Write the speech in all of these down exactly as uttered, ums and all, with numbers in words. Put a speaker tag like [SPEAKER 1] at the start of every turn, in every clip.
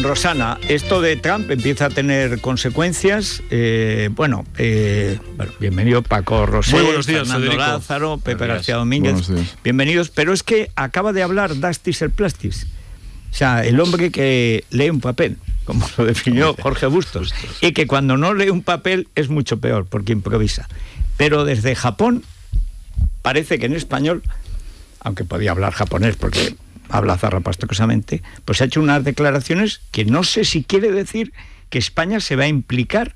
[SPEAKER 1] Rosana, esto de Trump empieza a tener consecuencias. Eh, bueno, eh, bueno, bienvenido Paco Rosé,
[SPEAKER 2] Muy buenos días,
[SPEAKER 1] Fernando
[SPEAKER 2] Federico.
[SPEAKER 1] Lázaro, Pepe García Domínguez. Bienvenidos, pero es que acaba de hablar Dastis el Plastis. O sea, el hombre que lee un papel, como lo definió Jorge Bustos, y que cuando no lee un papel es mucho peor, porque improvisa. Pero desde Japón, parece que en español, aunque podía hablar japonés porque habla zarrapastrosamente, pues ha hecho unas declaraciones que no sé si quiere decir que España se va a implicar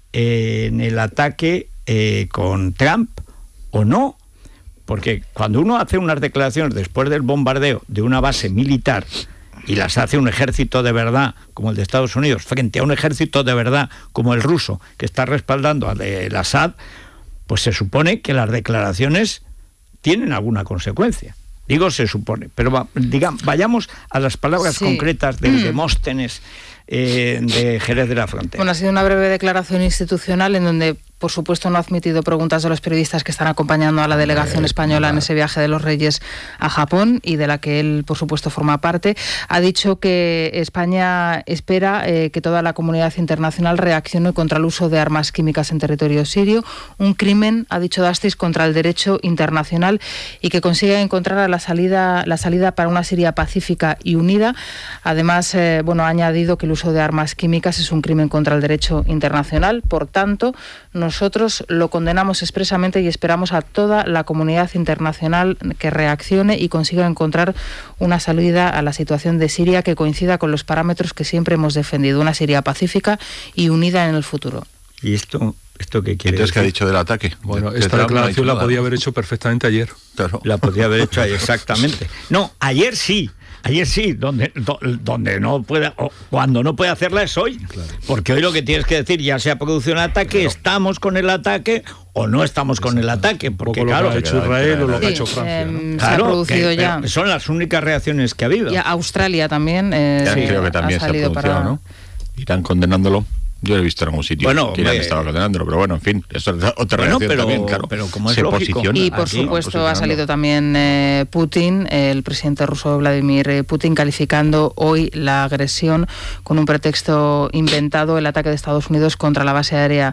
[SPEAKER 1] eh, en el ataque eh, con Trump o no. Porque cuando uno hace unas declaraciones después del bombardeo de una base militar y las hace un ejército de verdad como el de Estados Unidos frente a un ejército de verdad como el ruso que está respaldando al de Assad, pues se supone que las declaraciones tienen alguna consecuencia. Digo se supone, pero va, digamos, vayamos a las palabras sí. concretas del Demóstenes eh, de Jerez de la Frontera.
[SPEAKER 3] Bueno, ha sido una breve declaración institucional en donde, por supuesto, no ha admitido preguntas de los periodistas que están acompañando a la delegación española en ese viaje de los Reyes a Japón y de la que él, por supuesto, forma parte. Ha dicho que España espera eh, que toda la comunidad internacional reaccione contra el uso de armas químicas en territorio sirio, un crimen, ha dicho Dastis, contra el derecho internacional y que consiga encontrar a la salida, la salida para una Siria pacífica y unida. Además, eh, bueno, ha añadido que el uso de armas químicas es un crimen contra el derecho internacional. Por tanto, nosotros lo condenamos expresamente y esperamos a toda la comunidad internacional que reaccione y consiga encontrar una salida a la situación de Siria que coincida con los parámetros que siempre hemos defendido, una Siria pacífica y unida en el futuro.
[SPEAKER 1] ¿Y esto, esto qué quiere
[SPEAKER 4] Entonces,
[SPEAKER 1] decir?
[SPEAKER 4] ¿qué ha dicho del ataque?
[SPEAKER 2] Bueno,
[SPEAKER 4] de,
[SPEAKER 2] esta
[SPEAKER 4] de
[SPEAKER 2] declaración
[SPEAKER 4] no
[SPEAKER 2] la podía haber hecho perfectamente ayer.
[SPEAKER 4] Claro.
[SPEAKER 1] La podía haber hecho ayer, exactamente. No, ayer sí. Ayer sí, donde, do, donde no pueda, o cuando no puede hacerla es hoy. Claro. Porque hoy lo que tienes que decir, ya se ha producido un ataque, claro. estamos con el ataque o no estamos con el ataque. Porque claro,
[SPEAKER 2] lo que ha hecho Israel o lo que ha hecho Francia.
[SPEAKER 3] Eh,
[SPEAKER 2] ¿no?
[SPEAKER 3] Se
[SPEAKER 1] claro,
[SPEAKER 3] ha producido
[SPEAKER 1] que,
[SPEAKER 3] ya.
[SPEAKER 1] Son las únicas reacciones que ha habido.
[SPEAKER 3] Y Australia también. Eh,
[SPEAKER 4] ya, creo que también
[SPEAKER 3] ha
[SPEAKER 4] se ha
[SPEAKER 3] salido
[SPEAKER 4] producido,
[SPEAKER 3] para...
[SPEAKER 4] ¿no? Irán condenándolo. Yo lo he visto en algún sitio
[SPEAKER 1] bueno,
[SPEAKER 4] que Irán me... estaba condenándolo, pero bueno, en fin, eso es otra
[SPEAKER 1] bueno,
[SPEAKER 4] reacción
[SPEAKER 1] pero,
[SPEAKER 4] también, claro.
[SPEAKER 1] Pero como es
[SPEAKER 4] se
[SPEAKER 1] lógico.
[SPEAKER 4] posiciona.
[SPEAKER 3] Y por
[SPEAKER 4] aquí,
[SPEAKER 3] supuesto ha salido también eh, Putin, el presidente ruso Vladimir Putin, calificando hoy la agresión con un pretexto inventado, el ataque de Estados Unidos contra la base aérea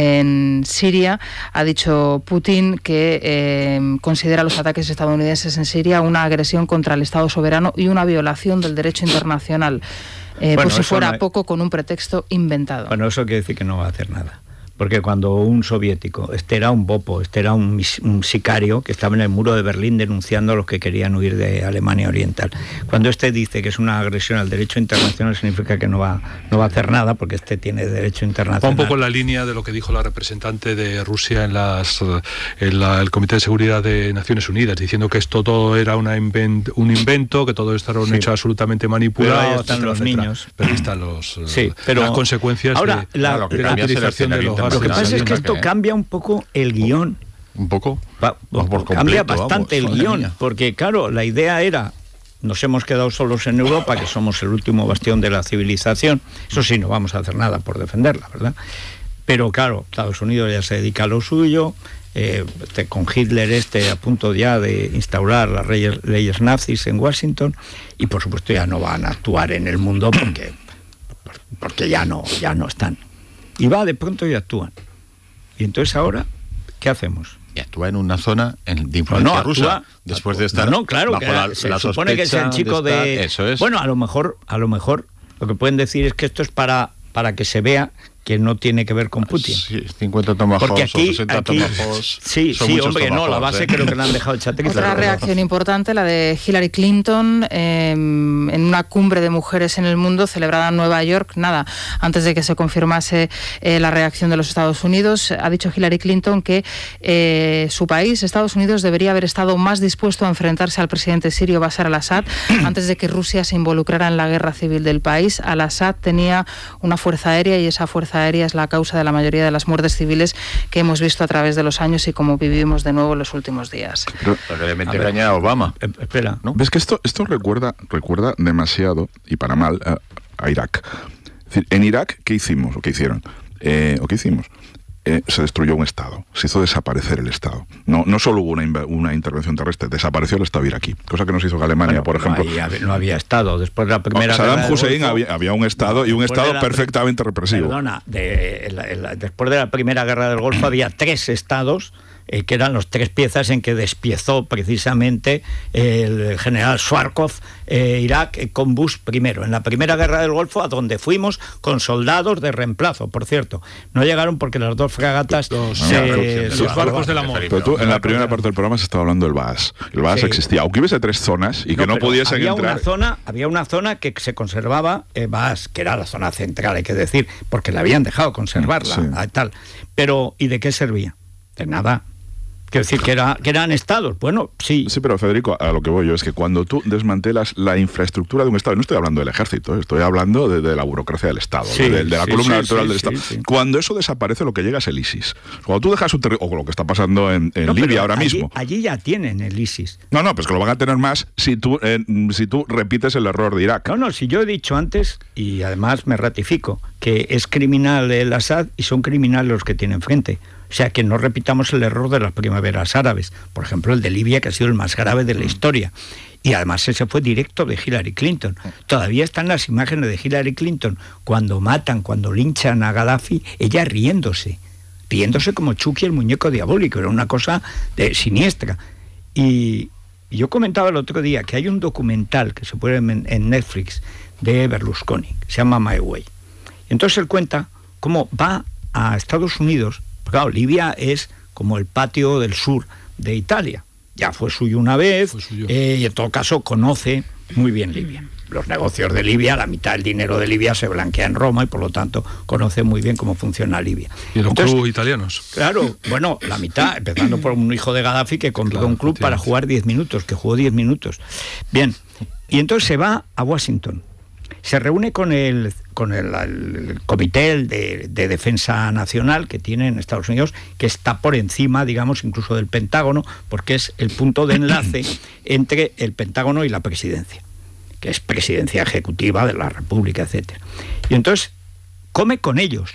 [SPEAKER 3] en Siria. Ha dicho Putin que eh, considera los ataques estadounidenses en Siria una agresión contra el Estado soberano y una violación del derecho internacional. Eh, bueno, por si fuera no... poco, con un pretexto inventado.
[SPEAKER 1] Bueno, eso quiere decir que no va a hacer nada. Porque cuando un soviético, este era un bopo, este era un, un sicario que estaba en el muro de Berlín denunciando a los que querían huir de Alemania Oriental. Cuando este dice que es una agresión al derecho internacional, significa que no va, no va a hacer nada, porque este tiene derecho internacional.
[SPEAKER 2] Va un poco en la línea de lo que dijo la representante de Rusia en, las, en la, el Comité de Seguridad de Naciones Unidas, diciendo que esto todo era una invent, un invento, que todo esto era un sí. hecho absolutamente manipulado.
[SPEAKER 1] Pero ahí están etcétera, los etcétera. niños.
[SPEAKER 2] Pero ahí están los,
[SPEAKER 1] sí, pero
[SPEAKER 2] las consecuencias
[SPEAKER 1] ahora,
[SPEAKER 2] de,
[SPEAKER 1] la,
[SPEAKER 2] la, de
[SPEAKER 1] la,
[SPEAKER 2] la utilización de los
[SPEAKER 1] Lo que pasa es que esto cambia un poco el guión.
[SPEAKER 4] ¿Un poco?
[SPEAKER 1] Va, por completo, cambia bastante vamos, el guión, mía. Porque claro, la idea era, nos hemos quedado solos en Europa, que somos el último bastión de la civilización, eso sí, no vamos a hacer nada por defenderla, ¿verdad? Pero claro, Estados Unidos ya se dedica a lo suyo, eh, este, con Hitler este a punto ya de instaurar las leyes, leyes nazis en Washington, y por supuesto ya no van a actuar en el mundo porque, porque ya no, ya no están. Y va, de pronto y actúan. Y entonces ahora, ¿qué hacemos?
[SPEAKER 4] Y actúa en una zona de influencia
[SPEAKER 1] no, no,
[SPEAKER 4] rusa,
[SPEAKER 1] actúa,
[SPEAKER 4] después de estar
[SPEAKER 1] no, no, claro,
[SPEAKER 4] bajo
[SPEAKER 1] que
[SPEAKER 4] la,
[SPEAKER 1] se
[SPEAKER 4] la
[SPEAKER 1] supone que es el chico de...
[SPEAKER 4] de estar, eso es.
[SPEAKER 1] Bueno, a lo mejor, a lo mejor, lo que pueden decir es que esto es para, para que se vea que no tiene que ver con Putin.
[SPEAKER 4] Sí, cincuenta tomahawks
[SPEAKER 1] porque aquí,
[SPEAKER 4] o sesenta
[SPEAKER 1] aquí
[SPEAKER 4] tomahawks.
[SPEAKER 1] Sí, sí, hombre, no, la base
[SPEAKER 4] ¿eh?
[SPEAKER 1] creo que la han dejado hecha.
[SPEAKER 3] Otra reacción importante, la de Hillary Clinton, eh, en una cumbre de mujeres en el mundo celebrada en Nueva York, nada, antes de que se confirmase eh, la reacción de los Estados Unidos, ha dicho Hillary Clinton que eh, su país, Estados Unidos, debería haber estado más dispuesto a enfrentarse al presidente sirio Bashar al-Assad antes de que Rusia se involucrara en la guerra civil del país. Al-Assad tenía una fuerza aérea y esa fuerza aérea es la causa de la mayoría de las muertes civiles que hemos visto a través de los años y como vivimos de nuevo en los últimos días.
[SPEAKER 4] Pero realmente engaña a Obama.
[SPEAKER 1] Eh, espera, ¿no?
[SPEAKER 5] ¿Ves que esto, esto recuerda, recuerda demasiado, y para mal, a, a Irak? Es decir, en Irak, ¿qué hicimos o qué hicieron? Eh, ¿O qué hicimos? eh, se destruyó un Estado, se hizo desaparecer el Estado. No, no solo hubo una, una intervención terrestre, desapareció el Estado iraquí, cosa que no se hizo en Alemania, bueno, por ejemplo.
[SPEAKER 1] No había, no había Estado, después de la primera
[SPEAKER 5] Saddam
[SPEAKER 1] guerra
[SPEAKER 5] Hussein
[SPEAKER 1] Golfo,
[SPEAKER 5] había, había un Estado, y un Estado
[SPEAKER 1] la,
[SPEAKER 5] perfectamente represivo.
[SPEAKER 1] Perdona, de, la, la, después de la primera guerra del Golfo había tres Estados, Eh, que eran las tres piezas en que despiezó precisamente el general Schwarzkopf eh, Irak eh, con Bush primero, en la primera guerra del Golfo, a donde fuimos con soldados de reemplazo, por cierto. No llegaron porque las dos fragatas...
[SPEAKER 2] Los,
[SPEAKER 1] se,
[SPEAKER 2] no, los, los barcos del amor.
[SPEAKER 5] Pero tú, en la primera parte del programa se estaba hablando del Baas. El Baas sí. existía, aunque hubiese tres zonas y que no, no pudiesen
[SPEAKER 1] había
[SPEAKER 5] entrar...
[SPEAKER 1] Una zona, había una zona que se conservaba, eh, Baas, que era la zona central, hay que decir, porque la habían dejado conservarla, sí. a, tal. Pero, ¿y de qué servía? De nada. Quiero decir, que, era, que eran estados. Bueno, sí.
[SPEAKER 5] Sí, pero Federico, a lo que voy yo es que cuando tú desmantelas la infraestructura de un Estado, no estoy hablando del ejército, estoy hablando de, de la burocracia del Estado, sí, de, de la sí, columna sí, vertebral sí, del sí, Estado. Sí. Cuando eso desaparece, lo que llega es el ISIS. Cuando tú dejas un territorio, o lo que está pasando en, en no, Libia ahora
[SPEAKER 1] allí,
[SPEAKER 5] mismo.
[SPEAKER 1] Allí ya tienen el ISIS.
[SPEAKER 5] No, no, pues que lo van a tener más si tú, eh, si tú repites el error de Irak.
[SPEAKER 1] No, no, si yo he dicho antes, y además me ratifico, que es criminal el Assad y son criminales los que tienen frente. O sea, que no repitamos el error de las primaveras árabes. Por ejemplo, el de Libia, que ha sido el más grave de la historia. Y además ese fue directo de Hillary Clinton. Todavía están las imágenes de Hillary Clinton cuando matan, cuando linchan a Gaddafi, ella riéndose. Riéndose como Chucky, el muñeco diabólico. Era una cosa de, siniestra. Y yo comentaba el otro día que hay un documental que se puede ver en, en Netflix de Berlusconi, que se llama My Way. Y entonces él cuenta cómo va a Estados Unidos. Claro, Libia es como el patio del sur de Italia. Ya fue suyo una vez, suyo. Eh, y en todo caso conoce muy bien Libia. Los negocios de Libia, la mitad del dinero de Libia se blanquea en Roma y por lo tanto conoce muy bien cómo funciona Libia.
[SPEAKER 2] ¿Y los Entonces, clubes italianos?
[SPEAKER 1] Claro, bueno, la mitad, empezando por un hijo de Gaddafi que compró claro, un club para jugar diez minutos, que jugó diez minutos. Bien, y entonces se va a Washington. Se reúne con el, con el, el Comité de, de Defensa Nacional que tiene en Estados Unidos, que está por encima, digamos, incluso del Pentágono, porque es el punto de enlace entre el Pentágono y la presidencia, que es presidencia ejecutiva de la República, etcétera. Y entonces come con ellos.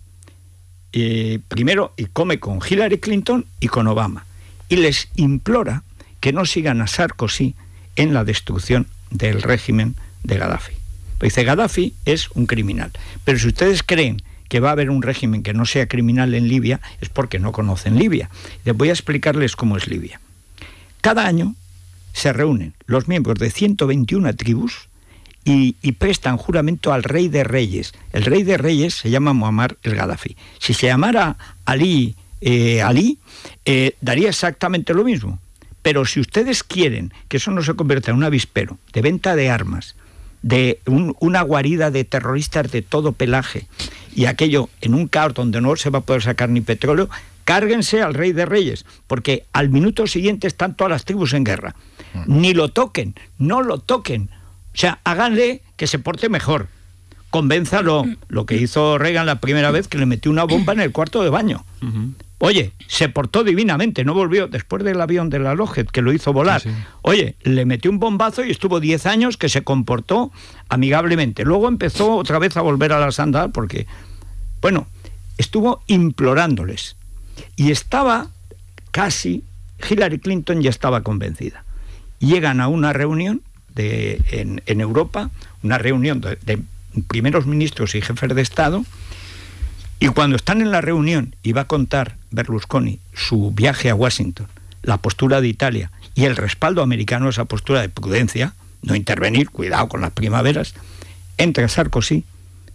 [SPEAKER 1] Eh, primero, y come con Hillary Clinton y con Obama. Y les implora que no sigan a Sarkozy en la destrucción del régimen de Gaddafi. Dice, Gaddafi es un criminal, pero si ustedes creen que va a haber un régimen que no sea criminal en Libia, es porque no conocen Libia. Les voy a explicarles cómo es Libia. Cada año se reúnen los miembros de ciento veintiuna tribus y, y prestan juramento al rey de reyes. El rey de reyes se llama Muammar el Gaddafi. Si se llamara Ali, eh, Ali eh, daría exactamente lo mismo. Pero si ustedes quieren que eso no se convierta en un avispero de venta de armas, de un, una guarida de terroristas de todo pelaje, y aquello en un caos donde no se va a poder sacar ni petróleo, cárguense al rey de reyes, porque al minuto siguiente están todas las tribus en guerra. Ni lo toquen, no lo toquen. O sea, háganle que se porte mejor. Convénzalo, lo que hizo Reagan la primera vez, que le metió una bomba en el cuarto de baño. Uh-huh. Oye, se portó divinamente, no volvió, después del avión de la Lockheed, que lo hizo volar. Sí, sí. Oye, le metió un bombazo y estuvo diez años que se comportó amigablemente. Luego empezó otra vez a volver a las andadas porque, bueno, estuvo implorándoles. Y estaba casi, Hillary Clinton ya estaba convencida. Llegan a una reunión de, en, en Europa, una reunión de, de primeros ministros y jefes de Estado. Y cuando están en la reunión y va a contar Berlusconi su viaje a Washington, la postura de Italia y el respaldo americano a esa postura de prudencia, no intervenir, cuidado con las primaveras, entra Sarkozy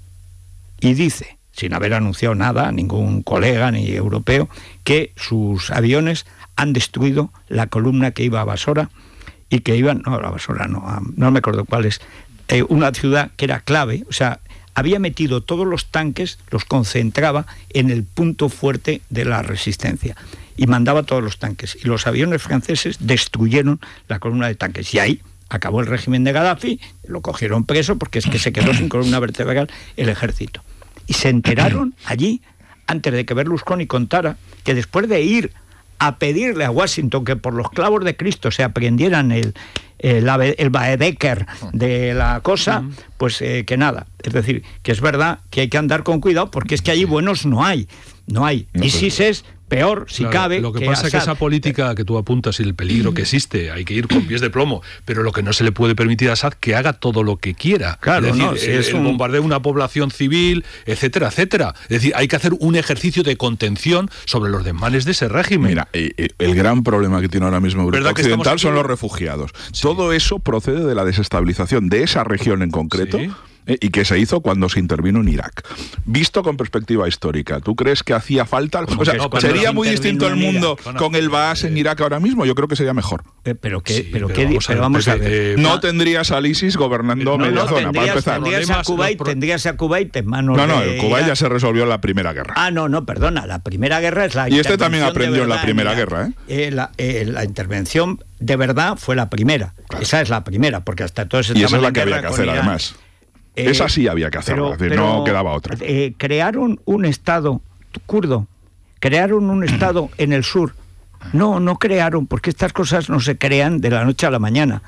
[SPEAKER 1] y dice, sin haber anunciado nada a ningún colega ni europeo, que sus aviones han destruido la columna que iba a Basora y que iban, no, a Basora no, a, no me acuerdo cuál es, eh, una ciudad que era clave, o sea, había metido todos los tanques, los concentraba en el punto fuerte de la resistencia y mandaba todos los tanques. Y los aviones franceses destruyeron la columna de tanques. Y ahí acabó el régimen de Gaddafi, lo cogieron preso porque es que se quedó sin columna vertebral el ejército. Y se enteraron allí, antes de que Berlusconi contara, que después de ir a pedirle a Washington que por los clavos de Cristo se aprendieran el... el, el Baedeker de la cosa, pues eh, que nada. Es decir, que es verdad que hay que andar con cuidado porque es que allí buenos no hay. no hay.
[SPEAKER 5] No,
[SPEAKER 1] ISIS
[SPEAKER 5] pues,
[SPEAKER 1] es peor, si
[SPEAKER 2] claro,
[SPEAKER 1] cabe.
[SPEAKER 2] Lo que,
[SPEAKER 1] que
[SPEAKER 2] pasa es que
[SPEAKER 1] Assad.
[SPEAKER 2] esa política que tú apuntas y el peligro que existe, hay que ir con pies de plomo, pero lo que no se le puede permitir a Assad que haga todo lo que quiera.
[SPEAKER 1] Claro,
[SPEAKER 2] es decir,
[SPEAKER 1] no, si
[SPEAKER 2] el,
[SPEAKER 1] es
[SPEAKER 2] el
[SPEAKER 1] un...
[SPEAKER 2] bombardeo de una población civil, etcétera, etcétera. Es decir, hay que hacer un ejercicio de contención sobre los desmanes de ese régimen.
[SPEAKER 5] Mira, el gran problema que tiene ahora mismo Europa Occidental son los refugiados. Sí. Todo eso procede de la desestabilización de esa región en concreto. Sí. Eh, y que se hizo cuando se intervino en Irak. Visto con perspectiva histórica, ¿tú crees que hacía falta? O sea, no, ¿sería muy distinto el mundo Irak, con el Baas en Irak ahora mismo? Yo creo que sería mejor.
[SPEAKER 1] Eh, pero qué,
[SPEAKER 2] sí,
[SPEAKER 1] pero,
[SPEAKER 2] pero
[SPEAKER 1] qué,
[SPEAKER 2] vamos,
[SPEAKER 1] pero
[SPEAKER 2] a,
[SPEAKER 1] vamos
[SPEAKER 2] Pepe,
[SPEAKER 1] a ver.
[SPEAKER 2] Eh,
[SPEAKER 5] no tendrías al ISIS gobernando
[SPEAKER 1] no,
[SPEAKER 5] media
[SPEAKER 1] no,
[SPEAKER 5] zona, para empezar.
[SPEAKER 1] Tendrías a, Kuwait, pro... tendrías a Kuwait en manos
[SPEAKER 5] No, no,
[SPEAKER 1] de
[SPEAKER 5] el Kuwait
[SPEAKER 1] Irak.
[SPEAKER 5] ya se resolvió en la Primera Guerra.
[SPEAKER 1] Ah, no, no, perdona, la Primera Guerra es la
[SPEAKER 5] Y este también aprendió en la Primera en Guerra, ¿eh?
[SPEAKER 1] eh la, eh, la intervención de verdad fue la primera. Claro. Esa es la primera, porque hasta entonces
[SPEAKER 5] y esa es la que había que hacer, Irán. Además. Eh, Esa sí había que hacerlo, pero, pero, no quedaba otra.
[SPEAKER 1] Eh, crearon un Estado kurdo, crearon un Estado en el sur. No, no crearon, porque estas cosas no se crean de la noche a la mañana.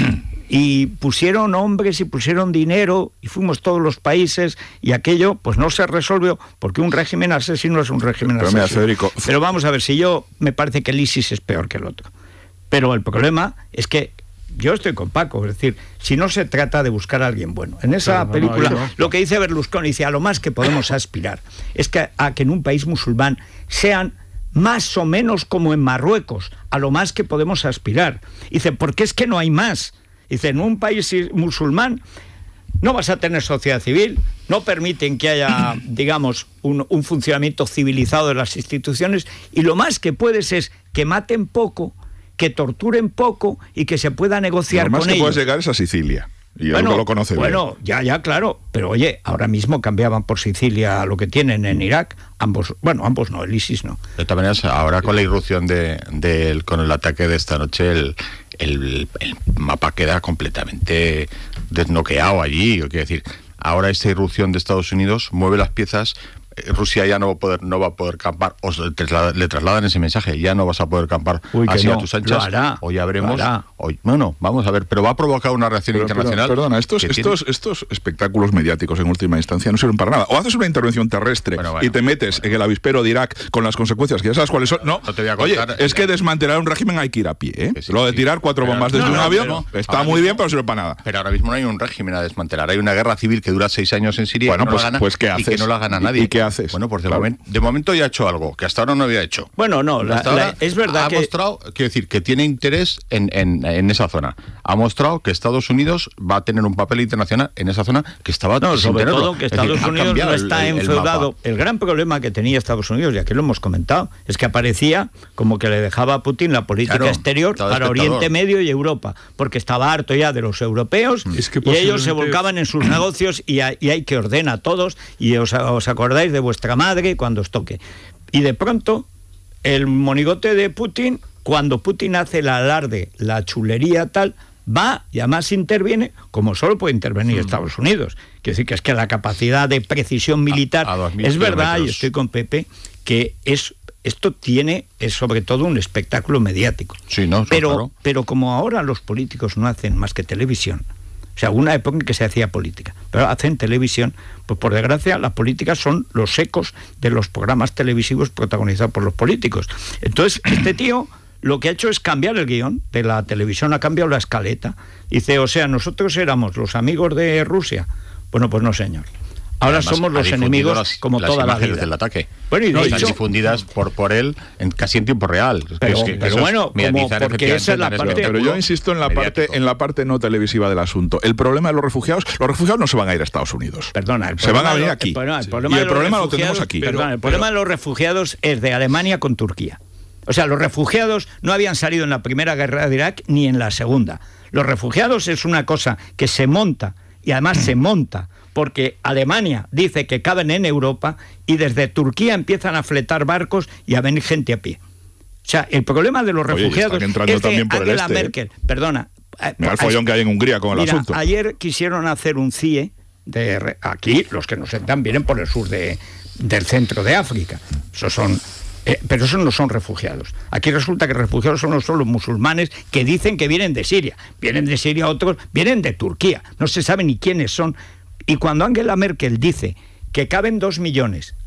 [SPEAKER 1] Y pusieron hombres y pusieron dinero y fuimos todos los países y aquello pues no se resolvió porque un régimen asesino es un régimen
[SPEAKER 5] pero
[SPEAKER 1] asesino.
[SPEAKER 5] Federico.
[SPEAKER 1] Pero vamos a ver, si yo me parece que el ISIS es peor que el otro. Pero el problema es que yo estoy con Paco, es decir, si no se trata de buscar a alguien bueno. En esa
[SPEAKER 2] Pero no,
[SPEAKER 1] película,
[SPEAKER 2] no, no, no.
[SPEAKER 1] lo que dice Berlusconi, dice, a lo más que podemos aspirar es que a que en un país musulmán sean más o menos como en Marruecos, a lo más que podemos aspirar. Dice, porque es que no hay más. Dice, en un país musulmán no vas a tener sociedad civil, no permiten que haya, digamos, un, un funcionamiento civilizado de las instituciones, y lo más que puedes es que maten poco, que torturen poco y que se pueda negociar
[SPEAKER 5] lo más
[SPEAKER 1] con
[SPEAKER 5] que
[SPEAKER 1] ellos.
[SPEAKER 5] Puedes llegar es a Sicilia. Y
[SPEAKER 1] bueno,
[SPEAKER 5] algo lo conoce
[SPEAKER 1] bueno,
[SPEAKER 5] bien.
[SPEAKER 1] ya, ya, claro. Pero oye, ahora mismo cambiaban por Sicilia lo que tienen en Irak. Ambos, bueno, ambos no, el ISIS no.
[SPEAKER 4] De todas maneras, ahora con la irrupción de, de el, con el ataque de esta noche, el, el, el mapa queda completamente desnoqueado allí. Quiero decir, ahora esta irrupción de Estados Unidos mueve las piezas. Rusia ya no va a poder, no va a poder campar, o le, traslada, le trasladan ese mensaje, ya no vas a poder campar
[SPEAKER 1] Uy,
[SPEAKER 4] así
[SPEAKER 1] no,
[SPEAKER 4] a tus anchas,
[SPEAKER 1] hará,
[SPEAKER 4] o ya veremos, hoy, bueno, vamos a ver, pero va a provocar una reacción
[SPEAKER 5] pero,
[SPEAKER 4] internacional.
[SPEAKER 5] Pero, perdona, estos, estos, tiene... estos espectáculos mediáticos en última instancia no sirven para nada. O haces una intervención terrestre bueno, bueno, y te metes bueno. en el avispero de Irak con las consecuencias que ya sabes cuáles son. No,
[SPEAKER 4] no te voy a
[SPEAKER 5] contar, oye, es que desmantelar un régimen hay que ir a pie, ¿eh? Sí, Lo de tirar sí. cuatro pero, bombas desde no, un no, avión no, está muy mismo, bien, pero no sirve para nada.
[SPEAKER 4] Pero ahora mismo no hay un régimen a desmantelar, hay una guerra civil que dura seis años en Siria
[SPEAKER 5] bueno,
[SPEAKER 4] y, que no
[SPEAKER 5] pues,
[SPEAKER 4] la gana,
[SPEAKER 5] pues, ¿qué haces?
[SPEAKER 4] y que no la gana nadie.
[SPEAKER 5] ¿Y qué haces?
[SPEAKER 4] Bueno, pues de momento De momento ya ha hecho algo que hasta ahora no había hecho.
[SPEAKER 1] Bueno, no, la, la, es verdad
[SPEAKER 4] ha
[SPEAKER 1] que...
[SPEAKER 4] Ha mostrado, quiero decir, que tiene interés en, en, en esa zona. Ha mostrado que Estados Unidos va a tener un papel internacional en esa zona que estaba
[SPEAKER 1] no,
[SPEAKER 4] sin
[SPEAKER 1] sobre
[SPEAKER 4] tenerlo.
[SPEAKER 1] todo que Estados
[SPEAKER 4] decir,
[SPEAKER 1] Unidos no está
[SPEAKER 4] el,
[SPEAKER 1] enfeudado.
[SPEAKER 4] El,
[SPEAKER 1] el gran problema que tenía Estados Unidos, y aquí lo hemos comentado, es que aparecía como que le dejaba a Putin la política claro, exterior para espectador. Oriente Medio y Europa, porque estaba harto ya de los europeos es que y ellos se volcaban en sus negocios y, a, y hay que ordenar a todos y os, os acordáis de vuestra madre cuando os toque. Y de pronto, el monigote de Putin, cuando Putin hace el alarde, la chulería tal, va y además interviene como solo puede intervenir mm. Estados Unidos. Quiero decir que es que la capacidad de precisión militar, a, a es verdad, y estoy con Pepe, que es esto tiene es sobre todo un espectáculo mediático.
[SPEAKER 4] Sí, no,
[SPEAKER 1] pero,
[SPEAKER 4] claro.
[SPEAKER 1] pero como ahora los políticos no hacen más que televisión, o sea, una época en que se hacía política, pero hacen televisión, pues por desgracia las políticas son los ecos de los programas televisivos protagonizados por los políticos. Entonces, este tío lo que ha hecho es cambiar el guión de la televisión, ha cambiado la escaleta. Dice, o sea, nosotros éramos los amigos de Rusia. Bueno, pues no, señor. Ahora además, somos los enemigos las, como
[SPEAKER 4] las
[SPEAKER 1] toda la vida.
[SPEAKER 4] Del ataque.
[SPEAKER 1] Bueno, y de
[SPEAKER 4] no,
[SPEAKER 1] hecho,
[SPEAKER 4] están difundidas por, por él en, casi en tiempo real.
[SPEAKER 1] Pero,
[SPEAKER 4] es que,
[SPEAKER 1] pero bueno, como porque esa es la parte...
[SPEAKER 5] Pero yo insisto en la parte, en la parte no televisiva del asunto. El problema de los refugiados, los refugiados no se van a ir a Estados Unidos.
[SPEAKER 1] Perdona, el
[SPEAKER 5] se van a venir
[SPEAKER 1] lo,
[SPEAKER 5] aquí.
[SPEAKER 1] El problema, el
[SPEAKER 5] sí.
[SPEAKER 1] problema
[SPEAKER 5] y el problema lo
[SPEAKER 1] tenemos
[SPEAKER 5] aquí.
[SPEAKER 1] Perdona,
[SPEAKER 5] pero,
[SPEAKER 1] el problema
[SPEAKER 5] pero,
[SPEAKER 1] de los refugiados es de Alemania con Turquía. O sea, los refugiados no habían salido en la primera guerra de Irak ni en la segunda. Los refugiados es una cosa que se monta, y además se monta, porque Alemania dice que caben en Europa y desde Turquía empiezan a fletar barcos y a venir gente a pie. O sea, el problema de los
[SPEAKER 5] Oye,
[SPEAKER 1] refugiados
[SPEAKER 5] es
[SPEAKER 1] que
[SPEAKER 5] por
[SPEAKER 1] Angela
[SPEAKER 5] el este,
[SPEAKER 1] Merkel,
[SPEAKER 5] ¿eh?
[SPEAKER 1] perdona...
[SPEAKER 5] Mira el follón que hay en Hungría con el
[SPEAKER 1] mira,
[SPEAKER 5] asunto.
[SPEAKER 1] Ayer quisieron hacer un C I E, de, aquí los que nos entran vienen por el sur de, del centro de África. Esos son... Eh, pero esos no son refugiados. Aquí resulta que refugiados son los, son los musulmanes que dicen que vienen de Siria. Vienen de Siria otros, vienen de Turquía. No se sabe ni quiénes son. Y cuando Angela Merkel dice que caben dos millones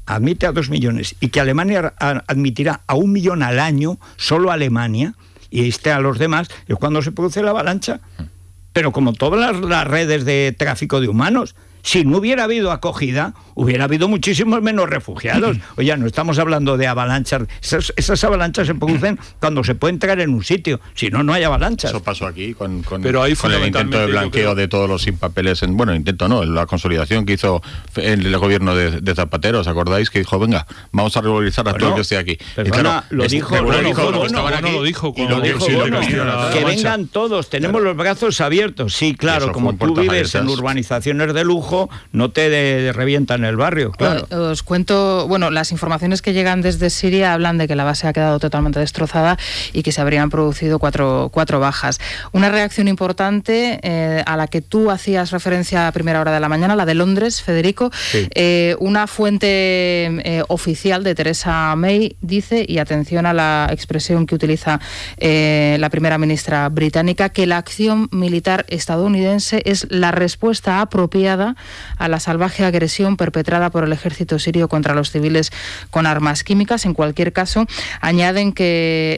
[SPEAKER 1] admite a dos millones y que Alemania admitirá a un millón al año, solo Alemania, y esté a los demás, es cuando se produce la avalancha. Pero como todas las, las redes de tráfico de humanos, si no hubiera habido acogida, hubiera habido muchísimos menos refugiados. Oye, no estamos hablando de avalanchas. Esas, esas avalanchas se producen cuando se puede entrar en un sitio. Si no, no hay avalanchas.
[SPEAKER 4] Eso pasó aquí con, con,
[SPEAKER 2] Pero ahí
[SPEAKER 4] con el intento de blanqueo creo... de todos los sin papeles. En, bueno, intento no, la consolidación que hizo el gobierno de, de Zapatero. ¿Os acordáis? Que dijo, venga, vamos a regularizar a bueno, todos que estoy aquí.
[SPEAKER 1] Perdona, y claro, lo dijo,
[SPEAKER 2] lo
[SPEAKER 1] dijo,
[SPEAKER 2] no, no, no lo dijo.
[SPEAKER 1] Y lo dijo bueno, que vengan todos, tenemos claro. los brazos abiertos. Sí, claro, como tú vives en urbanizaciones de lujo, no te de revienta en el barrio, claro.
[SPEAKER 3] Os cuento, bueno, las informaciones que llegan desde Siria hablan de que la base ha quedado totalmente destrozada y que se habrían producido cuatro, cuatro bajas. Una reacción importante eh, a la que tú hacías referencia a primera hora de la mañana, la de Londres, Federico. Sí. Eh, una fuente eh, oficial de Theresa May dice, y atención a la expresión que utiliza eh, la primera ministra británica, que la acción militar estadounidense es la respuesta apropiada a la salvaje agresión perpetrada por el ejército sirio contra los civiles con armas químicas. En cualquier caso, añaden que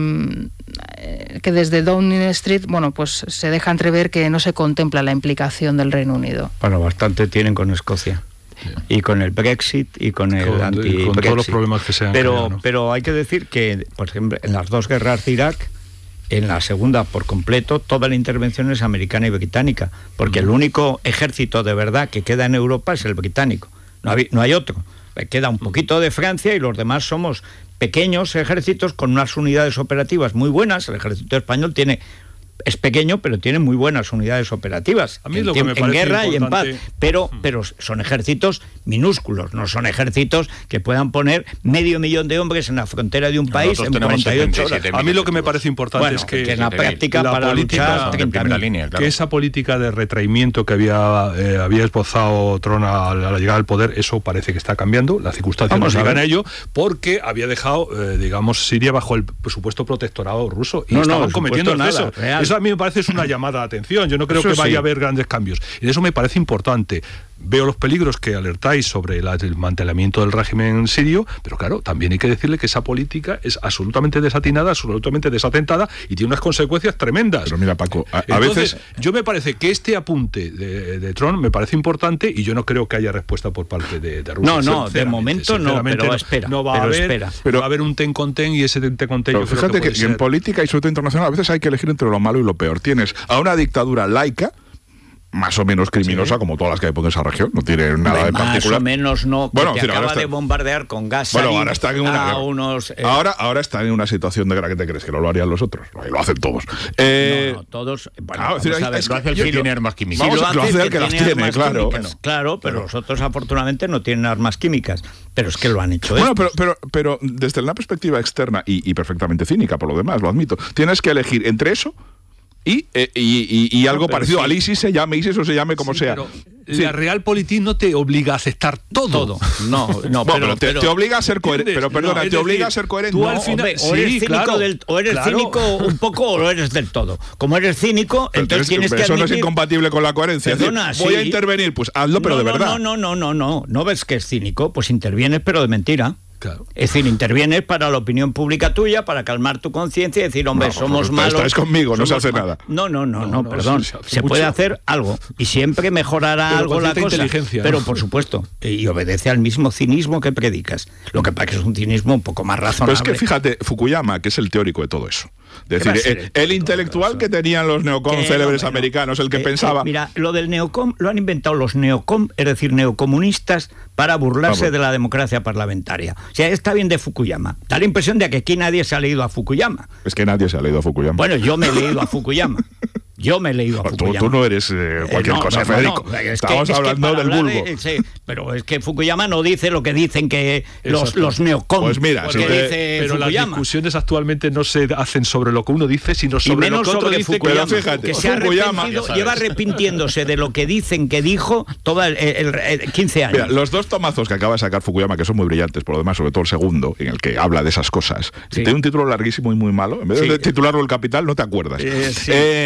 [SPEAKER 3] eh, que desde Downing Street, bueno, pues se deja entrever que no se contempla la implicación del Reino Unido.
[SPEAKER 1] Bueno, bastante tienen con Escocia. Y con el Brexit y con el
[SPEAKER 2] con,
[SPEAKER 1] anti-Brexit.
[SPEAKER 2] Con todos los problemas que se han
[SPEAKER 1] pero,
[SPEAKER 2] creado, ¿no?
[SPEAKER 1] Pero hay que decir que, por ejemplo, en las dos guerras de Irak, en la segunda por completo, toda la intervención es americana y británica, porque uh-huh. el único ejército de verdad que queda en Europa es el británico, no hay, no hay otro. Queda un poquito de Francia y los demás somos pequeños ejércitos con unas unidades operativas muy buenas. El ejército español tiene... es pequeño, pero tiene muy buenas unidades operativas.
[SPEAKER 2] A mí
[SPEAKER 1] en,
[SPEAKER 2] lo que me
[SPEAKER 1] en guerra y en paz. Pero,
[SPEAKER 2] hmm.
[SPEAKER 1] pero son ejércitos minúsculos, no son ejércitos que puedan poner medio millón de hombres en la frontera de un país en cuarenta y ocho horas.
[SPEAKER 2] A mí lo que me parece importante
[SPEAKER 1] bueno,
[SPEAKER 2] es que,
[SPEAKER 1] que en la práctica
[SPEAKER 2] la
[SPEAKER 1] para
[SPEAKER 2] política,
[SPEAKER 1] luchar treinta mil.
[SPEAKER 2] Línea, claro. Que esa política de retraimiento que había, eh, había esbozado Trump a la llegada al poder, eso parece que está cambiando. Las circunstancias nos llegan a ello, porque había dejado, eh, digamos, Siria bajo el supuesto protectorado ruso y
[SPEAKER 1] no,
[SPEAKER 2] estaban
[SPEAKER 1] no,
[SPEAKER 2] cometiendo
[SPEAKER 1] nada,
[SPEAKER 2] eso.
[SPEAKER 1] Real.
[SPEAKER 2] Eso a mí me parece es una llamada de atención. Yo no creo
[SPEAKER 1] eso
[SPEAKER 2] que vaya
[SPEAKER 1] sí.
[SPEAKER 2] a haber grandes cambios. Y eso me parece importante. Veo los peligros que alertáis sobre el desmantelamiento del régimen sirio, pero claro, también hay que decirle que esa política es absolutamente desatinada, absolutamente desatentada y tiene unas consecuencias tremendas.
[SPEAKER 5] Pero mira, Paco, a, a
[SPEAKER 2] Entonces,
[SPEAKER 5] veces...
[SPEAKER 2] yo me parece que este apunte de, de Trump me parece importante y yo no creo que haya respuesta por parte de, de Rusia.
[SPEAKER 1] No, no, de momento no, pero no, espera.
[SPEAKER 2] No va,
[SPEAKER 1] pero
[SPEAKER 2] a haber,
[SPEAKER 1] espera.
[SPEAKER 2] Pero, va a haber un ten con ten y ese ten con ten...
[SPEAKER 5] Pero fíjate que, que en política y sobre todo internacional a veces hay que elegir entre lo malo y lo peor. Tienes a una dictadura laica, más o menos criminosa, sí. como todas las que hay por esa región, no tiene nada de particular.
[SPEAKER 1] Más o menos no,
[SPEAKER 5] bueno,
[SPEAKER 1] que
[SPEAKER 5] decir,
[SPEAKER 1] acaba
[SPEAKER 5] está...
[SPEAKER 1] de bombardear con gas.
[SPEAKER 5] Bueno, ahora está en una...
[SPEAKER 1] Unos, eh...
[SPEAKER 5] ahora, ahora está en una situación de guerra. ¿Qué te crees? ¿Que no lo harían los otros? Lo hacen todos. Eh...
[SPEAKER 1] No, no, todos... Bueno,
[SPEAKER 5] ah, decir,
[SPEAKER 1] a ver,
[SPEAKER 5] es
[SPEAKER 1] lo
[SPEAKER 5] que
[SPEAKER 1] hace el
[SPEAKER 4] que tiene armas químicas.
[SPEAKER 5] Vamos,
[SPEAKER 1] sí, lo,
[SPEAKER 5] lo hace el que,
[SPEAKER 1] que
[SPEAKER 5] las tiene, tiene claro.
[SPEAKER 1] Bueno, claro, pero bueno. Los otros afortunadamente no tienen armas químicas. Pero es que lo han hecho.
[SPEAKER 5] Bueno, pero, pero, pero desde una perspectiva externa y, y perfectamente cínica, por lo demás, lo admito, tienes que elegir entre eso Y, eh, y, y, y algo no, parecido sí. al ISIS, se llame ISIS o se llame como sí, sea.
[SPEAKER 2] Sí. La Realpolitik no te obliga a aceptar todo.
[SPEAKER 1] Todo. No, no,
[SPEAKER 5] bueno, pero, te, pero te obliga a ser coherente. Pero perdona,
[SPEAKER 2] no,
[SPEAKER 5] te
[SPEAKER 2] decir,
[SPEAKER 1] decir,
[SPEAKER 5] obliga a ser coherente.
[SPEAKER 1] Tú al final, no, hombre, o eres, sí, cínico, claro, del, o eres claro. cínico un poco o lo eres del todo. Como eres cínico, pero entonces tienes, tienes
[SPEAKER 5] que
[SPEAKER 1] admitir...
[SPEAKER 5] Eso no es incompatible con la coherencia. Perdona, es decir, voy sí. a intervenir, pues hazlo, pero
[SPEAKER 1] no,
[SPEAKER 5] de
[SPEAKER 1] no,
[SPEAKER 5] verdad.
[SPEAKER 1] No, no, no, no, no. ¿No ves que es cínico? Pues intervienes, pero de mentira. Claro. Es decir, intervienes para la opinión pública tuya, para calmar tu conciencia y decir, hombre, no, somos
[SPEAKER 5] pues,
[SPEAKER 1] malos.
[SPEAKER 5] Estáis conmigo, no se hace nada.
[SPEAKER 1] No, no, no, no, no, no perdón. Se, se
[SPEAKER 5] mucho.
[SPEAKER 1] puede hacer algo y siempre mejorará pero algo la cosa. Pero ¿no? por supuesto, y obedece al mismo cinismo que predicas. Lo que pasa es que es un cinismo un poco más razonable.
[SPEAKER 5] Pero es que fíjate, Fukuyama, que es el teórico de todo eso. Es decir, el, el intelectual que tenían los neocom célebres no, americanos, el que eh, pensaba...
[SPEAKER 1] Eh, mira, lo del neocom lo han inventado los neocom, es decir, neocomunistas, para burlarse Vamos. de la democracia parlamentaria. O sea, está bien de Fukuyama. Da la impresión de que aquí nadie se ha leído a Fukuyama.
[SPEAKER 5] Es que nadie se ha leído a Fukuyama.
[SPEAKER 1] Bueno, yo me he leído a Fukuyama. Yo me he leído a
[SPEAKER 5] tú,
[SPEAKER 1] Fukuyama.
[SPEAKER 5] Tú no eres eh, cualquier eh, no, cosa, no, Federico. No, es Estamos que, hablando es que del vulgo.
[SPEAKER 1] De, sí, pero es que Fukuyama no dice lo que dicen que los, los neocom.
[SPEAKER 5] Pues mira,
[SPEAKER 1] si te,
[SPEAKER 2] dice pero Fukuyama. Las discusiones actualmente no se hacen sobre lo que uno dice, sino sobre lo que otro dice.
[SPEAKER 1] Fukuyama,
[SPEAKER 5] pero fíjate,
[SPEAKER 1] que se ha
[SPEAKER 5] Fukuyama,
[SPEAKER 1] lleva arrepintiéndose de lo que dicen que dijo todo el, el, el, el quince años.
[SPEAKER 5] Mira, los dos tomazos que acaba de sacar Fukuyama, que son muy brillantes, por lo demás, sobre todo el segundo, en el que habla de esas cosas, sí. tiene un título larguísimo y muy malo. En vez sí. de titularlo El Capital, no te acuerdas.
[SPEAKER 1] Eh, sí,
[SPEAKER 5] eh,
[SPEAKER 1] claro.
[SPEAKER 5] una cosa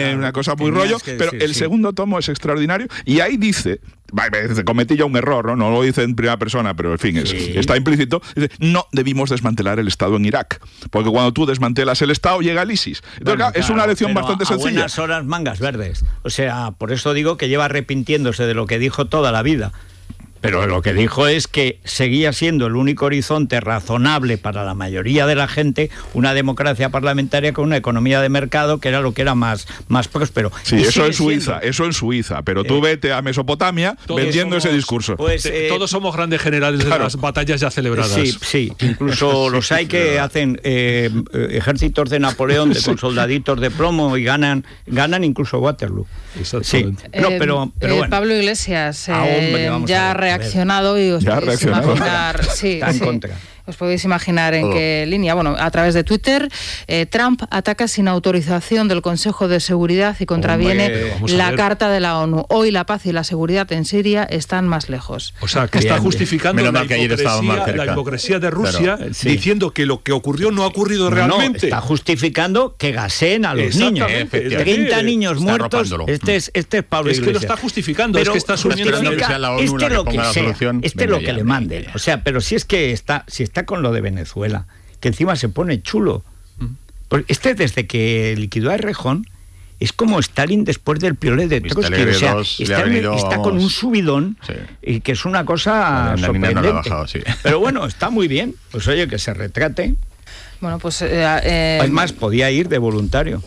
[SPEAKER 5] cosa muy
[SPEAKER 1] Tenías
[SPEAKER 5] rollo,
[SPEAKER 1] que
[SPEAKER 5] pero
[SPEAKER 1] decir,
[SPEAKER 5] el
[SPEAKER 1] sí.
[SPEAKER 5] segundo tomo es extraordinario y ahí dice, cometí ya un error, ¿no? No lo dice en primera persona, pero en fin, es,
[SPEAKER 1] Sí.
[SPEAKER 5] está implícito, dice, no debimos desmantelar el Estado en Irak, porque cuando tú desmantelas el Estado llega el ISIS. Entonces,
[SPEAKER 1] Bueno,
[SPEAKER 5] claro, es
[SPEAKER 1] claro,
[SPEAKER 5] una lección
[SPEAKER 1] pero
[SPEAKER 5] bastante
[SPEAKER 1] a
[SPEAKER 5] sencilla.
[SPEAKER 1] buenas horas mangas verdes. O sea, por eso digo que lleva arrepintiéndose de lo que dijo toda la vida. Pero lo que dijo es que seguía siendo el único horizonte razonable para la mayoría de la gente una democracia parlamentaria con una economía de mercado que era lo que era más, más próspero.
[SPEAKER 5] Sí,
[SPEAKER 1] Y
[SPEAKER 5] eso
[SPEAKER 1] sigue
[SPEAKER 5] en Suiza,
[SPEAKER 1] siendo.
[SPEAKER 5] eso en Suiza, pero tú
[SPEAKER 1] Eh,
[SPEAKER 5] vete a Mesopotamia
[SPEAKER 2] todos
[SPEAKER 5] vendiendo
[SPEAKER 2] somos-
[SPEAKER 5] ese discurso.
[SPEAKER 1] Pues, eh,
[SPEAKER 2] Todos somos grandes generales
[SPEAKER 5] claro.
[SPEAKER 2] de las batallas ya celebradas.
[SPEAKER 1] Sí, sí, incluso los hay que hacen eh, eh, ejércitos de Napoleón de, con soldaditos de plomo y ganan ganan incluso Waterloo. Sí,
[SPEAKER 2] Exactamente.
[SPEAKER 1] no,
[SPEAKER 3] Eh,
[SPEAKER 1] pero, pero
[SPEAKER 3] eh,
[SPEAKER 1] bueno.
[SPEAKER 3] Pablo Iglesias
[SPEAKER 1] Ah,
[SPEAKER 3] eh,
[SPEAKER 1] hombre, vamos
[SPEAKER 3] ya
[SPEAKER 1] a
[SPEAKER 3] ha
[SPEAKER 1] ver, a ver.
[SPEAKER 3] reaccionado y os
[SPEAKER 5] Ya ha
[SPEAKER 3] podéis
[SPEAKER 5] reaccionado.
[SPEAKER 3] imaginar, sí,
[SPEAKER 1] Está en
[SPEAKER 3] sí.
[SPEAKER 1] contra.
[SPEAKER 3] Os podéis imaginar en
[SPEAKER 4] Todo.
[SPEAKER 3] qué línea. Bueno, a través de Twitter, eh, Trump ataca sin autorización del Consejo de Seguridad y contraviene
[SPEAKER 1] Hombre,
[SPEAKER 2] vamos a
[SPEAKER 3] la
[SPEAKER 2] ver.
[SPEAKER 3] Carta de la ONU. Hoy la paz y la seguridad en Siria están más lejos.
[SPEAKER 2] O sea, que
[SPEAKER 1] Bien,
[SPEAKER 2] está
[SPEAKER 1] bien.
[SPEAKER 2] justificando
[SPEAKER 4] Menos
[SPEAKER 2] la
[SPEAKER 4] mal que ayer estábamos más
[SPEAKER 2] hipocresía,
[SPEAKER 4] cerca.
[SPEAKER 2] la hipocresía de Rusia,
[SPEAKER 1] Claro, sí.
[SPEAKER 2] diciendo que lo que ocurrió no ha ocurrido
[SPEAKER 1] No,
[SPEAKER 2] realmente.
[SPEAKER 1] está justificando que gaseen a los niños.
[SPEAKER 2] Exactamente.
[SPEAKER 1] treinta niños
[SPEAKER 4] Está
[SPEAKER 1] muertos.
[SPEAKER 4] arropándolo.
[SPEAKER 1] Este es, este es Pablo
[SPEAKER 2] Es que lo
[SPEAKER 1] Iglesias.
[SPEAKER 2] está justificando, es que está asumiendo-
[SPEAKER 4] Esperando que
[SPEAKER 1] justifica
[SPEAKER 4] sea la ONU
[SPEAKER 1] este
[SPEAKER 4] la que
[SPEAKER 1] lo que
[SPEAKER 4] ponga la
[SPEAKER 1] sea,
[SPEAKER 4] solución.
[SPEAKER 1] este
[SPEAKER 4] Venga
[SPEAKER 1] lo
[SPEAKER 4] ya,
[SPEAKER 1] que le
[SPEAKER 4] venga
[SPEAKER 1] manden.
[SPEAKER 4] ya.
[SPEAKER 1] O sea, pero si es que está, si está con lo de Venezuela, que encima se pone chulo. Porque este desde que liquidó a Errejón es como Stalin después del piolé de
[SPEAKER 4] Vista
[SPEAKER 1] Trotsky.
[SPEAKER 4] Alegre
[SPEAKER 1] O sea,
[SPEAKER 4] dos le
[SPEAKER 1] está,
[SPEAKER 4] ha venido,
[SPEAKER 1] está con
[SPEAKER 4] vamos.
[SPEAKER 1] un subidón
[SPEAKER 4] Sí.
[SPEAKER 1] y que es una cosa
[SPEAKER 4] La adrenalina no la ha
[SPEAKER 1] sorprendente.
[SPEAKER 4] bajado, sí.
[SPEAKER 1] Pero bueno, está muy bien. Pues oye, que se retrate.
[SPEAKER 3] Bueno, pues... eh, eh,
[SPEAKER 1] Además, podía ir de voluntario.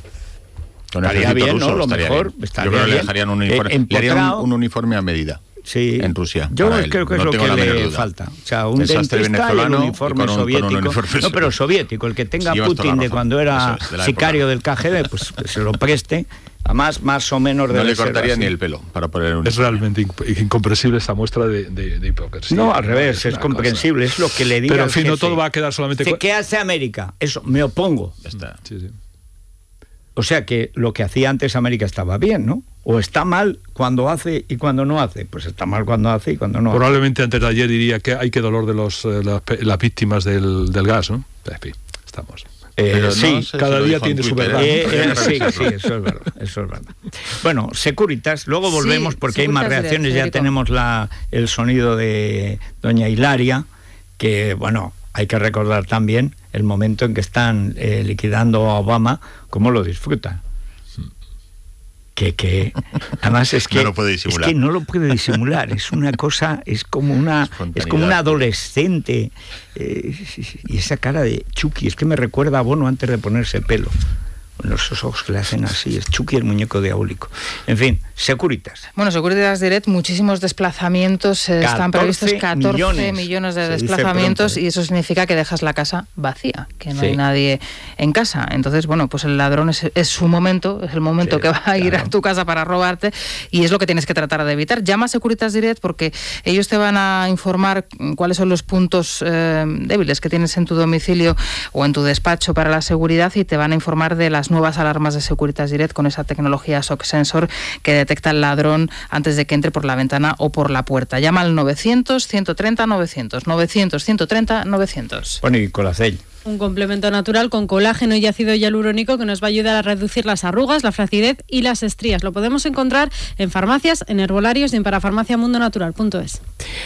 [SPEAKER 4] Con
[SPEAKER 1] Estaría
[SPEAKER 4] ejército
[SPEAKER 1] bien, ¿no?
[SPEAKER 4] ruso
[SPEAKER 1] Lo
[SPEAKER 4] estaría
[SPEAKER 1] mejor,
[SPEAKER 4] bien.
[SPEAKER 1] estaría
[SPEAKER 4] Yo creo que le
[SPEAKER 1] bien.
[SPEAKER 4] dejarían un
[SPEAKER 1] Eh,
[SPEAKER 4] uniforme, le harían
[SPEAKER 1] empotrado.
[SPEAKER 4] un, un uniforme a medida.
[SPEAKER 1] Sí.
[SPEAKER 4] En Rusia,
[SPEAKER 1] Yo
[SPEAKER 4] para él.
[SPEAKER 1] creo que es
[SPEAKER 4] No
[SPEAKER 1] lo
[SPEAKER 4] tengo
[SPEAKER 1] que
[SPEAKER 4] la menor
[SPEAKER 1] le
[SPEAKER 4] duda.
[SPEAKER 1] falta. O sea, un
[SPEAKER 4] Desastre
[SPEAKER 1] dentista y el
[SPEAKER 4] venezolano
[SPEAKER 1] uniforme
[SPEAKER 4] y con un- con un
[SPEAKER 1] soviético.
[SPEAKER 4] uniforme
[SPEAKER 1] No, pero
[SPEAKER 4] soviético.
[SPEAKER 1] soviético. El que tenga
[SPEAKER 4] Sí, llevas toda la
[SPEAKER 1] Putin de
[SPEAKER 4] razón.
[SPEAKER 1] cuando era
[SPEAKER 4] Eso es, de la
[SPEAKER 1] sicario
[SPEAKER 4] época.
[SPEAKER 1] del K G B, pues que se lo preste. Además, más o menos
[SPEAKER 4] No
[SPEAKER 1] debe
[SPEAKER 4] le
[SPEAKER 1] ser
[SPEAKER 4] cortaría
[SPEAKER 1] así.
[SPEAKER 4] ni el pelo para poner un...
[SPEAKER 2] Es realmente inc- incomprensible esta muestra de, de- de hipocresía.
[SPEAKER 1] No, al revés, es
[SPEAKER 2] una
[SPEAKER 1] comprensible. Es lo que le diga
[SPEAKER 2] Pero en
[SPEAKER 1] al
[SPEAKER 2] fin, no
[SPEAKER 1] jefe.
[SPEAKER 2] todo va a quedar solamente...
[SPEAKER 1] Dice,
[SPEAKER 2] con-
[SPEAKER 1] ¿qué hace América? Eso, me opongo.
[SPEAKER 4] Ya está.
[SPEAKER 2] Sí, sí.
[SPEAKER 1] O sea que lo que hacía antes América estaba bien, ¿no? O está mal cuando hace y cuando no hace. Pues está mal cuando hace y cuando no hace.
[SPEAKER 2] Probablemente antes de ayer diría que hay que dolor de los, eh, las, pe- las víctimas del, del gas, ¿no? En fin, estamos.
[SPEAKER 1] Eh,
[SPEAKER 4] Pero no
[SPEAKER 1] sí,
[SPEAKER 4] sé si
[SPEAKER 2] cada
[SPEAKER 4] lo
[SPEAKER 2] día
[SPEAKER 4] dijo en
[SPEAKER 2] tiene su
[SPEAKER 4] Twitter,
[SPEAKER 2] verdad,
[SPEAKER 4] ¿eh?
[SPEAKER 1] Eh,
[SPEAKER 4] Habría
[SPEAKER 1] eh,
[SPEAKER 4] que
[SPEAKER 1] sí,
[SPEAKER 4] revisarlo.
[SPEAKER 1] sí, eso es verdad, eso es verdad. Bueno, Securitas, luego volvemos
[SPEAKER 3] Sí,
[SPEAKER 1] porque hay más
[SPEAKER 3] Securitas
[SPEAKER 1] reacciones,
[SPEAKER 3] Direct,
[SPEAKER 1] ya
[SPEAKER 3] Federico.
[SPEAKER 1] tenemos la, el sonido de doña Hilaria, que bueno, hay que recordar también el momento en que están eh, liquidando a Obama, cómo lo disfrutan. Que, que además es que
[SPEAKER 4] No lo puede
[SPEAKER 1] es
[SPEAKER 4] disimular.
[SPEAKER 1] que no lo puede disimular, es una cosa, es como una es como una
[SPEAKER 4] Espontaneidad.
[SPEAKER 1] adolescente, eh, y esa cara de Chucky, es que me recuerda a Bono antes de ponerse pelo. Bueno, esos ojos que le hacen así, es Chucky el muñeco diabólico. En fin, Securitas.
[SPEAKER 3] Bueno, Securitas Direct, muchísimos desplazamientos, eh, están previstos catorce millones, millones de
[SPEAKER 1] se dice
[SPEAKER 3] desplazamientos
[SPEAKER 1] pronto, ¿eh?
[SPEAKER 3] y eso significa que dejas la casa vacía, que no
[SPEAKER 1] Sí.
[SPEAKER 3] hay nadie en casa. Entonces, bueno, pues el ladrón es, es su momento, es el momento
[SPEAKER 1] Sí,
[SPEAKER 3] que va a ir
[SPEAKER 1] claro.
[SPEAKER 3] a tu casa para robarte y es lo que tienes que tratar de evitar. Llama a Securitas Direct porque ellos te van a informar cuáles son los puntos eh, débiles que tienes en tu domicilio o en tu despacho para la seguridad y te van a informar de las nuevas alarmas de Securitas Direct con esa tecnología Shock Sensor que detecta al ladrón antes de que entre por la ventana o por la puerta. Llama al novecientos, ciento treinta, novecientos. novecientos, ciento treinta, novecientos.
[SPEAKER 1] Bueno, y Colacel.
[SPEAKER 6] Un complemento natural con colágeno y ácido hialurónico que nos va a ayudar a reducir las arrugas, la flacidez y las estrías. Lo podemos encontrar en farmacias, en herbolarios y en parafarmaciamundonatural punto es.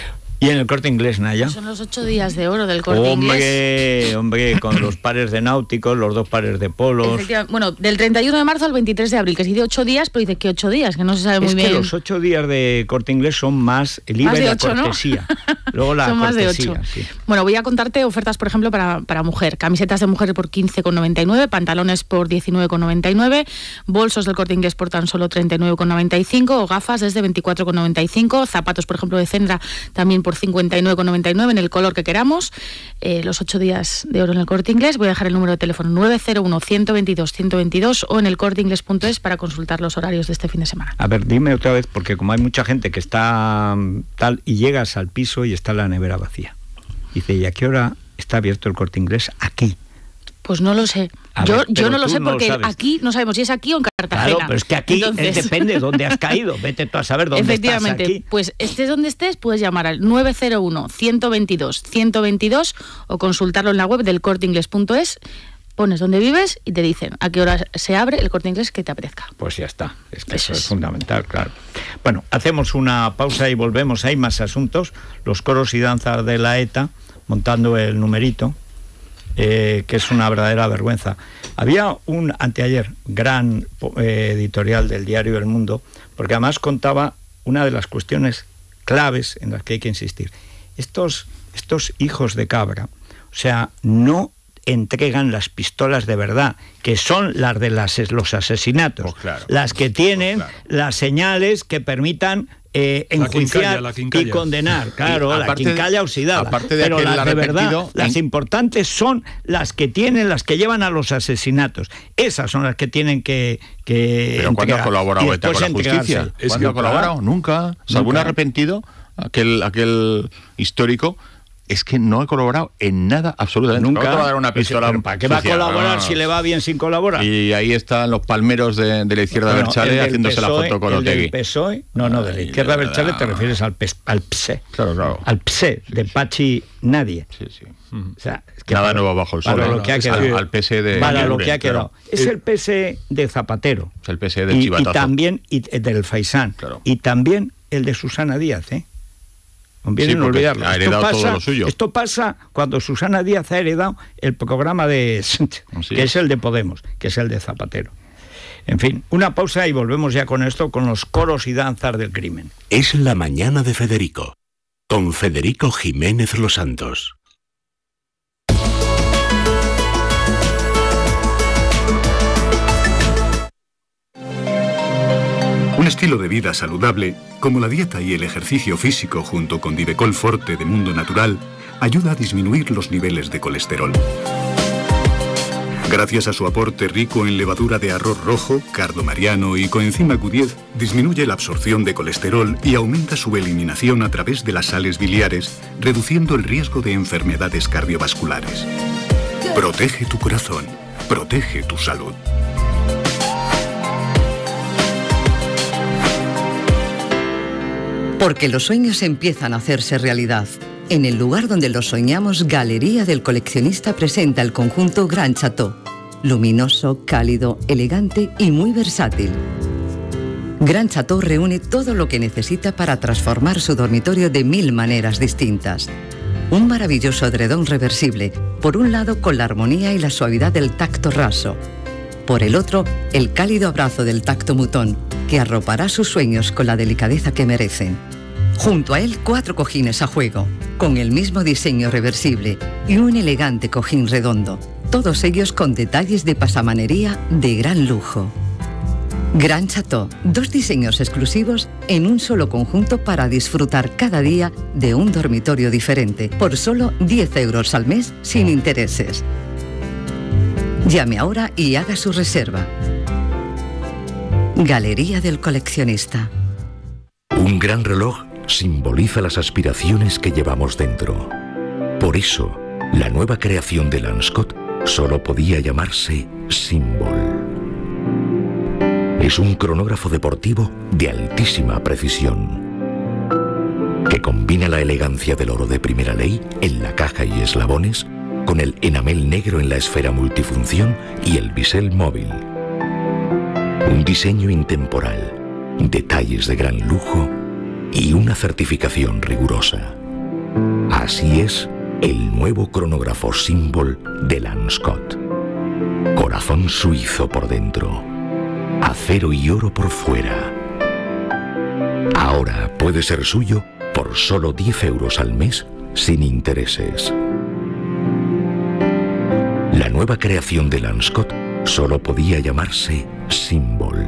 [SPEAKER 1] Y en el Corte Inglés, Naya.
[SPEAKER 6] Son los ocho días de oro del Corte Inglés.
[SPEAKER 1] Hombre, hombre, con los pares de náuticos, los dos pares de polos.
[SPEAKER 6] Efectivamente. Bueno, del treinta y uno de marzo al veintitrés de abril, que se dice ocho días, pero dice que ocho días, que no se sabe muy
[SPEAKER 1] Es que
[SPEAKER 6] bien.
[SPEAKER 1] los ocho días de Corte Inglés son más el I V A
[SPEAKER 6] Más
[SPEAKER 1] y
[SPEAKER 6] de
[SPEAKER 1] la
[SPEAKER 6] ocho, ¿no?
[SPEAKER 1] cortesía. Luego la
[SPEAKER 6] Son más de
[SPEAKER 1] cortesía,
[SPEAKER 6] ocho.
[SPEAKER 1] sí.
[SPEAKER 6] Bueno, voy a contarte ofertas, por ejemplo, para, para mujer. Camisetas de mujer por quince con noventa y nueve, pantalones por diecinueve con noventa y nueve, bolsos del Corte Inglés por tan solo treinta y nueve con noventa y cinco, o gafas desde veinticuatro con noventa y cinco, zapatos, por ejemplo, de Zendra también por cincuenta y nueve con noventa y nueve en el color que queramos. Eh, los ocho días de oro en el Corte Inglés. Voy a dejar el número de teléfono nueve cero uno, ciento veintidós, ciento veintidós o en el corte inglés punto es para consultar los horarios de este fin de semana.
[SPEAKER 1] A ver, dime otra vez, porque como hay mucha gente que está mm, tal, y llegas al piso y está la nevera vacía. Dice, ¿y a qué hora está abierto el Corte Inglés? Aquí.
[SPEAKER 6] Pues no lo sé.
[SPEAKER 1] A
[SPEAKER 6] Yo,
[SPEAKER 1] ver,
[SPEAKER 6] yo
[SPEAKER 1] pero
[SPEAKER 6] no lo
[SPEAKER 1] tú
[SPEAKER 6] sé
[SPEAKER 1] no lo
[SPEAKER 6] porque
[SPEAKER 1] sabes.
[SPEAKER 6] aquí no sabemos si es aquí o en Cartagena.
[SPEAKER 1] Claro, pero es que aquí
[SPEAKER 6] Entonces,
[SPEAKER 1] es, depende de dónde has caído. Vete tú a saber dónde
[SPEAKER 6] efectivamente,
[SPEAKER 1] estás aquí.
[SPEAKER 6] pues estés donde estés, puedes llamar al nueve cero uno, ciento veintidós, ciento veintidós o consultarlo en la web del corte inglés punto es pones dónde vives y te dicen a qué hora se abre el Corte Inglés que te apetezca.
[SPEAKER 1] Pues ya está, es que eso, eso es fundamental, claro. Bueno, hacemos una pausa y volvemos, hay más asuntos, los coros y danzas de la ETA, montando el numerito, eh, que es una verdadera vergüenza. Había un, anteayer, gran eh, editorial del diario El Mundo, porque además contaba una de las cuestiones claves en las que hay que insistir. Estos, estos hijos de cabra, o sea, no entregan las pistolas de verdad, que son las de las, los asesinatos,
[SPEAKER 4] pues claro,
[SPEAKER 1] las que tienen
[SPEAKER 4] pues claro.
[SPEAKER 1] las señales que permitan eh, enjuiciar
[SPEAKER 2] la quincalla, la quincalla.
[SPEAKER 1] y condenar, claro,
[SPEAKER 4] y
[SPEAKER 1] la quincalla oxidada,
[SPEAKER 4] aparte de
[SPEAKER 1] pero las de verdad,
[SPEAKER 4] en...
[SPEAKER 1] las importantes son las que tienen, las que llevan a los asesinatos, esas son las que tienen que, que
[SPEAKER 4] pero ¿cuándo ha colaborado ETA con la justicia?
[SPEAKER 2] Es
[SPEAKER 4] ¿Cuándo ha colaborado? Nunca, salvo un arrepentido, aquel, aquel histórico. Es que no he colaborado en nada absolutamente.
[SPEAKER 1] Nunca.
[SPEAKER 4] Va a dar una pistola.
[SPEAKER 1] ¿Para qué va a colaborar
[SPEAKER 4] no,
[SPEAKER 1] si le va bien sin colaborar?
[SPEAKER 4] Y ahí están los palmeros de, de la izquierda
[SPEAKER 1] bueno,
[SPEAKER 4] Berchale haciéndose
[SPEAKER 1] P S O E,
[SPEAKER 4] la foto con
[SPEAKER 1] el
[SPEAKER 4] Otegi.
[SPEAKER 1] del P S O E, no, no, de la izquierda
[SPEAKER 4] Ay,
[SPEAKER 1] Berchale
[SPEAKER 4] no.
[SPEAKER 1] te refieres al, P S, al P S E.
[SPEAKER 4] Claro, claro.
[SPEAKER 1] Al P S E, sí, de sí. Pachi nadie.
[SPEAKER 4] Sí, sí.
[SPEAKER 1] O sea, es que
[SPEAKER 4] nada
[SPEAKER 1] para,
[SPEAKER 4] nuevo bajo el sol.
[SPEAKER 1] Para
[SPEAKER 4] ¿eh?
[SPEAKER 1] lo que ha quedado.
[SPEAKER 4] Al, al P S E de
[SPEAKER 1] Para
[SPEAKER 4] Euren,
[SPEAKER 1] lo que ha quedado.
[SPEAKER 4] Claro.
[SPEAKER 1] Es el P S E de Zapatero.
[SPEAKER 4] Es el P S E del
[SPEAKER 1] y,
[SPEAKER 4] chivatazo.
[SPEAKER 1] Y también y, del Faisán.
[SPEAKER 4] Claro.
[SPEAKER 1] Y también el de Susana Díaz, ¿eh? Conviene
[SPEAKER 4] sí,
[SPEAKER 1] no olvidarlo.
[SPEAKER 4] Ha heredado
[SPEAKER 1] esto pasa,
[SPEAKER 4] todo lo suyo.
[SPEAKER 1] Esto pasa cuando Susana Díaz ha heredado el programa de
[SPEAKER 4] Así
[SPEAKER 1] que
[SPEAKER 4] es.
[SPEAKER 1] es el de Podemos, que es el de Zapatero. En fin, una pausa y volvemos ya con esto, con los coros y danzas del crimen.
[SPEAKER 7] Es la mañana de Federico, con Federico Jiménez Los Santos.
[SPEAKER 8] Un estilo de vida saludable, como la dieta y el ejercicio físico junto con Divecol Forte de Mundo Natural, ayuda a disminuir los niveles de colesterol. Gracias a su aporte rico en levadura de arroz rojo, cardo mariano y coenzima Q diez, disminuye la absorción de colesterol y aumenta su eliminación a través de las sales biliares, reduciendo el riesgo de enfermedades cardiovasculares. Protege tu corazón, protege tu salud.
[SPEAKER 9] Porque los sueños empiezan a hacerse realidad. En el lugar donde los soñamos, Galería del Coleccionista presenta el conjunto Gran Chateau. Luminoso, cálido, elegante y muy versátil. Gran Chateau reúne todo lo que necesita para transformar su dormitorio de mil maneras distintas. Un maravilloso edredón reversible, por un lado con la armonía y la suavidad del tacto raso. Por el otro, el cálido abrazo del tacto mutón, que arropará sus sueños con la delicadeza que merecen. Junto a él, cuatro cojines a juego, con el mismo diseño reversible y un elegante cojín redondo, todos ellos con detalles de pasamanería de gran lujo. Gran Chateau, dos diseños exclusivos en un solo conjunto para disfrutar cada día de un dormitorio diferente, por solo diez euros al mes sin intereses. Llame ahora y haga su reserva. Galería del Coleccionista.
[SPEAKER 7] Un gran reloj simboliza las aspiraciones que llevamos dentro. Por eso, la nueva creación de Lanscott solo podía llamarse Symbol. Es un cronógrafo deportivo de altísima precisión, que combina la elegancia del oro de primera ley en la caja y eslabones con el enamel negro en la esfera multifunción y el bisel móvil. Un diseño intemporal, detalles de gran lujo y una certificación rigurosa. Así es el nuevo cronógrafo Symbol de Lanscott. Corazón suizo por dentro, acero y oro por fuera. Ahora puede ser suyo por solo diez euros al mes sin intereses. La nueva creación de Lanscott solo podía llamarse Symbol.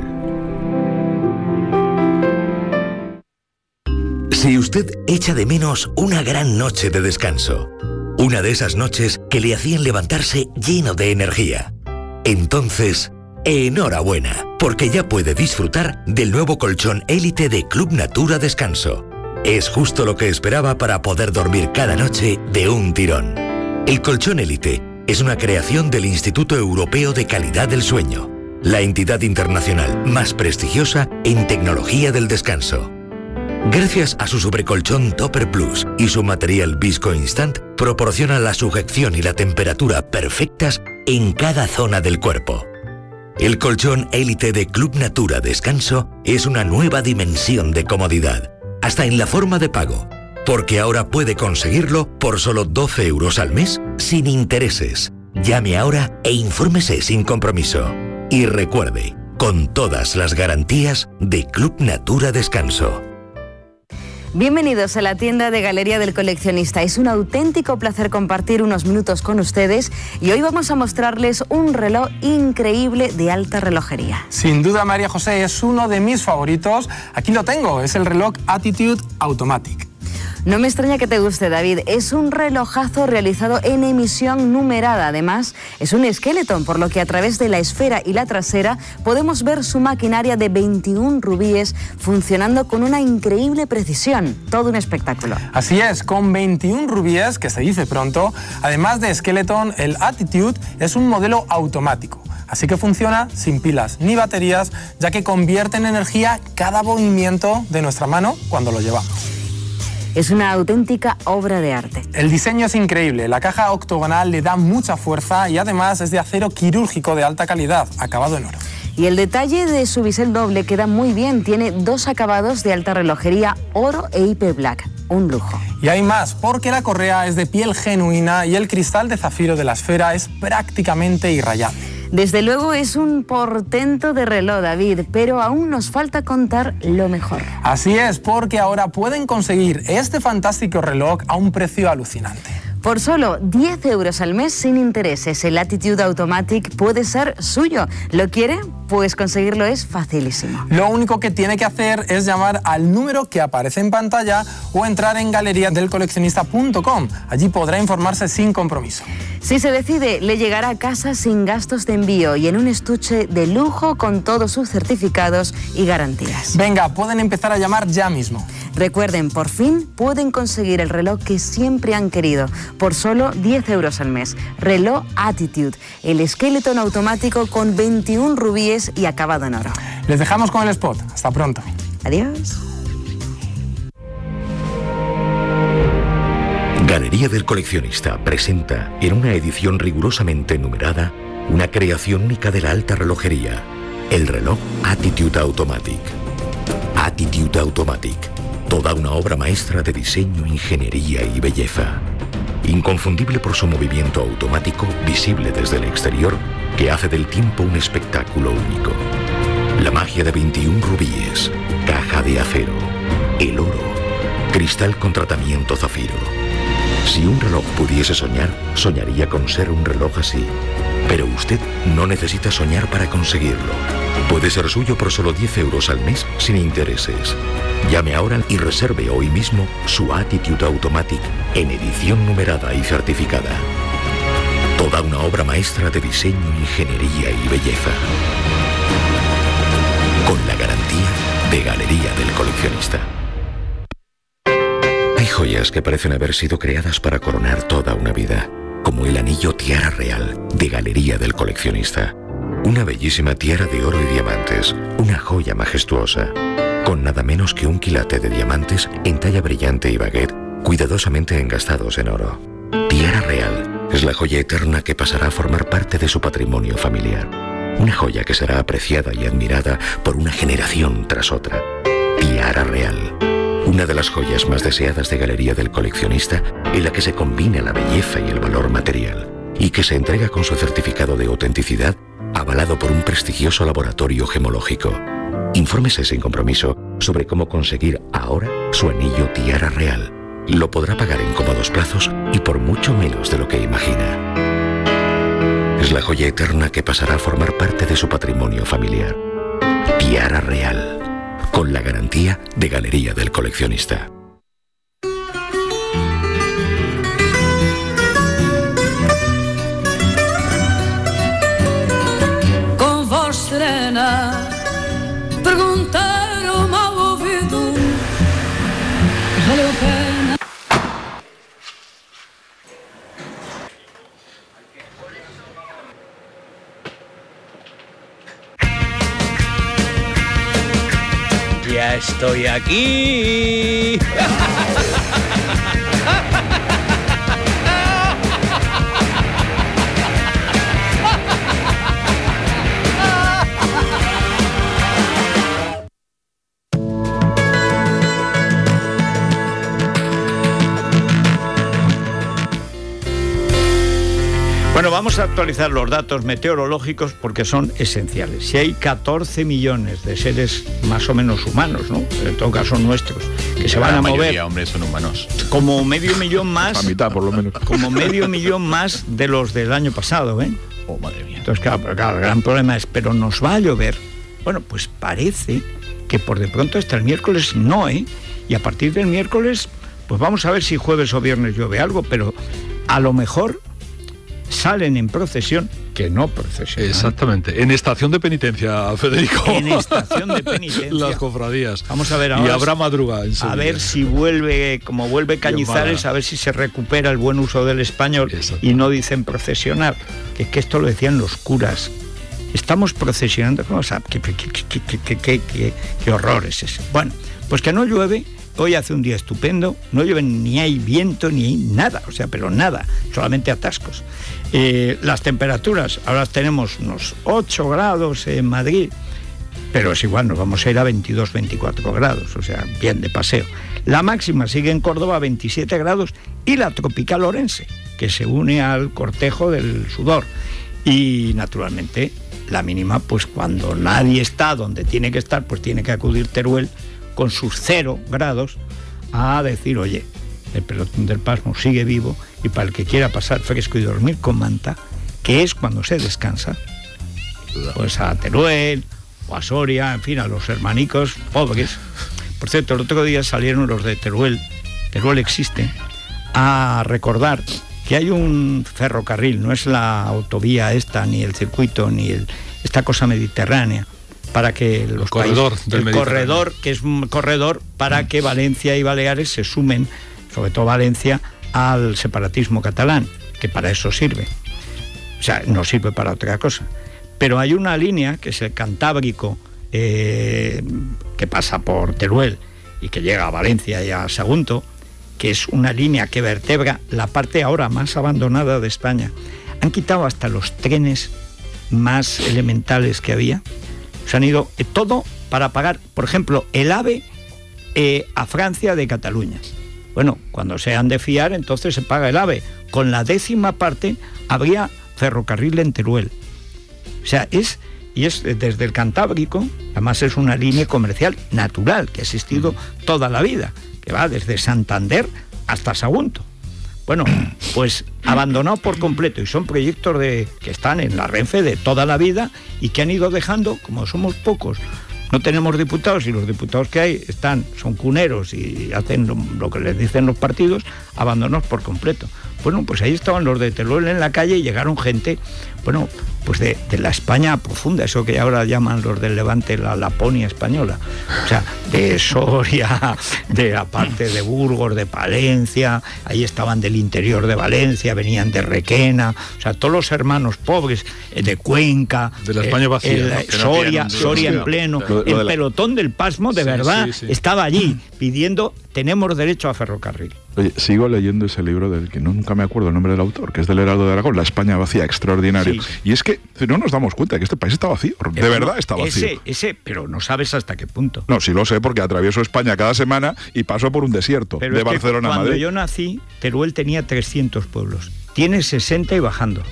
[SPEAKER 7] Si usted echa de menos una gran noche de descanso, una de esas noches que le hacían levantarse lleno de energía, entonces, enhorabuena, porque ya puede disfrutar del nuevo colchón élite de Club Natura Descanso. Es justo lo que esperaba para poder dormir cada noche de un tirón. El colchón élite es una creación del Instituto Europeo de Calidad del Sueño, la entidad internacional más prestigiosa en tecnología del descanso. Gracias a su sobrecolchón Topper Plus y su material Visco Instant, proporciona la sujeción y la temperatura perfectas en cada zona del cuerpo. El colchón élite de Club Natura Descanso es una nueva dimensión de comodidad, hasta en la forma de pago, porque ahora puede conseguirlo por solo doce euros al mes sin intereses. Llame ahora e infórmese sin compromiso. Y recuerde, con todas las garantías de Club Natura Descanso.
[SPEAKER 10] Bienvenidos a la tienda de Galería del Coleccionista. Es un auténtico placer compartir unos minutos con ustedes y hoy vamos a mostrarles un reloj increíble de alta relojería.
[SPEAKER 11] Sin duda, María José, es uno de mis favoritos. Aquí lo tengo, es el reloj Attitude Automatic.
[SPEAKER 10] No me extraña que te guste, David. Es un relojazo realizado en emisión numerada. Además, es un skeleton, por lo que a través de la esfera y la trasera podemos ver su maquinaria de veintiún rubíes funcionando con una increíble precisión. Todo un espectáculo.
[SPEAKER 11] Así es, con veintiún rubíes, que se dice pronto, además de skeleton, el Attitude es un modelo automático. Así que funciona sin pilas ni baterías, ya que convierte en energía cada movimiento de nuestra mano cuando lo llevamos.
[SPEAKER 10] Es una auténtica obra de arte.
[SPEAKER 11] El diseño es increíble, la caja octogonal le da mucha fuerza y además es de acero quirúrgico de alta calidad, acabado en oro.
[SPEAKER 10] Y el detalle de su bisel doble queda muy bien, tiene dos acabados de alta relojería, oro e hiper black, un lujo.
[SPEAKER 11] Y hay más, porque la correa es de piel genuina y el cristal de zafiro de la esfera es prácticamente irrayable.
[SPEAKER 10] Desde luego es un portento de reloj, David, pero aún nos falta contar lo mejor.
[SPEAKER 11] Así es, porque ahora pueden conseguir este fantástico reloj a un precio alucinante.
[SPEAKER 10] Por solo diez euros al mes sin intereses, el Attitude Automatic puede ser suyo. ¿Lo quiere? Pues conseguirlo es facilísimo.
[SPEAKER 11] Lo único que tiene que hacer es llamar al número que aparece en pantalla o entrar en galería del coleccionista punto com. Allí podrá informarse sin compromiso.
[SPEAKER 10] Si se decide, le llegará a casa sin gastos de envío y en un estuche de lujo con todos sus certificados y garantías.
[SPEAKER 11] Venga, pueden empezar a llamar ya mismo.
[SPEAKER 10] Recuerden, por fin pueden conseguir el reloj que siempre han querido por solo diez euros al mes. Reloj Attitude, el skeleton automático con veintiún rubíes y acabado en oro.
[SPEAKER 11] Les dejamos con el spot. Hasta pronto.
[SPEAKER 10] Adiós.
[SPEAKER 7] Galería del Coleccionista presenta, en una edición rigurosamente numerada, una creación única de la alta relojería, el reloj Attitude Automatic. Attitude Automatic, toda una obra maestra de diseño, ingeniería y belleza. Inconfundible por su movimiento automático, visible desde el exterior, que hace del tiempo un espectáculo único. La magia de veintiún rubíes, caja de acero, el oro, cristal con tratamiento zafiro. Si un reloj pudiese soñar, soñaría con ser un reloj así. Pero usted no necesita soñar para conseguirlo. Puede ser suyo por solo diez euros al mes sin intereses. Llame ahora y reserve hoy mismo su Attitude Automatic en edición numerada y certificada. Toda una obra maestra de diseño, ingeniería y belleza. Con la garantía de Galería del Coleccionista. Hay joyas que parecen haber sido creadas para coronar toda una vida, como el anillo tiara real de Galería del Coleccionista. Una bellísima tiara de oro y diamantes, una joya majestuosa, con nada menos que un quilate de diamantes en talla brillante y baguette, cuidadosamente engastados en oro. Tiara real es la joya eterna que pasará a formar parte de su patrimonio familiar. Una joya que será apreciada y admirada por una generación tras otra. Tiara real. Una de las joyas más deseadas de Galería del Coleccionista, en la que se combina la belleza y el valor material, y que se entrega con su certificado de autenticidad, avalado por un prestigioso laboratorio gemológico. Infórmese sin compromiso sobre cómo conseguir ahora su anillo tiara real. Lo podrá pagar en cómodos plazos y por mucho menos de lo que imagina. Es la joya eterna que pasará a formar parte de su patrimonio familiar. Tiara real. Con la garantía de Galería del Coleccionista.
[SPEAKER 12] Con voz serena, preguntaron ao ouvido, valeu a pena.
[SPEAKER 1] Ya estoy aquí. vamos a actualizar los datos meteorológicos porque son esenciales. Si hay catorce millones de seres más o menos humanos, ¿no? En todo caso nuestros, que se van a mover. La
[SPEAKER 4] mayoría, hombres, son humanos.
[SPEAKER 1] Como medio millón más.
[SPEAKER 5] La mitad, por lo menos.
[SPEAKER 1] Como medio millón más de los del año pasado, ¿eh?
[SPEAKER 4] Oh, madre mía.
[SPEAKER 1] Entonces, claro, pero claro, el gran problema es, ¿pero nos va a llover? Bueno, pues parece que por de pronto hasta el miércoles no, ¿eh? Y a partir del miércoles, pues vamos a ver si jueves o viernes llueve algo, pero a lo mejor salen en procesión, que no procesión.
[SPEAKER 2] Exactamente, en estación de penitencia, Federico.
[SPEAKER 1] En estación de penitencia.
[SPEAKER 2] Las cofradías.
[SPEAKER 1] Vamos a ver ahora.
[SPEAKER 2] Y habrá madruga. En
[SPEAKER 1] a ver si vuelve, como vuelve Cañizares, a ver si se recupera el buen uso del español y no dicen procesionar. Que, que esto lo decían los curas. Estamos procesionando. O sea, qué, qué, qué, qué, qué, qué, qué, qué horror es ese. Bueno, pues que no llueve. Hoy hace un día estupendo, no llueve, ni hay viento, ni hay nada, o sea, pero nada, solamente atascos. Eh, las temperaturas, ahora tenemos unos ocho grados en Madrid, pero es igual, nos vamos a ir a veintidós, veinticuatro grados, o sea, bien de paseo. La máxima sigue en Córdoba a veintisiete grados y la tropical Orense, que se une al cortejo del sudor. Y naturalmente la mínima, pues cuando nadie está donde tiene que estar, pues tiene que acudir Teruel con sus cero grados a decir, oye, el pelotón del Pasmo sigue vivo y para el que quiera pasar fresco y dormir con manta, que es cuando se descansa, pues a Teruel o a Soria, en fin, a los hermanicos pobres. Por cierto, el otro día salieron los de Teruel, Teruel existe, a recordar que hay un ferrocarril, no es la autovía esta, ni el circuito, ni el, esta cosa mediterránea, para que los
[SPEAKER 2] el corredor,
[SPEAKER 1] países,
[SPEAKER 2] del
[SPEAKER 1] el corredor, que es un corredor para que Valencia y Baleares se sumen, sobre todo Valencia, al separatismo catalán, que para eso sirve. O sea, no sirve para otra cosa. Pero hay una línea, que es el Cantábrico, eh, que pasa por Teruel y que llega a Valencia y a Sagunto, que es una línea que vertebra la parte ahora más abandonada de España. Han quitado hasta los trenes más elementales que había. Se han ido eh, todo para pagar, por ejemplo, el AVE eh, a Francia de Cataluña. Bueno, cuando sean de fiar, entonces se paga el AVE. Con la décima parte habría ferrocarril en Teruel. O sea, es, y es desde el Cantábrico, además es una línea comercial natural que ha existido toda la vida, que va desde Santander hasta Sagunto. Bueno, pues abandonado por completo, y son proyectos de, que están en la Renfe de toda la vida y que han ido dejando, como somos pocos, no tenemos diputados y los diputados que hay están, son cuneros y hacen lo, lo que les dicen los partidos, abandonados por completo. Bueno, pues ahí estaban los de Teruel en la calle y llegaron gente, bueno, pues de, de la España profunda, eso que ahora llaman los del Levante la Laponia española. O sea, de Soria, de la parte de Burgos, de Palencia, ahí estaban del interior de Valencia, venían de Requena, o sea, todos los hermanos pobres, de Cuenca,
[SPEAKER 2] de la España vacía,
[SPEAKER 1] el,
[SPEAKER 2] ¿no?
[SPEAKER 1] Soria, no Soria en pleno, lo, lo el la... pelotón del Pasmo, de sí, verdad, sí, sí. estaba allí pidiendo, tenemos derecho a ferrocarril.
[SPEAKER 5] Oye, sigo leyendo ese libro del que no, nunca me acuerdo el nombre del autor, que es del Heraldo de Aragón, La España vacía, extraordinario. Sí. Y es que no nos damos cuenta de que este país está vacío, de
[SPEAKER 1] eh,
[SPEAKER 5] verdad está vacío.
[SPEAKER 1] Ese, ese, pero no sabes hasta qué punto.
[SPEAKER 5] No, sí lo sé, porque atravieso España cada semana y paso por un desierto,
[SPEAKER 1] pero
[SPEAKER 5] de
[SPEAKER 1] es
[SPEAKER 5] Barcelona a Madrid.
[SPEAKER 1] Cuando yo nací, Teruel tenía trescientos pueblos, tiene sesenta y bajando.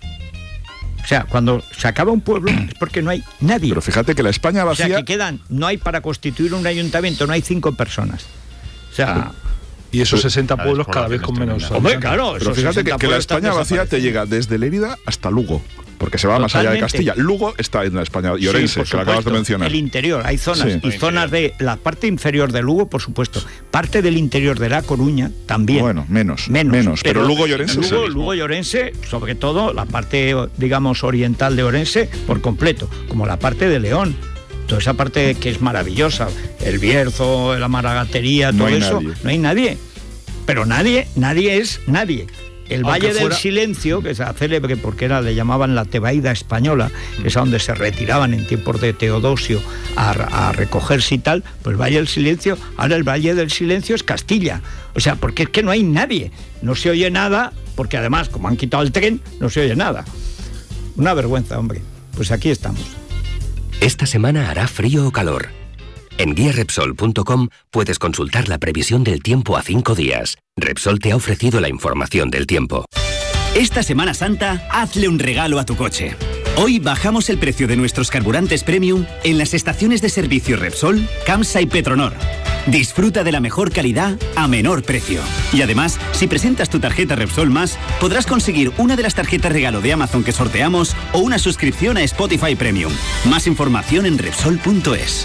[SPEAKER 1] O sea, cuando se acaba un pueblo es porque no hay nadie.
[SPEAKER 5] Pero fíjate que la España vacía...
[SPEAKER 1] O sea, que quedan, no hay para constituir un ayuntamiento, no hay cinco personas. O sea...
[SPEAKER 2] Y esos sesenta pueblos cada vez con menos...
[SPEAKER 1] Hombre, claro.
[SPEAKER 5] Pero fíjate que, que la España vacía te llega desde Lérida hasta Lugo, porque se va Totalmente. más allá de Castilla. Lugo está en la España y Orense, sí, que lo acabas de mencionar.
[SPEAKER 1] El interior, hay zonas, sí. y zonas de la parte inferior de Lugo, por supuesto. Parte del interior de La Coruña también.
[SPEAKER 5] Bueno, menos, menos. menos pero, pero Lugo y Orense...
[SPEAKER 1] Lugo, Lugo y Orense, sobre todo la parte, digamos, oriental de Orense, por completo, como la parte de León. Toda esa parte que es maravillosa, el Bierzo, la Maragatería, todo no eso, nadie. no hay nadie. Pero nadie, nadie es nadie. El Aunque Valle fuera... del Silencio, que es célebre porque era, le llamaban la Tebaida española, que es a donde se retiraban en tiempos de Teodosio a, a recogerse y tal, pues el Valle del Silencio, ahora el Valle del Silencio es Castilla. O sea, porque es que no hay nadie, no se oye nada, porque además, como han quitado el tren, no se oye nada. Una vergüenza, hombre. Pues aquí estamos.
[SPEAKER 7] Esta semana hará frío o calor. En guía repsol punto com puedes consultar la previsión del tiempo a cinco días. Repsol te ha ofrecido la información del tiempo.
[SPEAKER 13] Esta Semana Santa, hazle un regalo a tu coche. Hoy bajamos el precio de nuestros carburantes premium en las estaciones de servicio Repsol, Camsa y Petronor. Disfruta de la mejor calidad a menor precio. Y además, si presentas tu tarjeta Repsol Más, podrás conseguir una de las tarjetas regalo de Amazon que sorteamos o una suscripción a Spotify Premium. Más información en Repsol punto es.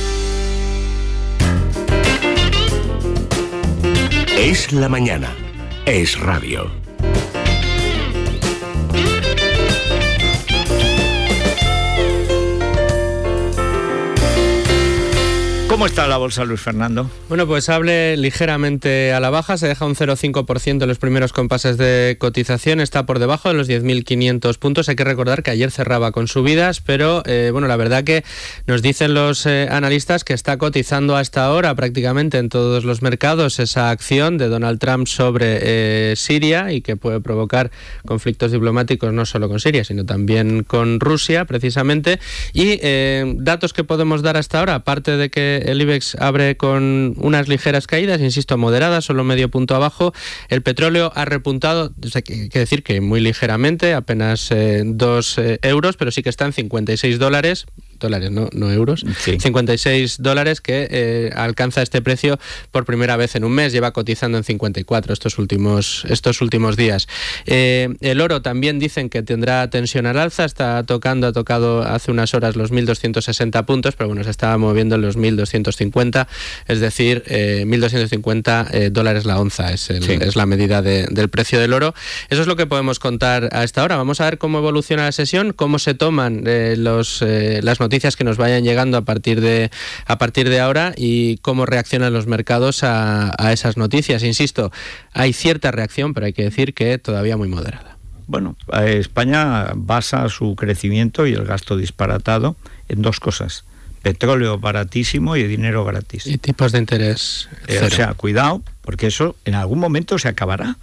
[SPEAKER 7] Es la mañana. Es radio.
[SPEAKER 1] ¿Cómo está la bolsa, Luis Fernando?
[SPEAKER 14] Bueno, pues hable ligeramente a la baja, se deja un cero coma cinco por ciento en los primeros compases de cotización, está por debajo de los diez mil quinientos puntos. Hay que recordar que ayer cerraba con subidas, pero eh, bueno, la verdad que nos dicen los eh, analistas que está cotizando hasta ahora prácticamente en todos los mercados esa acción de Donald Trump sobre eh, Siria y que puede provocar conflictos diplomáticos no solo con Siria, sino también con Rusia, precisamente. Y eh, datos que podemos dar hasta ahora, aparte de que el IBEX abre con unas ligeras caídas, insisto, moderadas, solo medio punto abajo. El petróleo ha repuntado, hay que decir que muy ligeramente, apenas eh, dos eh, euros, pero sí que está en cincuenta y seis dólares. Dólares, no, no euros. Sí. cincuenta y seis dólares que eh, alcanza este precio por primera vez en un mes. Lleva cotizando en cincuenta y cuatro estos últimos, estos últimos días. Eh, el oro también dicen que tendrá tensión al alza. Está tocando, ha tocado hace unas horas los mil doscientos sesenta puntos, pero bueno, se estaba moviendo en los mil doscientos cincuenta, es decir, eh, mil doscientos cincuenta eh, dólares la onza es, el, sí. es la medida de, del precio del oro. Eso es lo que podemos contar a esta hora. Vamos a ver cómo evoluciona la sesión, cómo se toman eh, los, eh, las noticias que nos vayan llegando a partir de a partir de ahora y cómo reaccionan los mercados a, a esas noticias. Insisto, hay cierta reacción, pero hay que decir que todavía muy moderada.
[SPEAKER 1] Bueno, España basa su crecimiento y el gasto disparatado en dos cosas: petróleo baratísimo y dinero gratis.
[SPEAKER 14] Y tipos de interés
[SPEAKER 1] eh, o sea, cuidado, porque eso en algún momento se acabará.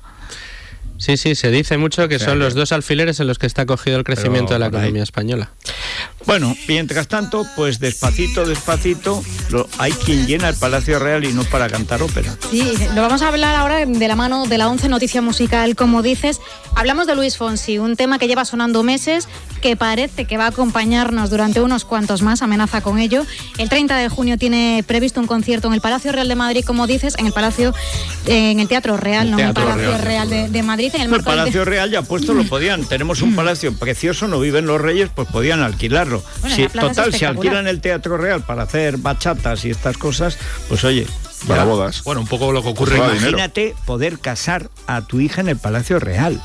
[SPEAKER 14] Sí, sí, se dice mucho que o sea, son los dos alfileres en los que está cogido el crecimiento de la economía española.
[SPEAKER 1] Bueno, mientras tanto, pues despacito, despacito, lo, hay quien llena el Palacio Real y no para cantar ópera.
[SPEAKER 15] Sí, lo vamos a hablar ahora de la mano de la once Noticia Musical, como dices. Hablamos de Luis Fonsi, un tema que lleva sonando meses, que parece que va a acompañarnos durante unos cuantos más, amenaza con ello. El treinta de junio tiene previsto un concierto en el Palacio Real de Madrid, como dices, en el Palacio, eh, en el Teatro Real, el no Teatro en el Palacio Real, Real de, de Madrid. En el,
[SPEAKER 1] el Palacio de... Real ya puesto lo podían, tenemos un palacio precioso, no viven los reyes, pues podían alquilarlo.
[SPEAKER 15] Bueno,
[SPEAKER 1] si, total, si alquilan el Teatro Real para hacer bachatas y estas cosas, pues oye...
[SPEAKER 5] Para bodas.
[SPEAKER 2] Bueno, un poco lo que ocurre...
[SPEAKER 1] Pues imagínate dinero. Poder casar a tu hija en el Palacio Real.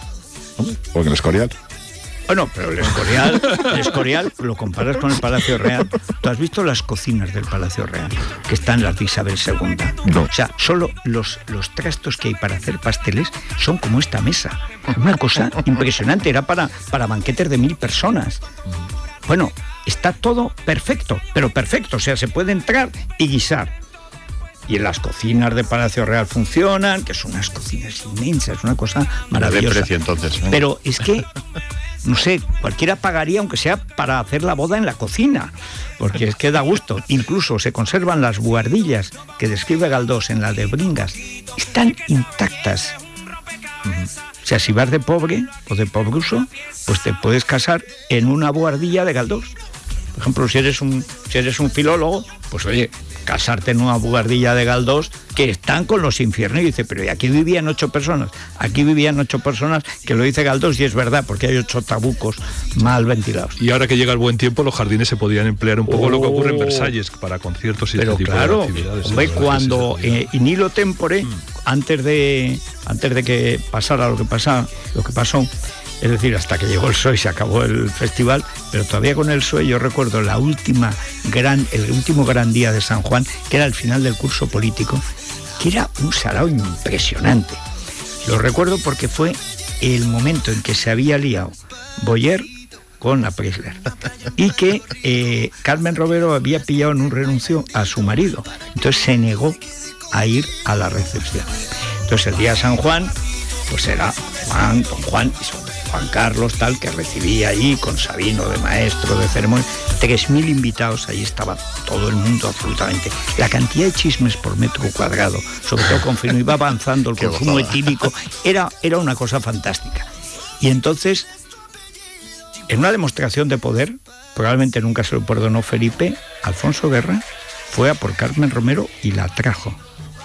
[SPEAKER 5] O en el Escorial.
[SPEAKER 1] Bueno, pero el Escorial, el Escorial lo comparas con el Palacio Real. ¿Tú has visto las cocinas del Palacio Real? Que están las de Isabel segunda.
[SPEAKER 5] No.
[SPEAKER 1] O sea, solo los, los trastos que hay para hacer pasteles son como esta mesa. Una cosa impresionante. Era para, para banquetes de mil personas. Bueno, está todo perfecto, pero perfecto. O sea, se puede entrar y guisar. Y en las cocinas de Palacio Real funcionan, que son unas cocinas inmensas, una cosa maravillosa.
[SPEAKER 4] De precio, entonces. ¿eh?
[SPEAKER 1] Pero es que, no sé, cualquiera pagaría, aunque sea para hacer la boda en la cocina, porque es que da gusto. Incluso se conservan las buhardillas que describe Galdós en la de Bringas. Están intactas. O sea, si vas de pobre o de pobruso, pues te puedes casar en una buhardilla de Galdós. Por ejemplo, si eres un, si eres un filólogo, pues oye, casarte en una buhardilla de Galdós, que están con los infiernos. Y dice, pero aquí vivían ocho personas. Aquí vivían ocho personas, que lo dice Galdós, y es verdad, porque hay ocho tabucos mal ventilados.
[SPEAKER 2] Y ahora que llega el buen tiempo, los jardines se podían emplear un poco oh. lo que ocurre en Versalles, para conciertos y
[SPEAKER 1] pero
[SPEAKER 2] este tipo
[SPEAKER 1] claro,
[SPEAKER 2] de actividades.
[SPEAKER 1] Hombre, cuando eh, in illo tempore, mm. antes de antes de que pasara lo que pasaba, lo que pasó, es decir, hasta que llegó el P S O E y se acabó el festival, pero todavía con el P S O E yo recuerdo la última gran, el último gran día de San Juan, que era el final del curso político, que era un sarao impresionante. Lo recuerdo porque fue el momento en que se había liado Boyer con la Preisler y que eh, Carmen Romero había pillado en un renuncio a su marido, entonces se negó a ir a la recepción. Entonces el día de San Juan, pues era Juan, don Juan y su Juan Carlos, tal, que recibía allí con Sabino de maestro de ceremonia, tres mil invitados, ahí estaba todo el mundo absolutamente. La cantidad de chismes por metro cuadrado, sobre todo conforme iba avanzando el consumo etílico, era, era una cosa fantástica. Y entonces, en una demostración de poder, probablemente nunca se lo perdonó Felipe, Alfonso Guerra fue a por Carmen Romero y la trajo.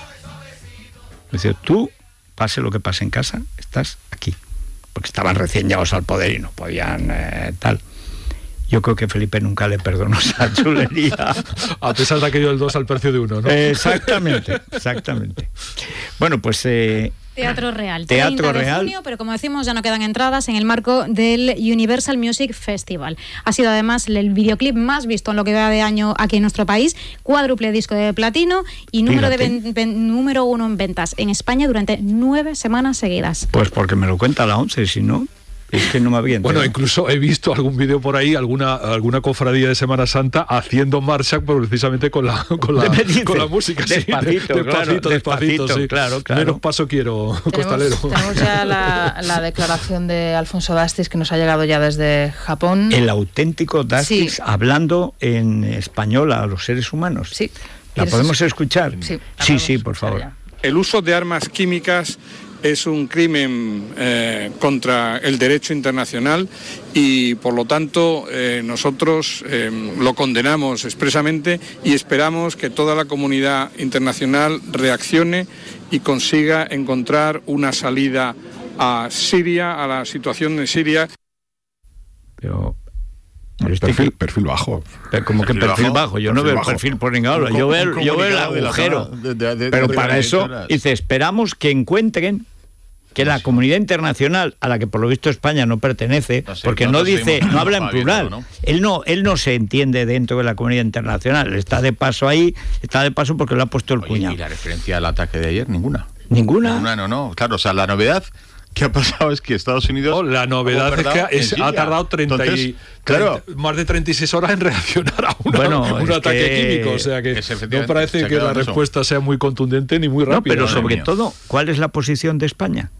[SPEAKER 1] Dice, tú, pase lo que pase en casa, estás aquí. Porque estaban recién llegados al poder y no podían eh, tal. Yo creo que Felipe nunca le perdonó esa chulería.
[SPEAKER 2] A pesar de aquello del dos al precio de uno, ¿no?
[SPEAKER 1] Eh, exactamente, exactamente. Bueno, pues... Eh,
[SPEAKER 15] Teatro Real.
[SPEAKER 1] Teatro
[SPEAKER 15] treinta de
[SPEAKER 1] Real.
[SPEAKER 15] junio, pero como decimos, ya no quedan entradas en el marco del Universal Music Festival. Ha sido además el videoclip más visto en lo que va de año aquí en nuestro país, cuádruple disco de platino y número, de ven, ven, número uno en ventas en España durante nueve semanas seguidas.
[SPEAKER 1] Pues porque me lo cuenta la once, si no... Es que no me había enterado.
[SPEAKER 2] Bueno, incluso he visto algún vídeo por ahí, alguna alguna cofradía de Semana Santa haciendo marcha precisamente con la con la, con la música.
[SPEAKER 1] Despacito,
[SPEAKER 2] sí, despacito,
[SPEAKER 1] claro,
[SPEAKER 2] despacito,
[SPEAKER 1] despacito,
[SPEAKER 2] sí.
[SPEAKER 1] claro, claro.
[SPEAKER 2] Menos paso quiero,
[SPEAKER 3] tenemos,
[SPEAKER 2] costalero.
[SPEAKER 3] Tenemos ya la, la declaración de Alfonso Dastis que nos ha llegado ya desde Japón.
[SPEAKER 1] El auténtico Dastis
[SPEAKER 3] sí.
[SPEAKER 1] hablando en español a los seres humanos.
[SPEAKER 3] Sí.
[SPEAKER 1] ¿La podemos escuchar?
[SPEAKER 3] Sí,
[SPEAKER 1] sí, sí, por favor.
[SPEAKER 16] Ya. El uso de armas químicas es un crimen eh, contra el derecho internacional y por lo tanto eh, nosotros eh, lo condenamos expresamente y esperamos que toda la comunidad internacional reaccione y consiga encontrar una salida a Siria, a la situación de Siria.
[SPEAKER 1] Pero...
[SPEAKER 5] Este perfil, perfil bajo.
[SPEAKER 1] Pero como que perfil, perfil bajo, bajo. yo perfil no veo bajo. el perfil por ningún lado, yo veo, yo veo el agujero. De de, de, pero de para eso, dice, esperamos que encuentren que la comunidad internacional, a la que por lo visto España no pertenece, no sé, porque no dice, no habla en plural, ¿no? Él no, él no se entiende dentro de la comunidad internacional, está de paso ahí, está de paso porque le ha puesto el
[SPEAKER 4] Oye,
[SPEAKER 1] cuñado.
[SPEAKER 4] ¿Y la referencia al ataque de ayer? Ninguna.
[SPEAKER 1] ¿Ninguna?
[SPEAKER 4] Ninguna, no, no. Claro, o sea, la novedad que ha pasado es que Estados Unidos...
[SPEAKER 2] Oh, la novedad es que es, ha tardado treinta Entonces, y, claro, treinta, más de treinta y seis horas en reaccionar a una, bueno, un ataque que, químico. O sea que no parece que la respuesta sea muy contundente ni muy rápida.
[SPEAKER 1] No, pero sobre mío. todo, ¿cuál es la posición de España?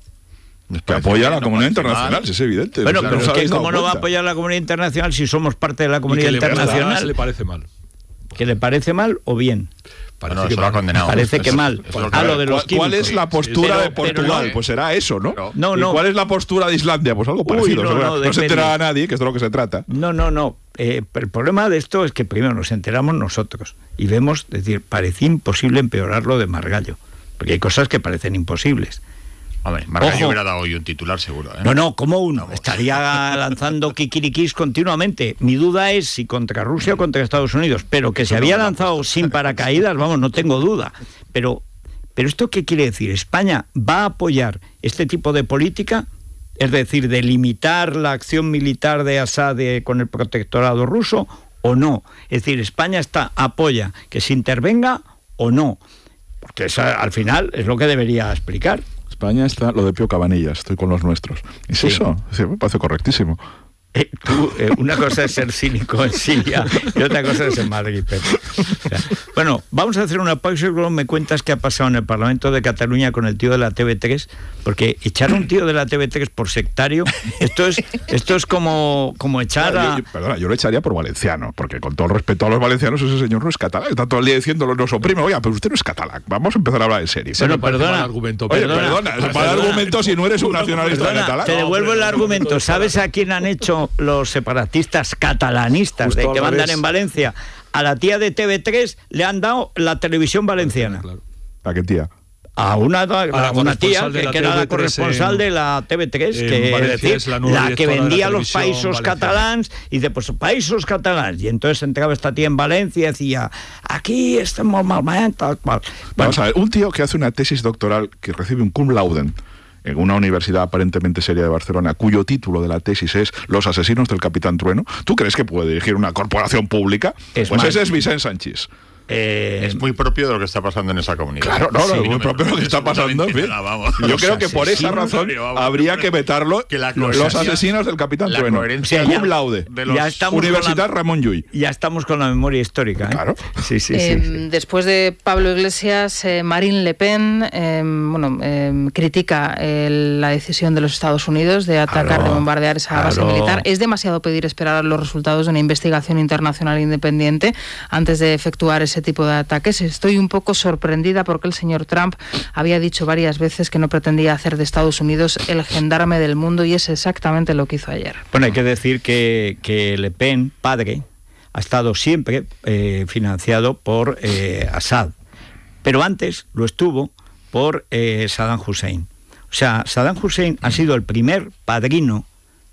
[SPEAKER 5] Que apoya a la comunidad internacional, si es evidente.
[SPEAKER 1] Bueno, pero es que ¿cómo no va a apoyar a la comunidad internacional si somos parte de la comunidad
[SPEAKER 2] y que
[SPEAKER 1] internacional?
[SPEAKER 2] Le, le parece mal.
[SPEAKER 1] ¿Que le parece mal o bien?
[SPEAKER 4] Parece no, que lo ha condenado.
[SPEAKER 1] Parece que
[SPEAKER 4] eso,
[SPEAKER 1] mal.
[SPEAKER 4] Eso,
[SPEAKER 1] a lo de los químicos.
[SPEAKER 5] ¿Cuál es la postura
[SPEAKER 1] pero,
[SPEAKER 5] de Portugal? No, pues será eso, ¿no?
[SPEAKER 1] No, no.
[SPEAKER 5] ¿Y cuál es la postura de Islandia? Pues algo parecido.
[SPEAKER 1] Uy, no, no,
[SPEAKER 5] no se entera a nadie, que es de lo que se trata.
[SPEAKER 1] No, no, no. Eh, el problema de esto es que primero nos enteramos nosotros y vemos, es decir, parecía imposible empeorarlo de Margallo. Porque hay cosas que parecen imposibles.
[SPEAKER 4] Hombre, Margallo hubiera dado hoy un titular seguro, ¿eh?
[SPEAKER 1] No, no, como uno. Vamos. Estaría lanzando kikirikis continuamente. Mi duda es si contra Rusia o contra Estados Unidos, pero que se había lanzado sin paracaídas, vamos, no tengo duda. Pero, pero ¿esto qué quiere decir? ¿España va a apoyar este tipo de política? Es decir, de limitar la acción militar de Assad de, con el protectorado ruso o no. Es decir, ¿España está me intervenga o no? Porque esa, al final es lo que debería explicar.
[SPEAKER 5] España está lo de Pío Cabanillas, estoy con los nuestros. ¿Es sí. eso? Sí, me parece correctísimo.
[SPEAKER 1] Eh, tú, eh, una cosa es ser cínico en Siria y otra cosa es en Madrid, Pedro. O sea, bueno, vamos a hacer una pausa y luego me cuentas qué ha pasado en el Parlamento de Cataluña con el tío de la T V tres, porque echar a un tío de la T V tres por sectario, esto es esto es como, como echar a...
[SPEAKER 5] Yo, yo, perdona, yo lo echaría por valenciano, porque con todo el respeto a los valencianos, ese señor no es catalán, está todo el día diciéndolo, nos oprime, oiga, pero usted no es catalán, vamos a empezar a hablar en serio.
[SPEAKER 1] Bueno, perdona,
[SPEAKER 2] argumento,
[SPEAKER 5] Oye, perdona, perdona, perdona, para el argumento si no eres un nacionalista
[SPEAKER 1] perdona,
[SPEAKER 5] catalán.
[SPEAKER 1] Te devuelvo no, el argumento, ¿sabes a quién han hecho los separatistas catalanistas Justo de que mandan en Valencia? A la tía de T V tres le han dado la televisión valenciana.
[SPEAKER 5] Claro. ¿A qué tía?
[SPEAKER 1] A una, a a una tía que, que era la corresponsal en, de la T V tres, que es decir, la, la que vendía la los paísos catalans, y dice, pues paísos catalans, y entonces entraba esta tía en Valencia y decía, aquí estamos mal, tal cual. Bueno,
[SPEAKER 5] vamos a ver, un tío que hace una tesis doctoral que recibe un cum laude en una universidad aparentemente seria de Barcelona, cuyo título de la tesis es Los asesinos del Capitán Trueno, ¿tú crees que puede dirigir una corporación pública?
[SPEAKER 1] Es
[SPEAKER 5] pues
[SPEAKER 1] mal.
[SPEAKER 5] Ese es Vicent Sánchez.
[SPEAKER 4] Eh, es muy propio de lo que está pasando en esa comunidad.
[SPEAKER 5] Claro, no, no, sí, es muy propio de lo que está pasando. En fin. Nada, vamos, yo creo que por esa razón vamos, habría que vetarlo que la los asesinos del Capitán Trueno. Cum laude. De los ya Universidad la, Ramón Llull.
[SPEAKER 1] Ya estamos con la memoria histórica, ¿eh?
[SPEAKER 5] Claro.
[SPEAKER 1] Sí, sí,
[SPEAKER 3] eh,
[SPEAKER 1] sí, sí.
[SPEAKER 3] Después de Pablo Iglesias, eh, Marine Le Pen eh, bueno, eh, critica eh, la decisión de los Estados Unidos de atacar, claro, de bombardear esa claro. base militar. Es demasiado pedir esperar los resultados de una investigación internacional independiente antes de efectuar ese ese tipo de ataques. Estoy un poco sorprendida porque el señor Trump había dicho varias veces que no pretendía hacer de Estados Unidos el gendarme del mundo, y es exactamente lo que hizo ayer.
[SPEAKER 1] Bueno, hay que decir que, que Le Pen, padre, ha estado siempre eh, financiado por eh, Assad, pero antes lo estuvo por eh, Saddam Hussein. O sea, Saddam Hussein ha sido el primer padrino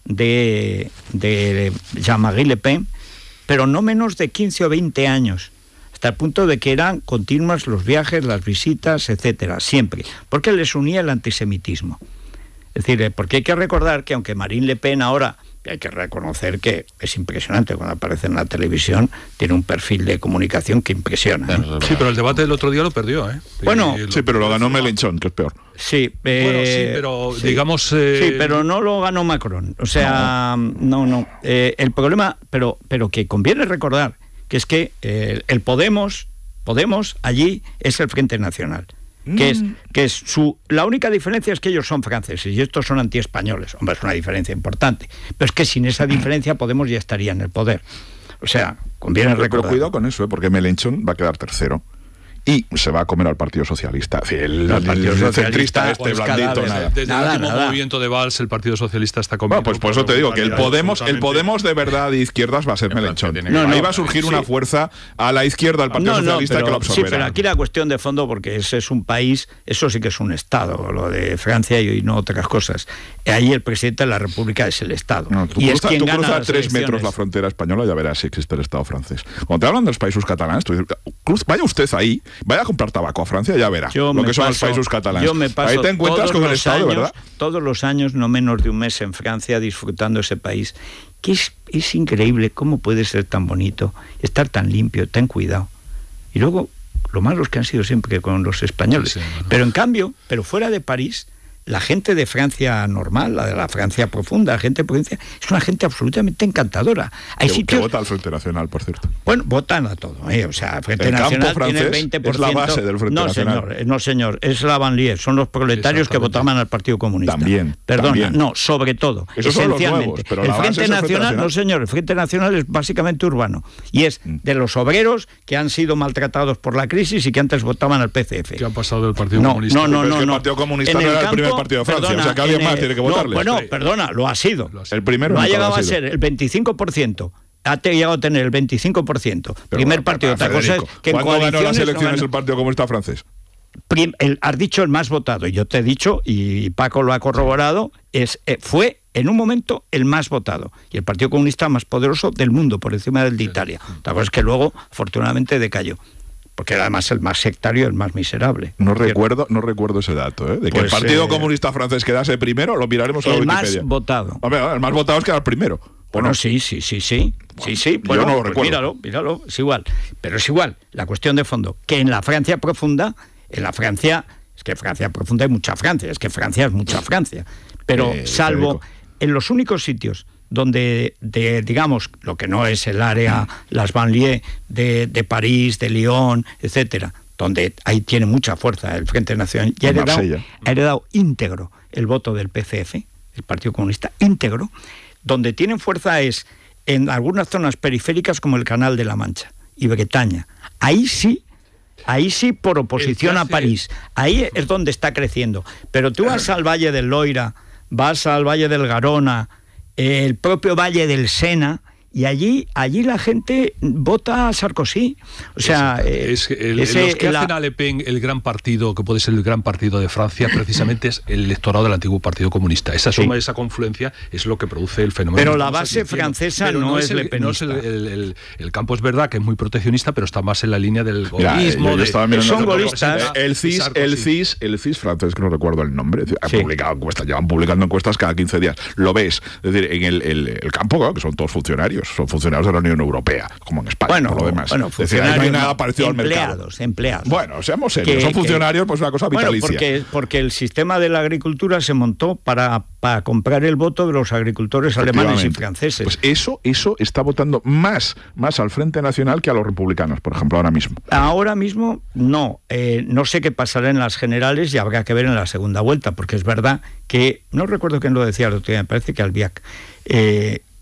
[SPEAKER 1] de, de Jean-Marie Le Pen, pero no menos de quince o veinte años, hasta el punto de que eran continuos los viajes, las visitas, etcétera, siempre, porque les unía el antisemitismo. Es decir, porque hay que recordar que aunque Marine Le Pen ahora, hay que reconocer que es impresionante cuando aparece en la televisión, tiene un perfil de comunicación que impresiona, ¿eh?
[SPEAKER 2] Sí, pero el debate del otro día lo perdió, ¿eh?
[SPEAKER 1] Bueno,
[SPEAKER 2] y,
[SPEAKER 5] sí, pero lo ganó Mélenchon, que es peor.
[SPEAKER 1] Sí, eh,
[SPEAKER 2] bueno, sí, pero
[SPEAKER 1] sí,
[SPEAKER 2] digamos... Eh...
[SPEAKER 1] Sí, pero no lo ganó Macron. O sea, no, no. no. Eh, el problema, pero, pero que conviene recordar, que es que eh, el Podemos, Podemos allí es el Frente Nacional. Que es, que es su... La única diferencia es que ellos son franceses y estos son antiespañoles. Hombre, es una diferencia importante. Pero es que sin esa diferencia Podemos ya estaría en el poder. O sea, conviene
[SPEAKER 5] pero,
[SPEAKER 1] recordar.
[SPEAKER 5] Pero cuidado con eso, ¿eh? Porque Mélenchon va a quedar tercero y se va a comer al Partido Socialista. El, el, el Partido el centrista este,
[SPEAKER 2] pues
[SPEAKER 5] blandito, nada.
[SPEAKER 2] Desde
[SPEAKER 1] nada,
[SPEAKER 2] el último
[SPEAKER 1] nada.
[SPEAKER 2] movimiento de Valls, el Partido Socialista está comiendo.
[SPEAKER 5] Bueno, pues por eso te digo que el Podemos, el Podemos de verdad de izquierdas va a ser Mélenchon.
[SPEAKER 1] No, no,
[SPEAKER 5] ahí va a surgir
[SPEAKER 1] sí.
[SPEAKER 5] una fuerza a la izquierda del Partido
[SPEAKER 1] no,
[SPEAKER 5] Socialista
[SPEAKER 1] no, pero,
[SPEAKER 5] que lo absorberá.
[SPEAKER 1] Sí, pero aquí la cuestión de fondo, porque ese es un país, eso sí que es un Estado, lo de Francia y no otras cosas. Ahí el presidente de la República es el Estado. No,
[SPEAKER 5] tú
[SPEAKER 1] y
[SPEAKER 5] cruza,
[SPEAKER 1] es quien
[SPEAKER 5] tú
[SPEAKER 1] gana
[SPEAKER 5] cruza
[SPEAKER 1] las
[SPEAKER 5] tres
[SPEAKER 1] elecciones.
[SPEAKER 5] metros la frontera española, ya verás si existe el Estado francés. Cuando te hablan de los países catalanes, tú dices, cruz, vaya usted ahí, vaya a comprar tabaco a Francia, ya verá
[SPEAKER 1] yo
[SPEAKER 5] lo que son
[SPEAKER 1] paso,
[SPEAKER 5] los países catalanes.
[SPEAKER 1] Yo me paso
[SPEAKER 5] ahí te encuentras con el Estado,
[SPEAKER 1] años,
[SPEAKER 5] de verdad.
[SPEAKER 1] Todos los años, no menos de un mes en Francia, disfrutando ese país, que es, es increíble cómo puede ser tan bonito, estar tan limpio, tan cuidado. Y luego, lo malos que han sido siempre con los españoles. Sí, sí, bueno. Pero en cambio, pero fuera de París, la gente de Francia normal, la de la Francia profunda, la gente de provincia, es una gente absolutamente encantadora. Hay
[SPEAKER 5] que,
[SPEAKER 1] sitios...
[SPEAKER 5] que vota al Frente Nacional, por cierto.
[SPEAKER 1] Bueno, votan a todo, ¿eh? O sea, el Frente
[SPEAKER 5] el
[SPEAKER 1] Nacional
[SPEAKER 5] campo
[SPEAKER 1] tiene el veinte por ciento.
[SPEAKER 5] Es la base del Frente
[SPEAKER 1] no,
[SPEAKER 5] Nacional.
[SPEAKER 1] Señor, no, señor, es la banlieue, son los proletarios que votaban al Partido Comunista.
[SPEAKER 5] También.
[SPEAKER 1] Perdona,
[SPEAKER 5] también.
[SPEAKER 1] no, sobre todo,
[SPEAKER 5] esos
[SPEAKER 1] esencialmente.
[SPEAKER 5] Son los nuevos, pero
[SPEAKER 1] el
[SPEAKER 5] la
[SPEAKER 1] Frente
[SPEAKER 5] base es el
[SPEAKER 1] Nacional,
[SPEAKER 5] Frente
[SPEAKER 1] no señor, el Frente Nacional es básicamente urbano y es de los obreros que han sido maltratados por la crisis y que antes votaban al P C F.
[SPEAKER 2] ¿Qué han pasado del Partido
[SPEAKER 1] no,
[SPEAKER 2] Comunista?
[SPEAKER 1] No, no,
[SPEAKER 5] pero
[SPEAKER 1] no,
[SPEAKER 5] es que
[SPEAKER 1] no.
[SPEAKER 5] el Partido Comunista
[SPEAKER 1] en
[SPEAKER 5] no
[SPEAKER 1] el
[SPEAKER 5] era
[SPEAKER 1] campo,
[SPEAKER 5] el primer partido de Francia,
[SPEAKER 1] perdona,
[SPEAKER 5] o sea que alguien
[SPEAKER 1] el,
[SPEAKER 5] más tiene que votarles.
[SPEAKER 1] No, bueno, perdona, lo ha sido.
[SPEAKER 5] El primero
[SPEAKER 1] no ha
[SPEAKER 5] nunca
[SPEAKER 1] llegado
[SPEAKER 5] ha
[SPEAKER 1] a
[SPEAKER 5] sido.
[SPEAKER 1] ser el veinticinco por ciento. Ha llegado a tener el veinticinco por ciento.
[SPEAKER 5] Pero,
[SPEAKER 1] Primer partido. Otra cosa es que en
[SPEAKER 5] ¿cuándo ganó las elecciones
[SPEAKER 1] no
[SPEAKER 5] el Partido Comunista francés?
[SPEAKER 1] Prim, el, has dicho el más votado, y yo te he dicho, y Paco lo ha corroborado, es eh, fue en un momento el más votado, y el Partido Comunista más poderoso del mundo, por encima del de Italia. Otra cosa es que luego, afortunadamente, decayó. Porque era además el más sectario, el más miserable.
[SPEAKER 5] No recuerdo, no recuerdo ese dato, ¿eh? De que
[SPEAKER 1] pues,
[SPEAKER 5] el Partido
[SPEAKER 1] eh,
[SPEAKER 5] Comunista francés quedase primero, lo miraremos en la Wikipedia.
[SPEAKER 1] El más votado.
[SPEAKER 5] Hombre, el más votado es quedar primero.
[SPEAKER 1] Bueno, sí, sí, sí, sí. Sí, sí. Bueno,
[SPEAKER 5] yo no lo
[SPEAKER 1] pues
[SPEAKER 5] recuerdo.
[SPEAKER 1] Míralo, míralo, es igual. Pero es igual, la cuestión de fondo, que en la Francia profunda, en la Francia, es que Francia profunda hay mucha Francia, es que Francia es mucha Francia. Pero
[SPEAKER 5] eh,
[SPEAKER 1] salvo en los únicos sitios donde, de, digamos, lo que no es el área, las banlieues de, de París, de Lyon, etcétera, donde ahí tiene mucha fuerza el Frente Nacional, y ha heredado, ha heredado íntegro el voto del P C F, el Partido Comunista, íntegro. Donde tienen fuerza es en algunas zonas periféricas como el Canal de la Mancha y Bretaña. Ahí sí, ahí sí por oposición a París. Ahí es donde está creciendo. Pero tú vas al Valle del Loira, vas al Valle del Garona, el propio Valle del Sena, y allí allí la gente vota a Sarkozy. O sea, eh,
[SPEAKER 2] es el,
[SPEAKER 1] ese,
[SPEAKER 2] los que
[SPEAKER 1] la...
[SPEAKER 2] hacen a Le Pen el gran partido, que puede ser el gran partido de Francia, precisamente es el electorado del antiguo Partido Comunista. Esa suma, sí. esa confluencia es lo que produce el fenómeno.
[SPEAKER 1] Pero la base francesa no, no es Le Penista.
[SPEAKER 2] No es el, el, el, el campo es verdad que es muy proteccionista, pero está más en la línea del gaullismo.
[SPEAKER 5] Mira, yo, yo
[SPEAKER 2] de,
[SPEAKER 1] son gaullistas.
[SPEAKER 5] El C I S, el C I S, el C I S francés, que no recuerdo el nombre, han sí. publicado encuestas, llevan publicando encuestas cada quince días. Lo ves, es decir, en el, el, el campo, claro, que son todos funcionarios, son funcionarios de la Unión Europea, como en España,
[SPEAKER 1] bueno,
[SPEAKER 5] por lo demás.
[SPEAKER 1] Bueno,
[SPEAKER 5] es decir, ahí no hay nada parecido al mercado.
[SPEAKER 1] Empleados, empleados.
[SPEAKER 5] Bueno, seamos serios,
[SPEAKER 1] que,
[SPEAKER 5] son funcionarios, que, pues una cosa vitalicia.
[SPEAKER 1] Bueno, porque, porque el sistema de la agricultura se montó para, para comprar el voto de los agricultores alemanes y franceses.
[SPEAKER 5] Pues eso, eso está votando más, más al Frente Nacional que a los republicanos, por ejemplo, ahora mismo.
[SPEAKER 1] Ahora mismo, no. Eh, no sé qué pasará en las generales y habrá que ver en la segunda vuelta, porque es verdad que, no recuerdo quién lo decía el otro día, me parece que Albiac, eh,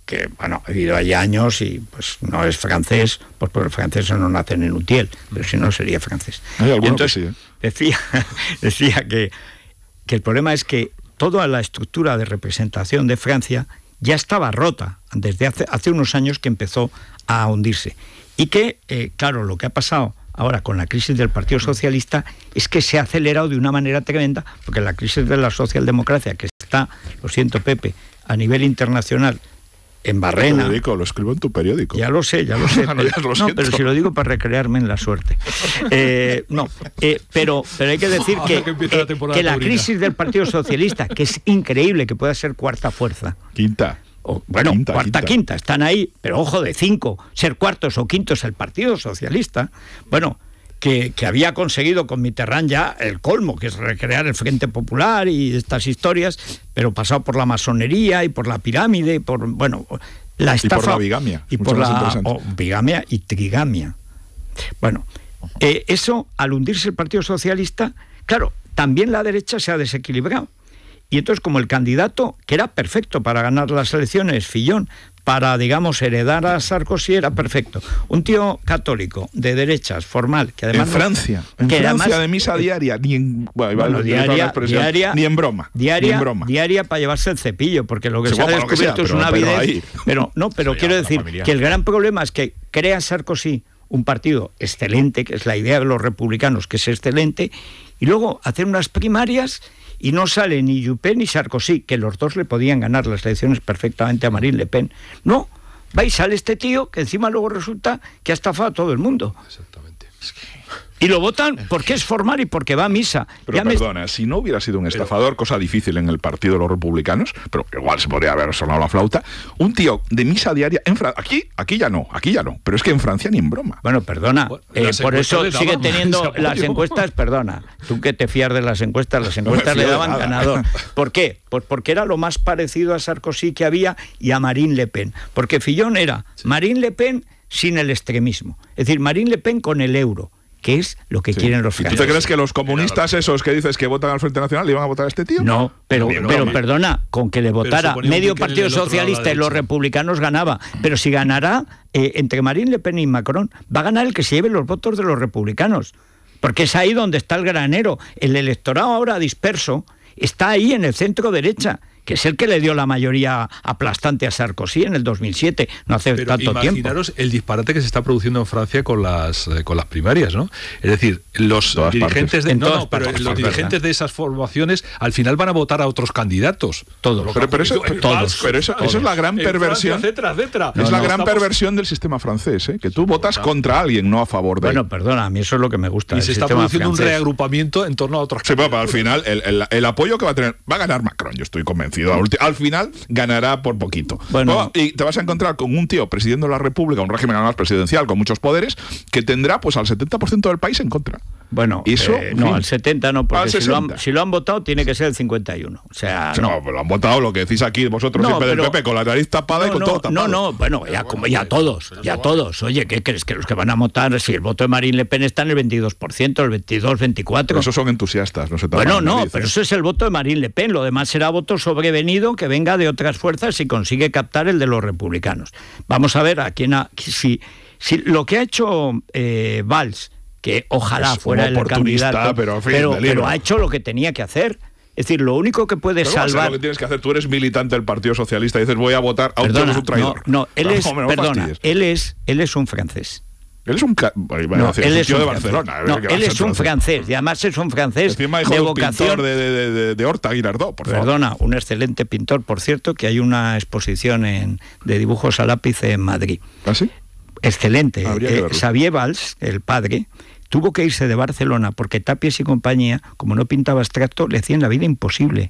[SPEAKER 1] que, bueno, ha vivido allí años y pues no es francés, pues porque los franceses no nacen en Utiel, pero si no sería francés.
[SPEAKER 5] Hay alguno
[SPEAKER 1] entonces,
[SPEAKER 5] que sí, ¿eh?
[SPEAKER 1] decía, decía que, que el problema es que toda la estructura de representación de Francia ya estaba rota desde hace, hace unos años que empezó a hundirse. Y que, eh, claro, lo que ha pasado ahora con la crisis del Partido Socialista es que se ha acelerado de una manera tremenda, porque la crisis de la socialdemocracia, que está, lo siento Pepe, a nivel internacional, en barrena...
[SPEAKER 5] Periódico, lo escribo en tu periódico.
[SPEAKER 1] Ya lo sé, ya lo sé.
[SPEAKER 5] no,
[SPEAKER 1] pero,
[SPEAKER 5] ya lo
[SPEAKER 1] no, pero si lo digo para recrearme en la suerte. Eh, no, eh, pero, pero hay que decir que, que, eh, que la crisis del Partido Socialista, que es increíble que pueda ser cuarta fuerza...
[SPEAKER 5] Quinta.
[SPEAKER 1] O, bueno,
[SPEAKER 5] quinta,
[SPEAKER 1] cuarta, quinta. quinta, están ahí, pero ojo, de cinco, ser cuartos o quintos el Partido Socialista, bueno, que, que había conseguido con Mitterrand ya el colmo, que es recrear el Frente Popular y estas historias, pero pasado por la masonería y por la pirámide, por, bueno, la estafa...
[SPEAKER 5] Y por la bigamia.
[SPEAKER 1] Y por la oh, bigamia y trigamia. Bueno, eh, eso, al hundirse el Partido Socialista, claro, también la derecha se ha desequilibrado. Y entonces, como el candidato, que era perfecto para ganar las elecciones, Fillon, para, digamos, heredar a Sarkozy, era perfecto. Un tío católico, de derechas, formal, que además...
[SPEAKER 5] En Francia, en
[SPEAKER 1] que
[SPEAKER 5] Francia
[SPEAKER 1] además,
[SPEAKER 5] de misa diaria, ni en, bueno,
[SPEAKER 1] bueno, diaria, diaria,
[SPEAKER 5] ni en broma.
[SPEAKER 1] Diaria,
[SPEAKER 5] ni en broma.
[SPEAKER 1] diaria para llevarse el cepillo, porque lo que
[SPEAKER 5] sí,
[SPEAKER 1] se
[SPEAKER 5] bueno,
[SPEAKER 1] ha descubierto
[SPEAKER 5] que sea,
[SPEAKER 1] es una
[SPEAKER 5] pero,
[SPEAKER 1] avidez.
[SPEAKER 5] Pero,
[SPEAKER 1] pero no, pero quiero decir que el gran problema es que crea Sarkozy un partido excelente, que es la idea de los republicanos, que es excelente, y luego hacer unas primarias... Y no sale ni Juppé ni Sarkozy, que los dos le podían ganar las elecciones perfectamente a Marine Le Pen. No, va y sale este tío, que encima luego resulta que ha estafado a todo el mundo.
[SPEAKER 2] Exactamente. Es que...
[SPEAKER 1] Y lo votan porque es formal y porque va a misa.
[SPEAKER 5] Pero
[SPEAKER 1] ya
[SPEAKER 5] perdona,
[SPEAKER 1] me...
[SPEAKER 5] si no hubiera sido un estafador, cosa difícil en el partido de los republicanos, pero igual se podría haber sonado la flauta, un tío de misa diaria en Francia, aquí, aquí ya no, aquí ya no, pero es que en Francia ni en broma.
[SPEAKER 1] Bueno, perdona,
[SPEAKER 2] bueno,
[SPEAKER 1] eh, por eso sigue teniendo las encuestas, perdona, tú que te fías de las encuestas, las encuestas no le daban ganador. ¿Por qué? Pues porque era lo más parecido a Sarkozy que había y a Marine Le Pen, porque Fillon era sí. Marine Le Pen sin el extremismo, es decir, Marine Le Pen con el euro, que es lo que sí. quieren los franceses.
[SPEAKER 5] ¿Y tú te crees que los comunistas esos que dices que votan al Frente Nacional le iban a votar a este tío?
[SPEAKER 1] No, pero, no, pero perdona, con que le votara medio Partido Socialista y los republicanos ganaba, pero si ganará eh, entre Marine Le Pen y Macron, va a ganar el que se lleve los votos de los republicanos, porque es ahí donde está el granero. El electorado ahora disperso está ahí en el centro derecha, que es el que le dio la mayoría aplastante a Sarkozy en el dos mil siete, no hace
[SPEAKER 2] Pero
[SPEAKER 1] tanto tiempo.
[SPEAKER 2] Imaginaros el disparate que se está produciendo en Francia con las eh, con las primarias, ¿no? Es decir, los
[SPEAKER 5] todas
[SPEAKER 2] dirigentes de no, no, pero
[SPEAKER 1] partes,
[SPEAKER 2] los dirigentes
[SPEAKER 1] ¿verdad?
[SPEAKER 2] de esas formaciones al final van a votar a otros candidatos.
[SPEAKER 1] Todos.
[SPEAKER 5] Pero, pero, eso, pero, todos, pero eso,
[SPEAKER 2] todos.
[SPEAKER 5] eso es la gran perversión.
[SPEAKER 2] Francia, etcétera, etcétera.
[SPEAKER 5] Es
[SPEAKER 2] no,
[SPEAKER 5] la
[SPEAKER 2] no,
[SPEAKER 5] gran
[SPEAKER 2] estamos...
[SPEAKER 5] perversión del sistema francés, ¿eh? Que tú votas contra alguien, no a favor de
[SPEAKER 1] Bueno,
[SPEAKER 5] él.
[SPEAKER 1] perdona, a mí eso es lo que me gusta.
[SPEAKER 2] Y se está produciendo francés. Un reagrupamiento en torno a otros.
[SPEAKER 5] Sí, pero al final el, el, el apoyo que va a tener va a ganar Macron, yo estoy convencido. Al final ganará por poquito. Bueno, y te vas a encontrar con un tío presidiendo la República, un régimen además presidencial con muchos poderes, que tendrá pues al setenta por ciento del país en contra.
[SPEAKER 1] Bueno,
[SPEAKER 5] eso,
[SPEAKER 1] eh, no, al setenta no, porque si lo, han, si lo han votado tiene que ser el cincuenta y uno. O sea,
[SPEAKER 5] sí, no. no, lo han votado lo que decís aquí vosotros
[SPEAKER 1] no,
[SPEAKER 5] siempre
[SPEAKER 1] pero,
[SPEAKER 5] del P P, con la nariz tapada
[SPEAKER 1] no,
[SPEAKER 5] y con
[SPEAKER 1] no,
[SPEAKER 5] todo tapado.
[SPEAKER 1] No, no, bueno, ya, como, ya todos, ya todos. Oye, ¿qué crees? Que los que van a votar, si el voto de Marine Le Pen está en el veintidós por ciento, el veintidós, veinticuatro.
[SPEAKER 5] Pero esos son entusiastas, no se tapan.
[SPEAKER 1] Bueno, no,
[SPEAKER 5] nariz,
[SPEAKER 1] pero
[SPEAKER 5] ¿eh?
[SPEAKER 1] eso es el voto de Marine Le Pen. Lo demás será voto sobrevenido que venga de otras fuerzas y consigue captar el de los republicanos. Vamos a ver a quién ha, si, si lo que ha hecho eh, Valls, que ojalá
[SPEAKER 5] es
[SPEAKER 1] fuera el candidato,
[SPEAKER 5] pero, en fin,
[SPEAKER 1] pero, pero ha hecho lo que tenía que hacer. Es decir, lo único que puede
[SPEAKER 5] pero
[SPEAKER 1] salvar...
[SPEAKER 5] lo que tienes que hacer, tú eres militante del Partido Socialista y dices voy a votar a un tío que es un traidor.
[SPEAKER 1] No, no, él
[SPEAKER 5] no,
[SPEAKER 1] es,
[SPEAKER 5] hombre, no
[SPEAKER 1] perdona, él es, él es un francés.
[SPEAKER 5] Él es un, ca... bueno,
[SPEAKER 1] no,
[SPEAKER 5] decir,
[SPEAKER 1] él
[SPEAKER 5] es un
[SPEAKER 1] es
[SPEAKER 5] tío
[SPEAKER 1] un
[SPEAKER 5] de
[SPEAKER 1] francés.
[SPEAKER 5] Barcelona.
[SPEAKER 1] No, él es un francés, y además es un francés
[SPEAKER 5] Encima hijo
[SPEAKER 1] de
[SPEAKER 5] de
[SPEAKER 1] vocación.
[SPEAKER 5] De, de, de, de Horta Guinardó, por favor.
[SPEAKER 1] Perdona, un excelente pintor, por cierto, que hay una exposición en, de dibujos a lápiz en Madrid.
[SPEAKER 5] ¿Ah, sí?
[SPEAKER 1] Excelente. Eh, Xavier Valls, el padre, tuvo que irse de Barcelona porque Tapies y compañía, como no pintaba abstracto, le hacían la vida imposible.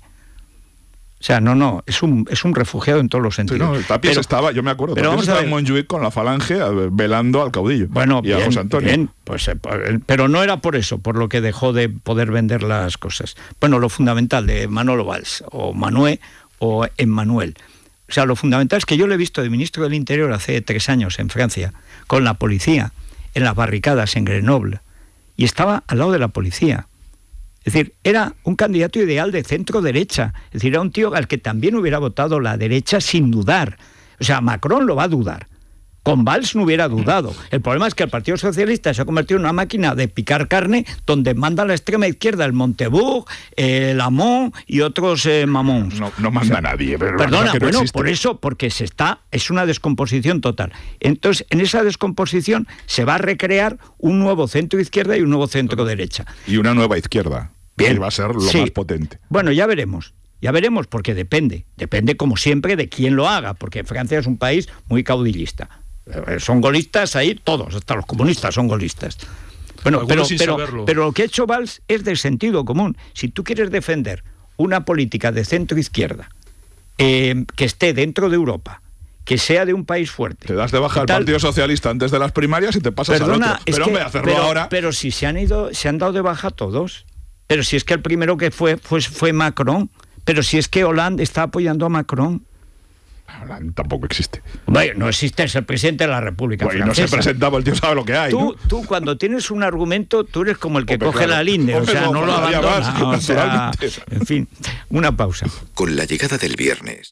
[SPEAKER 1] O sea, no, no, es un, es un refugiado en todos los sentidos.
[SPEAKER 5] Sí, no, el Tapies pero, estaba, yo me acuerdo, pero Tapies estaba en Montjuic con la falange velando al caudillo.
[SPEAKER 1] Bueno,
[SPEAKER 5] y
[SPEAKER 1] bien,
[SPEAKER 5] a José Antonio.
[SPEAKER 1] Bien, pues, pero no era por eso, por lo que dejó de poder vender las cosas. Bueno, lo fundamental de Manolo Valls, o Manuel, o Emmanuel. O sea, lo fundamental es que yo lo he visto de ministro del Interior hace tres años en Francia, con la policía, en las barricadas en Grenoble, y estaba al lado de la policía. Es decir, era un candidato ideal de centro-derecha. Es decir, era un tío al que también hubiera votado la derecha sin dudar. O sea, Macron lo va a dudar. Con Valls no hubiera dudado. El problema es que el Partido Socialista se ha convertido en una máquina de picar carne donde manda la extrema izquierda el Montebourg, el Hamon y otros eh, mamons.
[SPEAKER 5] No, no manda o sea, nadie. Pero
[SPEAKER 1] perdona,
[SPEAKER 5] que no
[SPEAKER 1] bueno,
[SPEAKER 5] existe.
[SPEAKER 1] Por eso, porque se está, es una descomposición total. Entonces, en esa descomposición se va a recrear un nuevo centro izquierda y un nuevo centro derecha.
[SPEAKER 5] Y una nueva izquierda.
[SPEAKER 1] Bien.
[SPEAKER 5] Que va a ser lo
[SPEAKER 1] sí.
[SPEAKER 5] más potente.
[SPEAKER 1] Bueno, ya veremos. Ya veremos, porque depende. Depende, como siempre, de quién lo haga, porque Francia es un país muy caudillista. Son golistas ahí todos, hasta los comunistas son golistas. Bueno, pero, pero, pero lo que ha hecho Valls es de sentido común. Si tú quieres defender una política de centro-izquierda eh, que esté dentro de Europa, que sea de un país fuerte...
[SPEAKER 5] Te das de baja al Partido Socialista antes de las primarias y te pasas
[SPEAKER 1] Perdona,
[SPEAKER 5] al otro. Pero
[SPEAKER 1] que,
[SPEAKER 5] hombre, hacerlo
[SPEAKER 1] pero,
[SPEAKER 5] ahora...
[SPEAKER 1] Pero si se han ido, se han dado de baja todos. Pero si es que el primero que fue, fue, fue Macron. Pero si es que Hollande está apoyando a Macron.
[SPEAKER 5] Tampoco existe.
[SPEAKER 1] Bueno, no existe, es el presidente de la República
[SPEAKER 5] bueno,
[SPEAKER 1] Francesa.
[SPEAKER 5] No se presentaba, el tío sabe lo que hay.
[SPEAKER 1] Tú,
[SPEAKER 5] ¿no?
[SPEAKER 1] tú cuando tienes un argumento, tú eres como el que
[SPEAKER 5] Hombre,
[SPEAKER 1] coge
[SPEAKER 5] claro.
[SPEAKER 1] la linde, o
[SPEAKER 5] Hombre,
[SPEAKER 1] sea, no,
[SPEAKER 5] no
[SPEAKER 1] lo abandona.
[SPEAKER 5] más,
[SPEAKER 1] O sea, en fin, una pausa.
[SPEAKER 17] Con la llegada del viernes.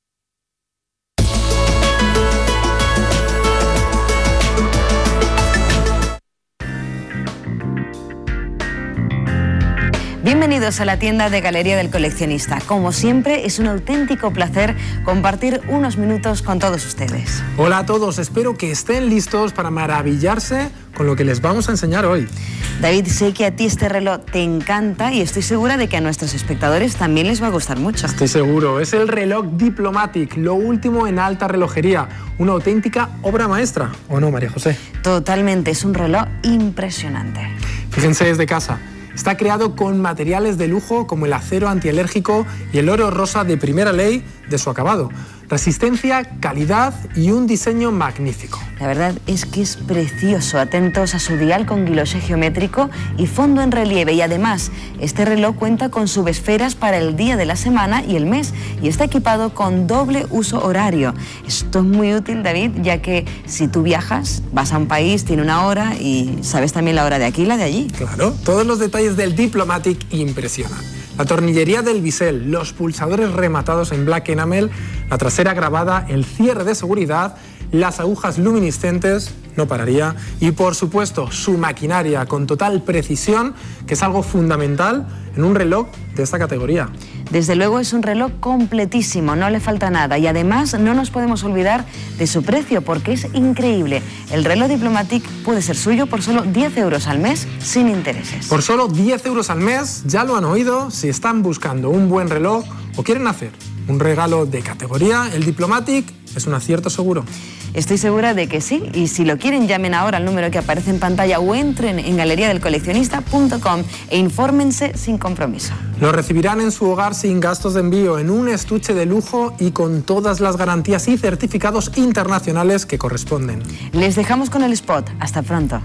[SPEAKER 10] Bienvenidos a la tienda de Galería del Coleccionista. Como siempre, es un auténtico placer compartir unos minutos con todos ustedes.
[SPEAKER 11] Hola a todos, espero que estén listos para maravillarse con lo que les vamos a enseñar hoy.
[SPEAKER 10] David, sé que a ti este reloj te encanta y estoy segura de que a nuestros espectadores también les va a gustar mucho.
[SPEAKER 11] Estoy seguro, es el reloj Diplomatic, lo último en alta relojería, una auténtica obra maestra, ¿o no, María José?
[SPEAKER 10] Totalmente, es un reloj impresionante.
[SPEAKER 11] Fíjense desde casa. Está creado con materiales de lujo como el acero antialérgico y el oro rosa de primera ley de su acabado. Resistencia, calidad y un diseño magnífico.
[SPEAKER 10] La verdad es que es precioso. Atentos a su dial con guilloché geométrico y fondo en relieve. Y además, este reloj cuenta con subesferas para el día de la semana y el mes. Y está equipado con doble uso horario. Esto es muy útil, David, ya que si tú viajas, vas a un país, tiene una hora y sabes también la hora de aquí y la de allí.
[SPEAKER 11] Claro, todos los detalles del Diplomatic impresionan. La tornillería del bisel, los pulsadores rematados en black enamel, la trasera grabada, el cierre de seguridad, las agujas luminiscentes, no pararía, y por supuesto su maquinaria con total precisión, que es algo fundamental en un reloj de esta categoría.
[SPEAKER 10] Desde luego es un reloj completísimo, no le falta nada y además no nos podemos olvidar de su precio porque es increíble. El reloj Diplomatic puede ser suyo por solo diez euros al mes sin intereses.
[SPEAKER 11] Por solo diez euros al mes, ya lo han oído, si están buscando un buen reloj o quieren hacer un regalo de categoría, el Diplomatic es un acierto seguro.
[SPEAKER 10] Estoy segura de que sí, y si lo quieren llamen ahora al número que aparece en pantalla o entren en galería del coleccionista punto com e infórmense sin compromiso.
[SPEAKER 11] Lo recibirán en su hogar sin gastos de envío, en un estuche de lujo y con todas las garantías y certificados internacionales que corresponden.
[SPEAKER 10] Les dejamos con el spot. Hasta pronto.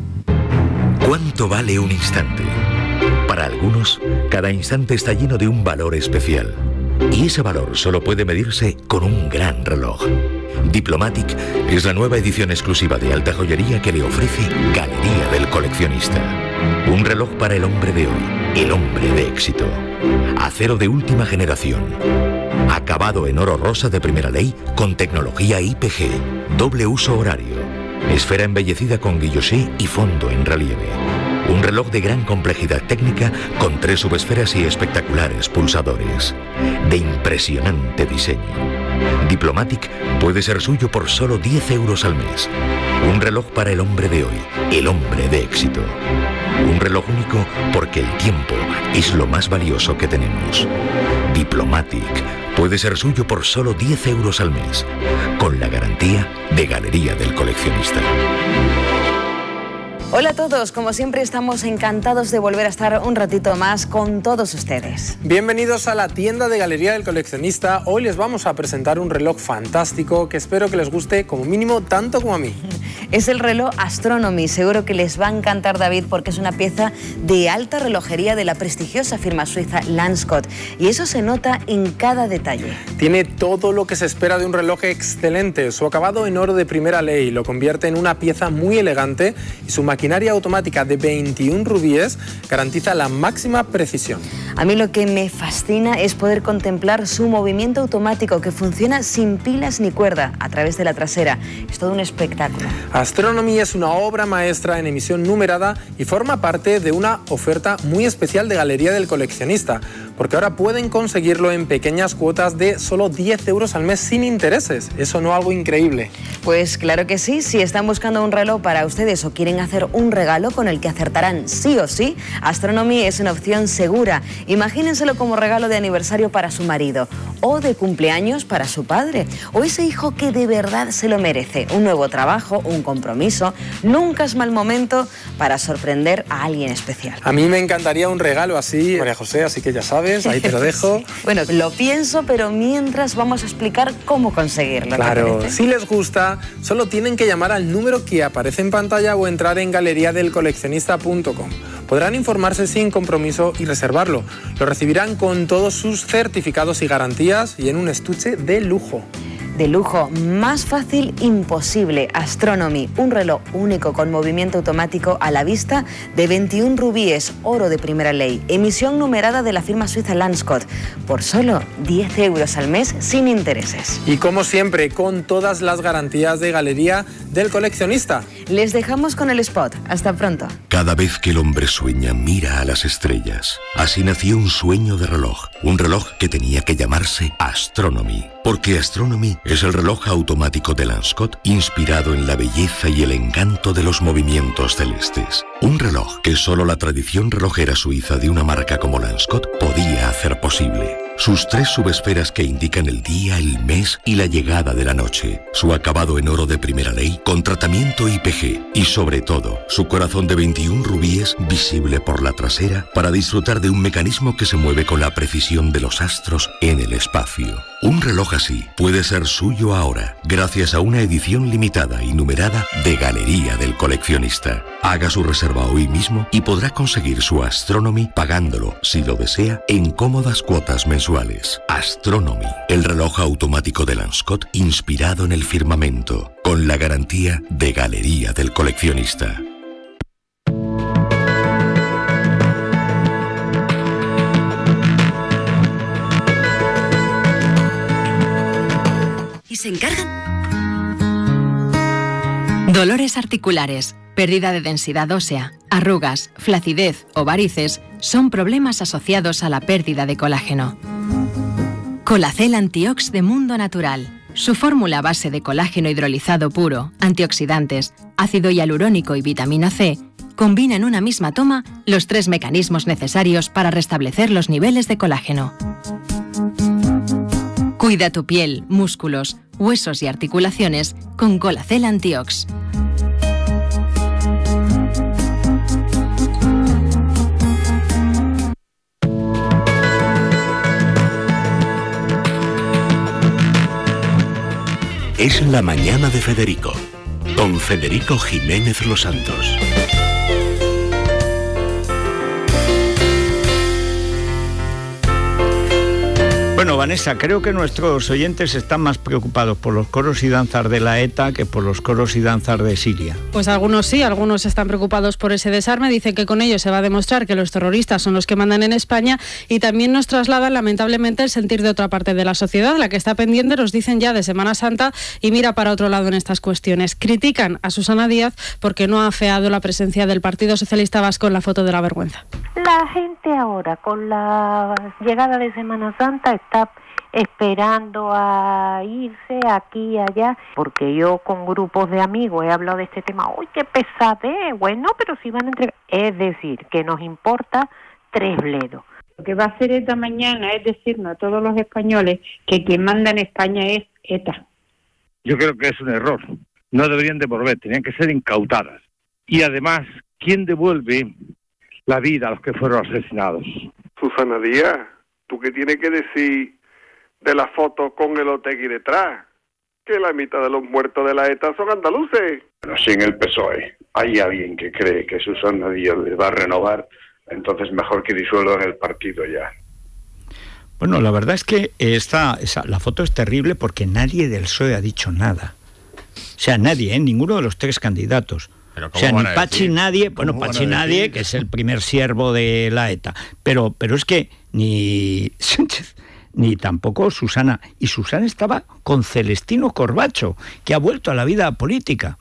[SPEAKER 7] ¿Cuánto vale un instante? Para algunos, cada instante está lleno de un valor especial. Y ese valor solo puede medirse con un gran reloj. Diplomatic es la nueva edición exclusiva de alta joyería que le ofrece Galería del Coleccionista. Un reloj para el hombre de hoy, el hombre de éxito. Acero de última generación. Acabado en oro rosa de primera ley con tecnología I P G. Doble uso horario. Esfera embellecida con guilloché y fondo en relieve. Un reloj de gran complejidad técnica con tres subesferas y espectaculares pulsadores. De impresionante diseño. Diplomatic puede ser suyo por solo diez euros al mes. Un reloj para el hombre de hoy, el hombre de éxito. Un reloj único porque el tiempo es lo más valioso que tenemos. Diplomatic puede ser suyo por solo diez euros al mes, con la garantía de Galería del Coleccionista.
[SPEAKER 10] Hola a todos, como siempre estamos encantados de volver a estar un ratito más con todos ustedes.
[SPEAKER 11] Bienvenidos a la tienda de Galería del Coleccionista. Hoy les vamos a presentar un reloj fantástico que espero que les guste como mínimo tanto como a mí.
[SPEAKER 10] Es el reloj Astronomy. Seguro que les va a encantar, David, porque es una pieza de alta relojería de la prestigiosa firma suiza Landscott. Y eso se nota en cada detalle.
[SPEAKER 11] Tiene todo lo que se espera de un reloj excelente. Su acabado en oro de primera ley lo convierte en una pieza muy elegante y su maquinaria automática de veintiún rubíes garantiza la máxima precisión.
[SPEAKER 10] A mí lo que me fascina es poder contemplar su movimiento automático que funciona sin pilas ni cuerda a través de la trasera. Es todo un espectáculo.
[SPEAKER 11] Astronomy es una obra maestra en emisión numerada y forma parte de una oferta muy especial de Galería del Coleccionista, porque ahora pueden conseguirlo en pequeñas cuotas de solo diez euros al mes sin intereses. ¿Eso no es algo increíble?
[SPEAKER 10] Pues claro que sí. Si están buscando un reloj para ustedes o quieren hacer un regalo con el que acertarán sí o sí, Astronomy es una opción segura. Imagínenselo como regalo de aniversario para su marido, o de cumpleaños para su padre, o ese hijo que de verdad se lo merece. Un nuevo trabajo, un compromiso. Nunca es mal momento para sorprender a alguien especial.
[SPEAKER 11] A mí me encantaría un regalo así, María José, así que ya sabes, ahí te lo dejo.
[SPEAKER 10] Bueno, lo pienso, pero mientras vamos a explicar cómo conseguirlo.
[SPEAKER 11] Claro, si les gusta, solo tienen que llamar al número que aparece en pantalla o entrar en galería del coleccionista punto com. Podrán informarse sin compromiso y reservarlo. Lo recibirán con todos sus certificados y garantías y en un estuche de lujo.
[SPEAKER 10] De lujo, más fácil imposible. Astronomy, un reloj único con movimiento automático a la vista de veintiún rubíes, oro de primera ley, emisión numerada de la firma suiza Landscott, por solo diez euros al mes sin intereses.
[SPEAKER 11] Y como siempre, con todas las garantías de Galería del Coleccionista.
[SPEAKER 10] Les dejamos con el spot. Hasta pronto.
[SPEAKER 7] Cada vez que el hombre sueña, mira a las estrellas. Así nació un sueño de reloj, un reloj que tenía que llamarse Astronomy, porque Astronomy es el reloj automático de Landscott inspirado en la belleza y el encanto de los movimientos celestes. Un reloj que solo la tradición relojera suiza de una marca como Landscott podía hacer posible. Sus tres subesferas que indican el día, el mes y la llegada de la noche. Su acabado en oro de primera ley con tratamiento I P G. Y sobre todo, su corazón de veintiún rubíes visible por la trasera para disfrutar de un mecanismo que se mueve con la precisión de los astros en el espacio. Un reloj así puede ser suyo ahora, gracias a una edición limitada y numerada de Galería del Coleccionista. Haga su reserva hoy mismo y podrá conseguir su Astronomy pagándolo, si lo desea, en cómodas cuotas mensuales. Astronomy, el reloj automático de Landscott inspirado en el firmamento, con la garantía de Galería del Coleccionista.
[SPEAKER 18] ¿Y se encargan? Dolores articulares, pérdida de densidad ósea, arrugas, flacidez o varices son problemas asociados a la pérdida de colágeno. Colacel Antiox de Mundo Natural. Su fórmula a base de colágeno hidrolizado puro, antioxidantes, ácido hialurónico y vitamina C combina en una misma toma los tres mecanismos necesarios para restablecer los niveles de colágeno. Cuida tu piel, músculos, huesos y articulaciones con Colacel Antiox.
[SPEAKER 7] Es la mañana de Federico, con Federico Jiménez Los Santos.
[SPEAKER 1] Bueno, Vanessa, creo que nuestros oyentes están más preocupados por los coros y danzas de la ETA que por los coros y danzas de Siria.
[SPEAKER 6] Pues algunos sí, algunos están preocupados por ese desarme, dicen que con ello se va a demostrar que los terroristas son los que mandan en España y también nos trasladan lamentablemente el sentir de otra parte de la sociedad, la que está pendiente, nos dicen ya de Semana Santa y mira para otro lado en estas cuestiones. Critican a Susana Díaz porque no ha afeado la presencia del Partido Socialista Vasco en la foto de la vergüenza.
[SPEAKER 19] La gente ahora, con la llegada de Semana Santa, está esperando a irse aquí y allá, porque yo con grupos de amigos he hablado de este tema. ¡Uy, qué pesadez! Bueno, pero si van a entregar... Es decir, que nos importa tres bledos.
[SPEAKER 20] Lo que va a hacer esta mañana es decirnos a todos los españoles que quien manda en España es ETA.
[SPEAKER 21] Yo creo que es un error. No deberían devolver, tenían que ser incautadas. Y además, ¿quién devuelve la vida a los que fueron asesinados?
[SPEAKER 22] Susana Díaz, ¿tú qué tienes que decir de la foto con el Otegui detrás?
[SPEAKER 8] que la mitad de los muertos de la ETA son andaluces.
[SPEAKER 22] Pero si en el P S O E hay alguien que cree que Susana Díaz les va a renovar, entonces mejor que disuelvan el partido ya.
[SPEAKER 1] Bueno, la verdad es que esta, esa, la foto es terrible porque nadie del P S O E ha dicho nada. O sea, nadie, ¿eh? Ninguno de los tres candidatos. O sea, ni Pachi nadie, bueno, Pachi nadie, que es el primer siervo de la ETA. Pero, pero es que ni Sánchez, ni tampoco Susana. Y Susana estaba con Celestino Corbacho, que ha vuelto a la vida política.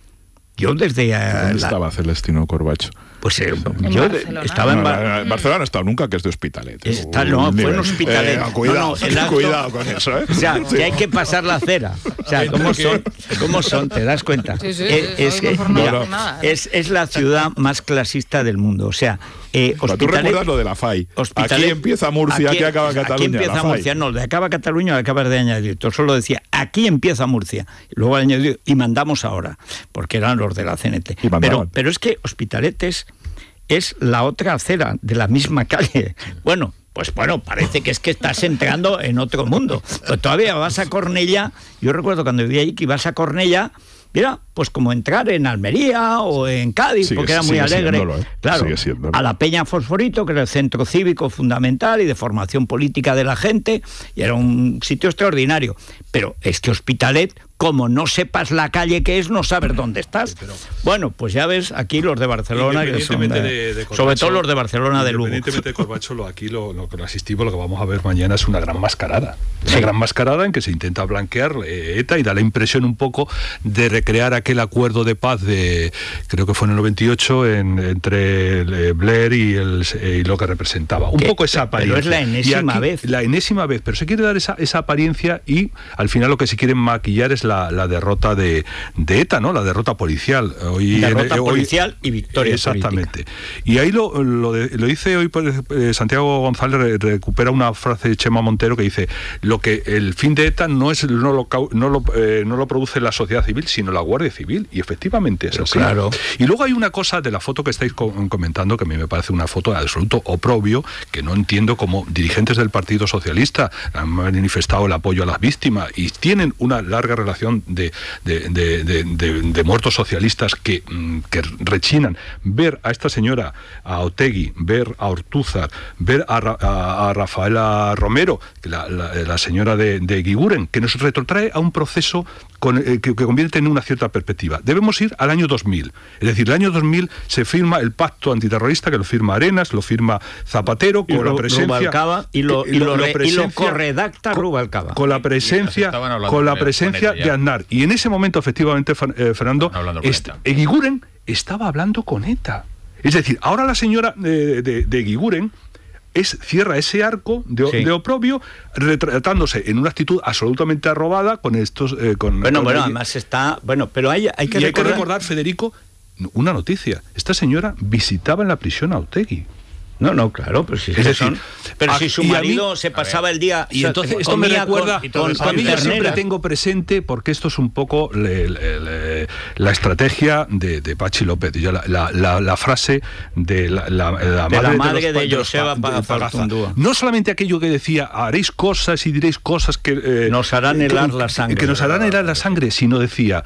[SPEAKER 1] Yo desde...
[SPEAKER 5] ¿Dónde
[SPEAKER 1] la...
[SPEAKER 5] estaba Celestino Corbacho?
[SPEAKER 1] Pues eh,
[SPEAKER 5] ¿En
[SPEAKER 1] yo
[SPEAKER 5] Barcelona?
[SPEAKER 1] estaba en,
[SPEAKER 5] Bar...
[SPEAKER 1] Bar...
[SPEAKER 5] no, en Barcelona no he estado nunca, que es de Hospitalet.
[SPEAKER 1] Está, no, fue en Hospitalet.
[SPEAKER 5] Eh, cuidado,
[SPEAKER 1] no, no, acto...
[SPEAKER 5] cuidado con eso, ¿eh?
[SPEAKER 1] O sea, que hay que pasar la acera. O sea, ¿cómo son? ¿Cómo son? ¿Te das cuenta?
[SPEAKER 3] Sí, sí,
[SPEAKER 1] es,
[SPEAKER 3] sí,
[SPEAKER 1] es,
[SPEAKER 3] no,
[SPEAKER 1] mira,
[SPEAKER 3] no, nada, ¿no?
[SPEAKER 1] es, es la ciudad más clasista del mundo. O sea, eh,
[SPEAKER 5] Hospitalet... Tú recuerdas lo de la F A I.
[SPEAKER 1] Hospitalet,
[SPEAKER 5] aquí empieza Murcia, aquí, aquí acaba Cataluña.
[SPEAKER 1] Aquí empieza Murcia, no, de acaba Cataluña, acabas de añadir. Tú solo decía, aquí empieza Murcia. Y luego añadió, y mandamos ahora, porque eran los de la C N T. Pero, pero es que Hospitalet es... es la otra acera de la misma calle. Bueno, pues bueno, parece que es que estás entrando en otro mundo. Pues todavía vas a Cornellá, yo recuerdo cuando vivía allí que ibas a Cornellá, mira, pues como entrar en Almería o en Cádiz, sigue, porque era muy alegre. ¿Eh? Claro, a la Peña Fosforito, que era el centro cívico fundamental y de formación política de la gente, y era un sitio extraordinario. Pero es que Hospitalet, como no sepas la calle que es, no sabes dónde estás. Sí, pero... Bueno, pues ya ves, aquí los de Barcelona, que son de, de, de Corbacho, sobre todo los de Barcelona de Lugo.
[SPEAKER 2] Independientemente de Corbacho, lo, aquí lo, lo que asistimos, lo que vamos a ver mañana es una gran mascarada. Una sí. gran mascarada en que se intenta blanquear eh, ETA y da la impresión un poco de recrear aquel acuerdo de paz de, creo que fue en el noventa y ocho, en, entre eh, Blair y, el, eh, y lo que representaba. Un poco esa apariencia.
[SPEAKER 1] Pero es la enésima
[SPEAKER 2] aquí,
[SPEAKER 1] vez.
[SPEAKER 2] La enésima vez, pero se quiere dar esa, esa apariencia y al final lo que se quiere maquillar es la, la derrota de, de ETA, ¿no? La derrota policial. Hoy,
[SPEAKER 1] derrota
[SPEAKER 2] en,
[SPEAKER 1] policial
[SPEAKER 2] hoy,
[SPEAKER 1] y victoria
[SPEAKER 2] exactamente.
[SPEAKER 1] política.
[SPEAKER 2] Y ahí lo, lo, de, lo dice hoy eh, Santiago González, re, recupera una frase de Chema Montero que dice, lo que el fin de ETA no es no lo, no lo, eh, no lo produce la sociedad civil, sino la Guardia Civil. Y efectivamente es así.
[SPEAKER 1] Claro.
[SPEAKER 2] Y luego hay una cosa de la foto que estáis comentando que a mí me parece una foto de absoluto oprobio, que no entiendo cómo dirigentes del Partido Socialista han manifestado el apoyo a las víctimas y tienen una larga relación de, de, de, de, de, de muertos socialistas que, que rechinan. Ver a esta señora, a Otegi, ver a Ortúzar, ver a, a, a Rafaela Romero, la, la, la señora de, de Guiguren, que nos retrotrae a un proceso con, eh, que, que convierte en una cierta perspectiva. Debemos ir al año dos mil. Es decir, el año dos mil se firma el pacto antiterrorista, que lo firma Arenas, lo firma Zapatero, con
[SPEAKER 1] y
[SPEAKER 2] la presencia...
[SPEAKER 1] Rubalcaba, y lo, y lo, lo, presencia, y lo corredacta Rubalcaba.
[SPEAKER 2] Con la presencia, con la presencia de Aznar. Y en ese momento, efectivamente, eh, Fernando, est, Eguiguren estaba hablando con ETA. Es decir, ahora la señora de, de, de Eguiguren es, cierra ese arco de, sí. de oprobio, retratándose en una actitud absolutamente arrobada con estos... Eh, con,
[SPEAKER 1] bueno,
[SPEAKER 2] con
[SPEAKER 1] bueno,
[SPEAKER 2] el,
[SPEAKER 1] además está... Bueno, pero hay, hay, que,
[SPEAKER 2] y
[SPEAKER 1] recordar...
[SPEAKER 2] hay que recordar, Federico, una noticia. Esta señora visitaba en la prisión a Otegi.
[SPEAKER 1] No, no, claro, pero si,
[SPEAKER 2] es decir,
[SPEAKER 1] son, pero a, si su marido mí, se pasaba
[SPEAKER 2] ver,
[SPEAKER 1] el día...
[SPEAKER 2] Y entonces esto me recuerda... Con, con, a mí yo siempre tengo presente, porque esto es un poco le, le, le, la estrategia de, de Pachi López. Yo, la, la, la, la frase de la, la, la
[SPEAKER 1] de
[SPEAKER 2] madre,
[SPEAKER 1] la madre
[SPEAKER 2] de, los,
[SPEAKER 1] de Joseba Pagaza.
[SPEAKER 2] No solamente aquello que decía, haréis cosas y diréis cosas que... Eh,
[SPEAKER 1] nos harán helar la sangre.
[SPEAKER 2] Que nos harán helar la sangre, sino decía,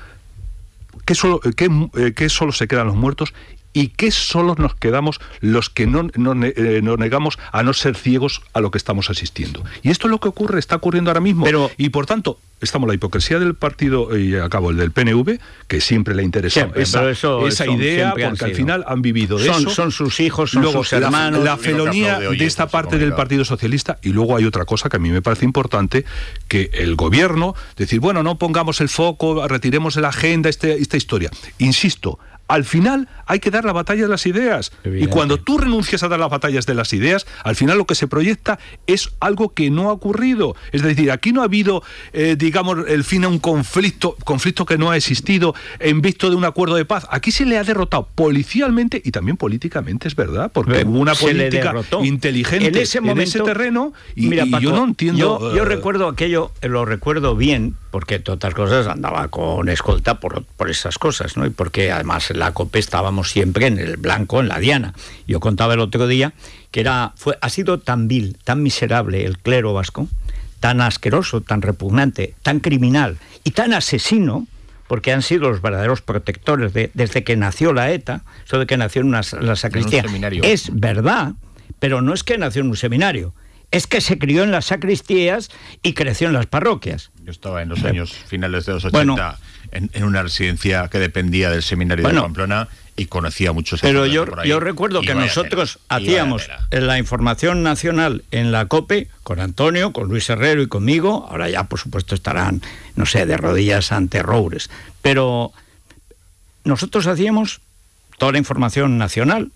[SPEAKER 2] que solo, que, eh, que solo se quedan los muertos y que solo nos quedamos los que no, no, eh, no negamos a no ser ciegos a lo que estamos asistiendo. Y esto es lo que ocurre, está ocurriendo ahora mismo. Pero, y por tanto, estamos la hipocresía del partido, y acabo, el del P N V, que siempre le interesa siempre, esa, eso, esa idea, porque al final han vivido de
[SPEAKER 1] son,
[SPEAKER 2] eso.
[SPEAKER 1] Son sus hijos, son
[SPEAKER 2] luego,
[SPEAKER 1] sus hermanos.
[SPEAKER 2] La, la felonía de esta parte del Partido Socialista, y luego hay otra cosa que a mí me parece importante, que el gobierno, decir, bueno, no pongamos el foco, retiremos de la agenda este, esta historia. Insisto, al final hay que dar la batalla de las ideas. Evidente. Y cuando tú renuncias a dar las batallas de las ideas, al final lo que se proyecta es algo que no ha ocurrido. Es decir, aquí no ha habido, eh, digamos, el fin a un conflicto, conflicto que no ha existido en visto de un acuerdo de paz. Aquí se le ha derrotado policialmente y también políticamente, es verdad, porque hubo una política inteligente
[SPEAKER 1] en ese, momento,
[SPEAKER 2] en ese terreno y,
[SPEAKER 1] mira,
[SPEAKER 2] y
[SPEAKER 1] Paco,
[SPEAKER 2] yo no entiendo...
[SPEAKER 1] Yo, yo uh, recuerdo aquello, lo recuerdo bien, porque todas otras cosas andaba con escolta por, por esas cosas, ¿no? Y porque además en la COPE estábamos siempre en el blanco, en la diana. Yo contaba el otro día que era, fue, ha sido tan vil, tan miserable el clero vasco, tan asqueroso, tan repugnante, tan criminal y tan asesino, porque han sido los verdaderos protectores de, desde que nació la ETA, eso de que nació en una, la sacristía, en un seminario. Es verdad, pero no es que nació en un seminario, es que se crió en las sacristías y creció en las parroquias.
[SPEAKER 4] Yo estaba en los años finales de los ochenta bueno, en, en una residencia que dependía del seminario bueno, de Pamplona y conocía muchos.
[SPEAKER 1] Pero yo, yo recuerdo que nosotros nosotros hacíamos la información nacional en la COPE con Antonio, con Luis Herrero y conmigo. Ahora ya, por supuesto, estarán, no sé, de rodillas ante Roures. Pero nosotros hacíamos toda la información nacional.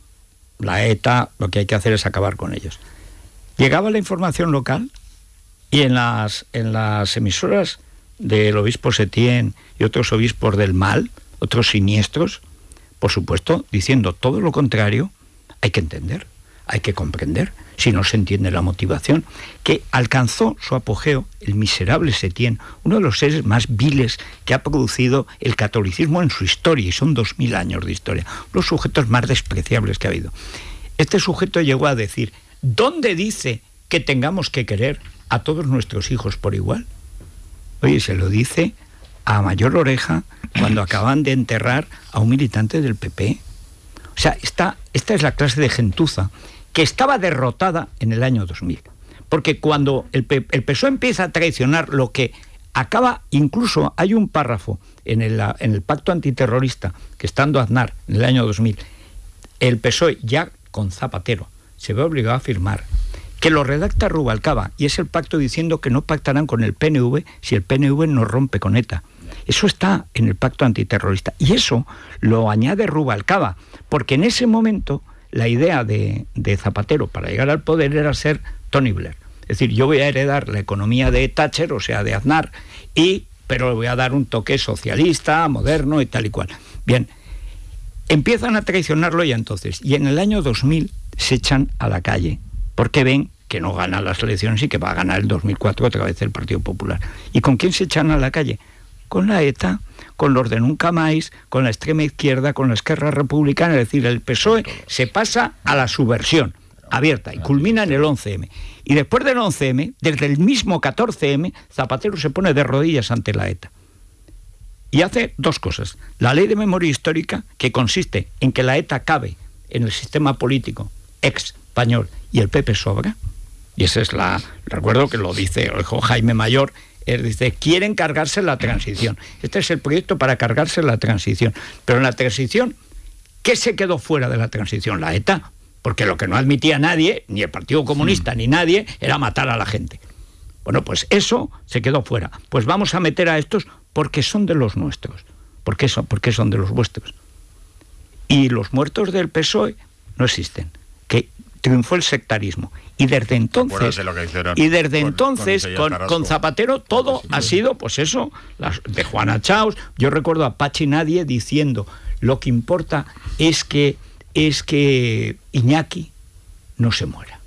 [SPEAKER 1] La ETA, lo que hay que hacer es acabar con ellos. Llegaba la información local y en las, en las emisoras del obispo Setién y otros obispos del mal, otros siniestros, por supuesto, diciendo todo lo contrario. Hay que entender, hay que comprender, si no se entiende la motivación, que alcanzó su apogeo el miserable Setién, uno de los seres más viles que ha producido el catolicismo en su historia, y son dos mil años de historia, los sujetos más despreciables que ha habido. Este sujeto llegó a decir: ¿dónde dice que tengamos que querer a todos nuestros hijos por igual? Oye, se lo dice a mayor oreja cuando acaban de enterrar a un militante del P P. O sea, esta, esta es la clase de gentuza que estaba derrotada en el año dos mil. Porque cuando el, P el P S O E empieza a traicionar lo que acaba, incluso hay un párrafo en el, en el pacto antiterrorista, que estando Aznar en el año dos mil, el P S O E ya con Zapatero se ve obligado a firmar, que lo redacta Rubalcaba, y es el pacto diciendo que no pactarán con el P N V si el P N V no rompe con ETA. Eso está en el pacto antiterrorista, y eso lo añade Rubalcaba, porque en ese momento la idea de, de Zapatero para llegar al poder era ser Tony Blair. Es decir, yo voy a heredar la economía de Thatcher, o sea, de Aznar, y, pero le voy a dar un toque socialista, moderno y tal y cual. Bien, empiezan a traicionarlo ya entonces, y en el año dos mil se echan a la calle, porque ven que no gana las elecciones y que va a ganar el dos mil cuatro otra vez el Partido Popular. ¿Y con quién se echan a la calle? Con la ETA, con los de Nunca Más, con la extrema izquierda, con la Esquerra Republicana. Es decir, el P S O E se pasa a la subversión abierta y culmina en el once eme. Y después del once eme, desde el mismo catorce eme, Zapatero se pone de rodillas ante la ETA. Y hace dos cosas. La ley de memoria histórica, que consiste en que la ETA cabe en el sistema político ex español y el P P sobra, y esa es la, recuerdo que lo dice, lo dijo Jaime Mayor, él dice, quieren cargarse la transición. Este es el proyecto para cargarse la transición. Pero en la transición, ¿qué se quedó fuera de la transición? La ETA, porque lo que no admitía nadie, ni el Partido Comunista, sí. ni nadie, era matar a la gente. Bueno, pues eso se quedó fuera. Pues vamos a meter a estos porque son de los nuestros. ¿Por qué son, porque son de los vuestros? Y los muertos del P S O E no existen. Que triunfó el sectarismo. Y desde entonces,
[SPEAKER 4] de lo que hicieron
[SPEAKER 1] y desde
[SPEAKER 4] con,
[SPEAKER 1] entonces con, con, con Zapatero todo ha sido, pues eso, las, de Juana Chaus. Yo recuerdo a Pachi Nadie diciendo, lo que importa es que es que Iñaki no se muera.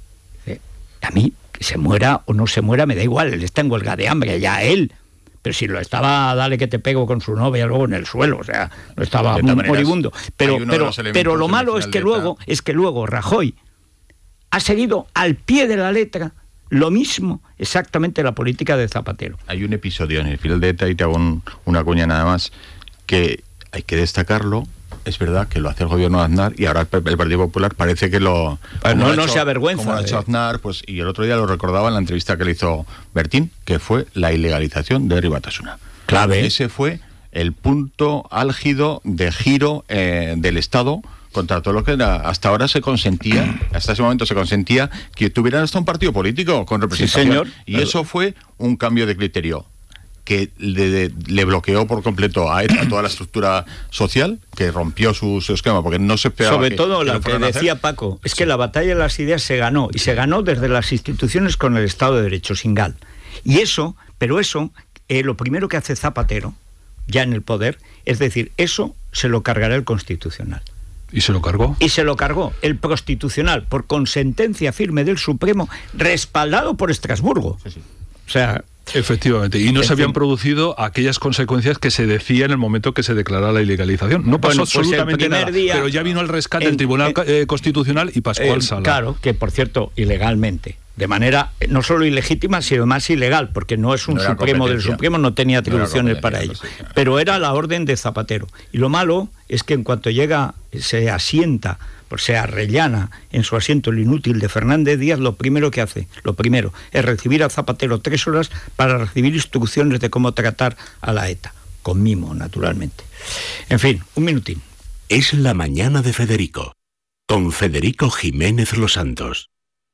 [SPEAKER 1] A mí, que se muera o no se muera, me da igual, él está en huelga de hambre, ya él. Pero si lo estaba, dale que te pego con su novia luego en el suelo, o sea, no estaba moribundo. Pero, pero, pero lo malo es que luego, es que luego Rajoy ha seguido al pie de la letra lo mismo, exactamente, la política de Zapatero.
[SPEAKER 4] Hay un episodio en el final de ETA, y te hago un, una cuña nada más, que hay que destacarlo. Es verdad que lo hace el gobierno de Aznar, y ahora el, el Partido Popular parece que lo...
[SPEAKER 1] Pues no, no se avergüenza.
[SPEAKER 4] Como lo ha hecho Aznar, pues, y el otro día lo recordaba en la entrevista que le hizo Bertín, que fue la ilegalización de Herri Batasuna.
[SPEAKER 1] Clave.
[SPEAKER 4] Ese fue el punto álgido de giro eh, del Estado contra todo lo que era, hasta ahora se consentía, hasta ese momento se consentía que tuvieran hasta un partido político con representación.
[SPEAKER 1] Sí, señor.
[SPEAKER 4] Y eso fue un cambio de criterio que le, de, le bloqueó por completo a, a toda la estructura social, que rompió su, su esquema, porque no se esperaba.
[SPEAKER 1] Sobre
[SPEAKER 4] que,
[SPEAKER 1] todo
[SPEAKER 4] que
[SPEAKER 1] lo que decía hacer. Paco, es que la batalla de las ideas se ganó, y se ganó desde las instituciones con el Estado de Derecho, sin gal. Y eso, pero eso, eh, lo primero que hace Zapatero, ya en el poder, es decir, eso se lo cargará el Constitucional.
[SPEAKER 2] ¿Y se lo cargó?
[SPEAKER 1] Y se lo cargó el Constitucional, por con sentencia firme del Supremo, respaldado por Estrasburgo. Sí, sí. O sea...
[SPEAKER 2] Efectivamente, y no se habían producido aquellas consecuencias que se decía en el momento que se declarara la ilegalización. No pasó bueno, pues absolutamente nada, día, pero ya vino el rescate del Tribunal eh, Constitucional y Pascual eh, Sala.
[SPEAKER 1] Claro, que por cierto, ilegalmente. de manera no solo ilegítima, sino más ilegal, porque no es un
[SPEAKER 4] no
[SPEAKER 1] Supremo del Supremo, no tenía atribuciones no para ello.
[SPEAKER 4] Sí, claro.
[SPEAKER 1] Pero era la orden de Zapatero. Y lo malo es que en cuanto llega, se asienta, pues se arrellana en su asiento el inútil de Fernández Díaz, lo primero que hace, lo primero, es recibir a Zapatero tres horas para recibir instrucciones de cómo tratar a la ETA. Con mimo, naturalmente. En fin, un minutín.
[SPEAKER 9] Es la mañana de Federico, con Federico Jiménez Los Santos.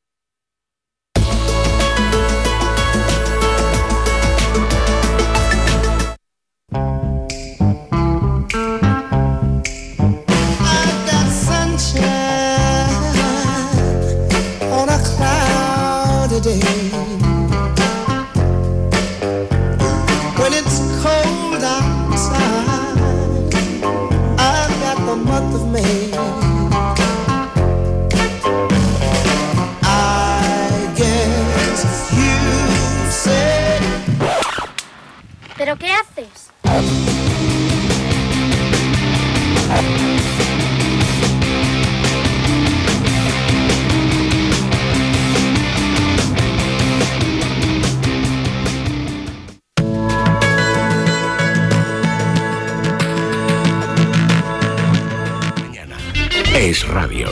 [SPEAKER 12] ¿Pero qué haces?
[SPEAKER 9] Mañana es radio.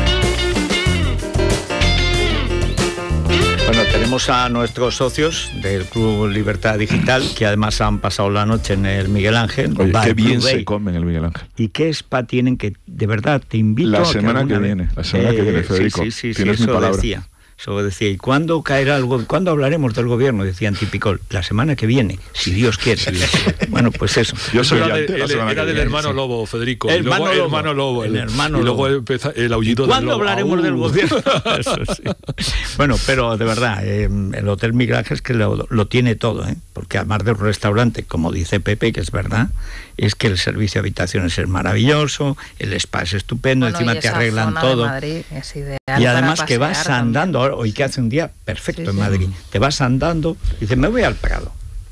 [SPEAKER 1] Bueno, tenemos a nuestros socios del Club Libertad Digital, que además han pasado la noche en el Miguel Ángel.
[SPEAKER 5] Oye, qué bien se come en el Miguel Ángel.
[SPEAKER 1] ¿Y qué spa tienen? Que de verdad te invito
[SPEAKER 5] la
[SPEAKER 1] a
[SPEAKER 5] semana
[SPEAKER 1] que,
[SPEAKER 5] que viene, la semana eh, que viene, Federico.
[SPEAKER 1] Sí, sí, sí,
[SPEAKER 5] tienes
[SPEAKER 1] sí,
[SPEAKER 5] mi
[SPEAKER 1] eso
[SPEAKER 5] palabra.
[SPEAKER 1] decía. Eso decía, ¿y cuándo caerá algo? ¿Cuándo hablaremos del gobierno? Decían Tipicol. La semana que viene, si Dios quiere. Sí, sí. Bueno, pues eso.
[SPEAKER 2] Yo soy era, de, el, era del hermano sí. Lobo, Federico.
[SPEAKER 1] El hermano
[SPEAKER 2] luego,
[SPEAKER 1] Lobo.
[SPEAKER 2] hermano Lobo. El,
[SPEAKER 1] el hermano
[SPEAKER 2] y luego
[SPEAKER 1] Lobo.
[SPEAKER 2] Empieza el aullido del lobo.
[SPEAKER 1] ¿Cuándo hablaremos
[SPEAKER 2] ¡Au!
[SPEAKER 1] del gobierno? Eso sí. Bueno, pero de verdad, eh, el Hotel Miguel Ángel es que lo, lo tiene todo, ¿eh? Porque además de un restaurante, como dice Pepe, que es verdad, es que el servicio de habitaciones es maravilloso, el spa es estupendo,
[SPEAKER 3] bueno,
[SPEAKER 1] encima te arreglan todo.
[SPEAKER 3] Es
[SPEAKER 1] y además que vas andando, ahora, hoy que hace un día perfecto sí, en Madrid, sí. te vas andando y dices, me voy al Prado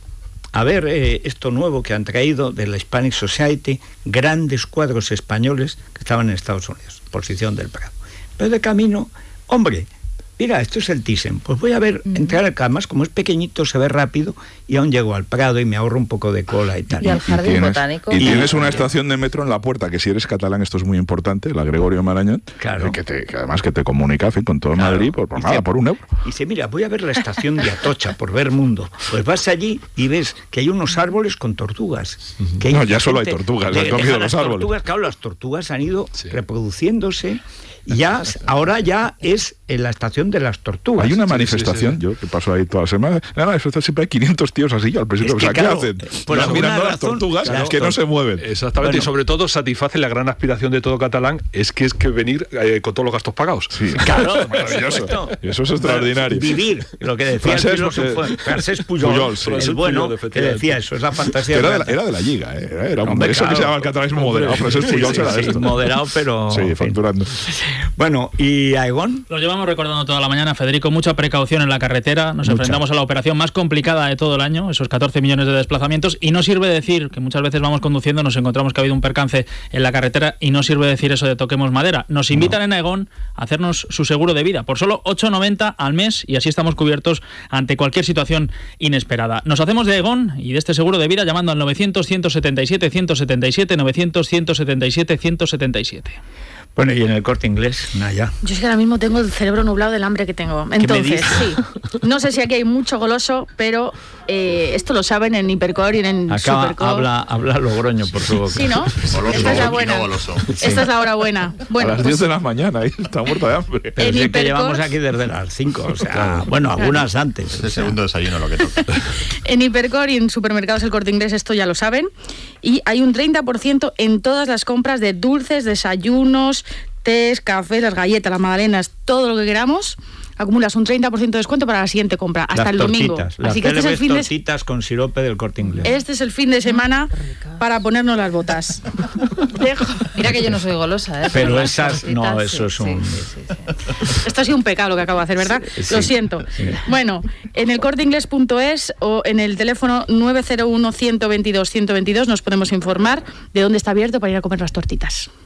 [SPEAKER 1] a ver eh, esto nuevo que han traído de la Hispanic Society, grandes cuadros españoles que estaban en Estados Unidos, posición del Prado. Pero de camino, hombre, mira, esto es el Thyssen, pues voy a ver, uh-huh. entrar acá, más como es pequeñito, se ve rápido, y aún llego al Prado y me ahorro un poco de cola y tal.
[SPEAKER 3] Y al Jardín
[SPEAKER 5] y tienes,
[SPEAKER 3] Botánico.
[SPEAKER 5] Y tienes una estación de metro en la puerta, que si eres catalán esto es muy importante, la Gregorio Marañón,
[SPEAKER 1] claro.
[SPEAKER 5] que, te, que además que te comunica en fin, con todo claro. Madrid por, por nada, por un euro.
[SPEAKER 1] Y dice, mira, voy a ver la estación de Atocha, por ver mundo. Pues vas allí y ves que hay unos árboles con tortugas.
[SPEAKER 5] Uh-huh.
[SPEAKER 1] Que hay
[SPEAKER 5] no, ya solo hay tortugas,
[SPEAKER 1] de,
[SPEAKER 5] han cogido los árboles.
[SPEAKER 1] Tortugas, claro, las tortugas han ido sí. reproduciéndose. Ya, ahora ya es en la estación de las tortugas.
[SPEAKER 5] Hay una manifestación, sí, sí, sí. yo que paso ahí toda la semana, en la manifestación siempre hay quinientos tíos así al principio.
[SPEAKER 1] Es que,
[SPEAKER 5] o sea,
[SPEAKER 1] claro,
[SPEAKER 5] ¿qué hacen?
[SPEAKER 1] Por
[SPEAKER 5] Van mirando las tortugas claro, que no se mueven.
[SPEAKER 2] Exactamente, bueno. Y sobre todo satisface la gran aspiración de todo catalán, es que es que venir eh, con todos los gastos pagados.
[SPEAKER 5] Sí,
[SPEAKER 1] claro,
[SPEAKER 5] maravilloso. Eso es extraordinario.
[SPEAKER 1] Vivir, lo que decía
[SPEAKER 5] Francés,
[SPEAKER 1] el filósofo Francés Pujol, Pujol sí. el bueno, Pujol, que decía eso, es la fantasía.
[SPEAKER 5] Era de la, era de la Liga, eh. era, era un, hombre, eso claro. que se llama el catalanismo moderado. Francés Pujol será esto.
[SPEAKER 1] Moderado, pero...
[SPEAKER 5] Sí, facturando.
[SPEAKER 1] Bueno, y Aigón.
[SPEAKER 23] Lo llevamos recordando toda la mañana, Federico, mucha precaución en la carretera, nos mucha. enfrentamos a la operación más complicada de todo el año, esos catorce millones de desplazamientos, y no sirve decir que muchas veces vamos conduciendo, nos encontramos que ha habido un percance en la carretera, y no sirve decir eso de toquemos madera. Nos invitan no. en Aigón a hacernos su seguro de vida por solo ocho noventa al mes, y así estamos cubiertos ante cualquier situación inesperada. Nos hacemos de Aigón y de este seguro de vida llamando al novecientos, ciento setenta y siete, ciento setenta y siete, novecientos, ciento setenta y siete, ciento setenta y siete.
[SPEAKER 1] Bueno, y en el Corte Inglés, Naya.
[SPEAKER 6] Yo es que ahora mismo tengo el cerebro nublado del hambre que tengo. Entonces, sí. No sé si aquí hay mucho goloso, pero eh, esto lo saben en Hipercore y en
[SPEAKER 1] Acá
[SPEAKER 6] Supercore.
[SPEAKER 1] Habla, habla Logroño por su boca.
[SPEAKER 6] Sí, ¿no? Goloso, esta es la buena. No sí. Esta es la hora buena. Bueno,
[SPEAKER 5] a las
[SPEAKER 6] pues,
[SPEAKER 5] diez de la mañana, ahí está muerta de hambre.
[SPEAKER 1] Pero es que llevamos aquí desde las cinco, o sea, claro. bueno, claro. algunas antes.
[SPEAKER 4] Es el segundo desayuno lo que toca.
[SPEAKER 6] En Hipercore y en Supermercados El Corte Inglés esto ya lo saben. Y hay un treinta por ciento en todas las compras de dulces, desayunos, tés, cafés, las galletas, las magdalenas, todo lo que queramos, acumulas un treinta por ciento de descuento para la siguiente compra, hasta
[SPEAKER 1] las
[SPEAKER 6] el domingo.
[SPEAKER 1] Las
[SPEAKER 6] Así que este es el fin de
[SPEAKER 1] tortitas con sirope del Corte Inglés.
[SPEAKER 6] Este es el fin de semana para ponernos las botas.
[SPEAKER 3] Dejo. Mira que yo no soy golosa, ¿eh?
[SPEAKER 1] Pero, Pero esas, no, eso
[SPEAKER 3] sí,
[SPEAKER 1] es un...
[SPEAKER 3] Sí, sí, sí, sí.
[SPEAKER 6] Esto ha sido un pecado lo que acabo de hacer, ¿verdad? Sí, lo siento. Sí. Bueno, en el corte inglés punto es o en el teléfono nueve cero uno, ciento veintidós, ciento veintidós nos podemos informar de dónde está abierto para ir a comer las tortitas.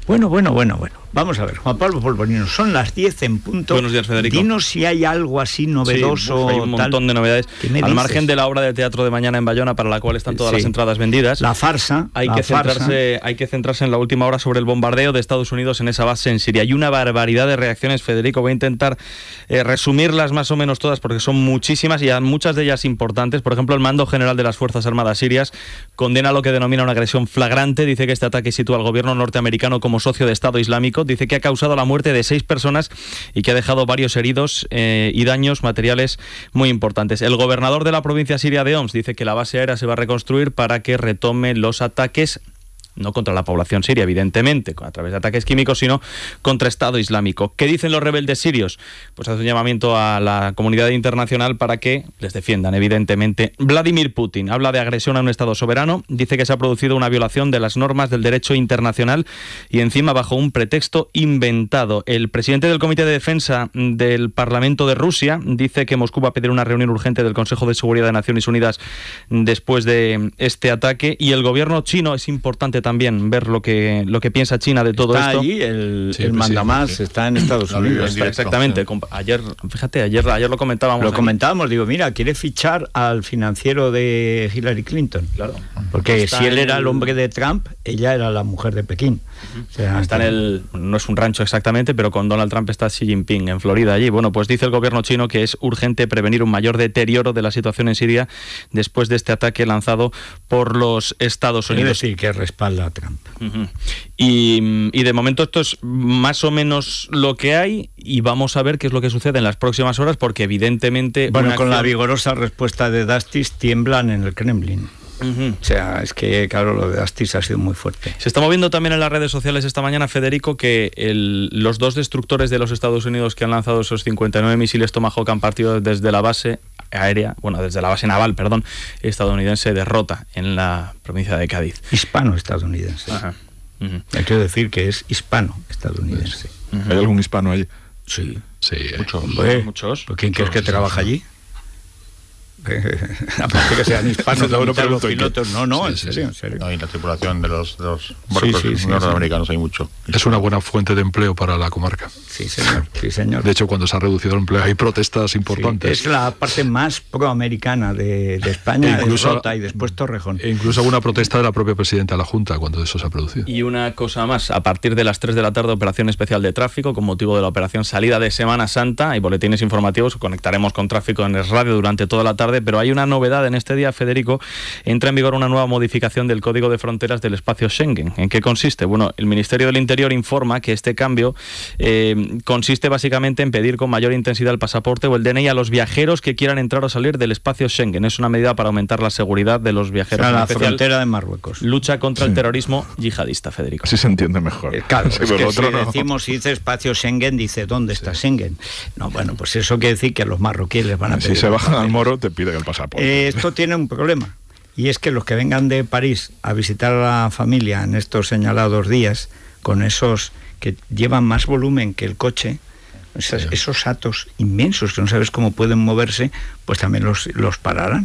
[SPEAKER 1] Bueno, bueno, bueno, bueno. Vamos a ver, Juan Pablo Polvorino, son las diez en punto.
[SPEAKER 12] Buenos días, Federico.
[SPEAKER 1] Dinos si hay algo así novedoso.
[SPEAKER 12] Sí, uf, hay un montón
[SPEAKER 1] tal.
[SPEAKER 12] de novedades. Al
[SPEAKER 1] dices?
[SPEAKER 12] margen de la obra de teatro de mañana en Bayona, para la cual están todas sí. las entradas vendidas.
[SPEAKER 1] La farsa.
[SPEAKER 12] Hay,
[SPEAKER 1] la
[SPEAKER 12] que
[SPEAKER 1] farsa.
[SPEAKER 12] centrarse, hay que centrarse en la última hora sobre el bombardeo de Estados Unidos en esa base en Siria. Hay una barbaridad de reacciones, Federico. Voy a intentar eh, resumirlas más o menos todas porque son muchísimas y muchas de ellas importantes. Por ejemplo, el Mando General de las Fuerzas Armadas Sirias condena lo que denomina una agresión flagrante. Dice que este ataque sitúa al gobierno norteamericano como socio de Estado Islámico. Dice que ha causado la muerte de seis personas y que ha dejado varios heridos eh, y daños materiales muy importantes. El gobernador de la provincia siria de Homs dice que la base aérea se va a reconstruir para que retome los ataques, no contra la población siria, evidentemente, a través de ataques químicos, sino contra Estado Islámico. ¿Qué dicen los rebeldes sirios? Pues hace un llamamiento a la comunidad internacional para que les defiendan, evidentemente. Vladimir Putin habla de agresión a un Estado soberano, dice que se ha producido una violación de las normas del derecho internacional y encima bajo un pretexto inventado. El presidente del Comité de Defensa del Parlamento de Rusia dice que Moscú va a pedir una reunión urgente del Consejo de Seguridad de Naciones Unidas después de este ataque, y el gobierno chino, es importante también también ver lo que lo que piensa China de todo
[SPEAKER 1] está
[SPEAKER 12] esto.
[SPEAKER 1] Allí el,
[SPEAKER 12] sí,
[SPEAKER 1] el mandamás
[SPEAKER 12] sí.
[SPEAKER 1] está en Estados Unidos.
[SPEAKER 12] Está, exactamente. Sí. Ayer, fíjate, ayer, ayer lo comentábamos.
[SPEAKER 1] Lo aquí. comentábamos, digo, mira, quiere fichar al financiero de Hillary Clinton. Claro. Porque está si él era el hombre de Trump, ella era la mujer de Pekín.
[SPEAKER 12] Uh-huh. O sea, está en el, no es un rancho exactamente, pero con Donald Trump está Xi Jinping en Florida allí. Bueno, pues dice el gobierno chino que es urgente prevenir un mayor deterioro de la situación en Siria después de este ataque lanzado por los Estados Unidos.
[SPEAKER 1] Quiere decir que respalda a Trump.
[SPEAKER 12] Uh-huh. y, y de momento esto es más o menos lo que hay, y vamos a ver qué es lo que sucede en las próximas horas, porque evidentemente...
[SPEAKER 1] Bueno, con
[SPEAKER 12] acción...
[SPEAKER 1] la vigorosa respuesta de Dastis tiemblan en el Kremlin. Uh-huh. O sea, es que, claro, lo de Dastis ha sido muy fuerte.
[SPEAKER 12] Se está moviendo también en las redes sociales esta mañana, Federico, que el, los dos destructores de los Estados Unidos que han lanzado esos cincuenta y nueve misiles Tomahawk han partido desde la base aérea, bueno, desde la base naval, perdón, estadounidense de Rota, en la provincia de Cádiz.
[SPEAKER 1] Hispano-estadounidense.
[SPEAKER 12] Ajá. Uh-huh.
[SPEAKER 1] Hay que decir que es hispano-estadounidense.
[SPEAKER 5] Uh-huh. ¿Hay algún hispano allí?
[SPEAKER 1] Sí.
[SPEAKER 12] Sí,
[SPEAKER 1] muchos. Hombre,
[SPEAKER 12] muchos.
[SPEAKER 1] ¿Quién crees que trabaja allí? Aparte que sean hispanos, no, los pilotos, no, no, sí, en serio, en serio.
[SPEAKER 4] No, y la tripulación de los, de los barcos
[SPEAKER 1] sí, sí, sí,
[SPEAKER 4] norteamericanos
[SPEAKER 1] sí.
[SPEAKER 4] hay mucho.
[SPEAKER 2] Es una buena fuente de empleo para la comarca.
[SPEAKER 1] Sí, señor, sí, señor.
[SPEAKER 2] De hecho, cuando se ha reducido el empleo hay protestas importantes.
[SPEAKER 1] Sí, es la parte más proamericana de, de España, e incluso, Rota y después Torrejón.
[SPEAKER 2] E incluso alguna protesta de la propia presidenta de la Junta cuando eso se ha producido.
[SPEAKER 12] Y una cosa más, a partir de las tres de la tarde, operación especial de tráfico con motivo de la operación salida de Semana Santa y boletines informativos. Conectaremos con tráfico en el radio durante toda la tarde, pero hay una novedad en este día, Federico. Entra en vigor una nueva modificación del Código de Fronteras del espacio Schengen. ¿En qué consiste? Bueno, el Ministerio del Interior informa que este cambio eh, consiste básicamente en pedir con mayor intensidad el pasaporte o el D N I a los viajeros que quieran entrar o salir del espacio Schengen. Es una medida para aumentar la seguridad de los viajeros.
[SPEAKER 1] O sea, la frontera de Marruecos.
[SPEAKER 12] Lucha contra sí. el terrorismo yihadista, Federico.
[SPEAKER 5] Así se entiende mejor.
[SPEAKER 1] Eh, claro,
[SPEAKER 5] sí,
[SPEAKER 1] es que
[SPEAKER 5] otro
[SPEAKER 1] si
[SPEAKER 5] no.
[SPEAKER 1] decimos, si dice espacio Schengen, dice ¿dónde está sí. Schengen? No, bueno, pues eso quiere decir que los marroquíes les van a pedir.
[SPEAKER 5] Si se bajan al Moro, te piden el pasaporte.
[SPEAKER 1] Eh, esto tiene un problema, y es que los que vengan de París a visitar a la familia en estos señalados días, con esos que llevan más volumen que el coche, esos, esos atos inmensos que no sabes cómo pueden moverse, pues también los, los pararán.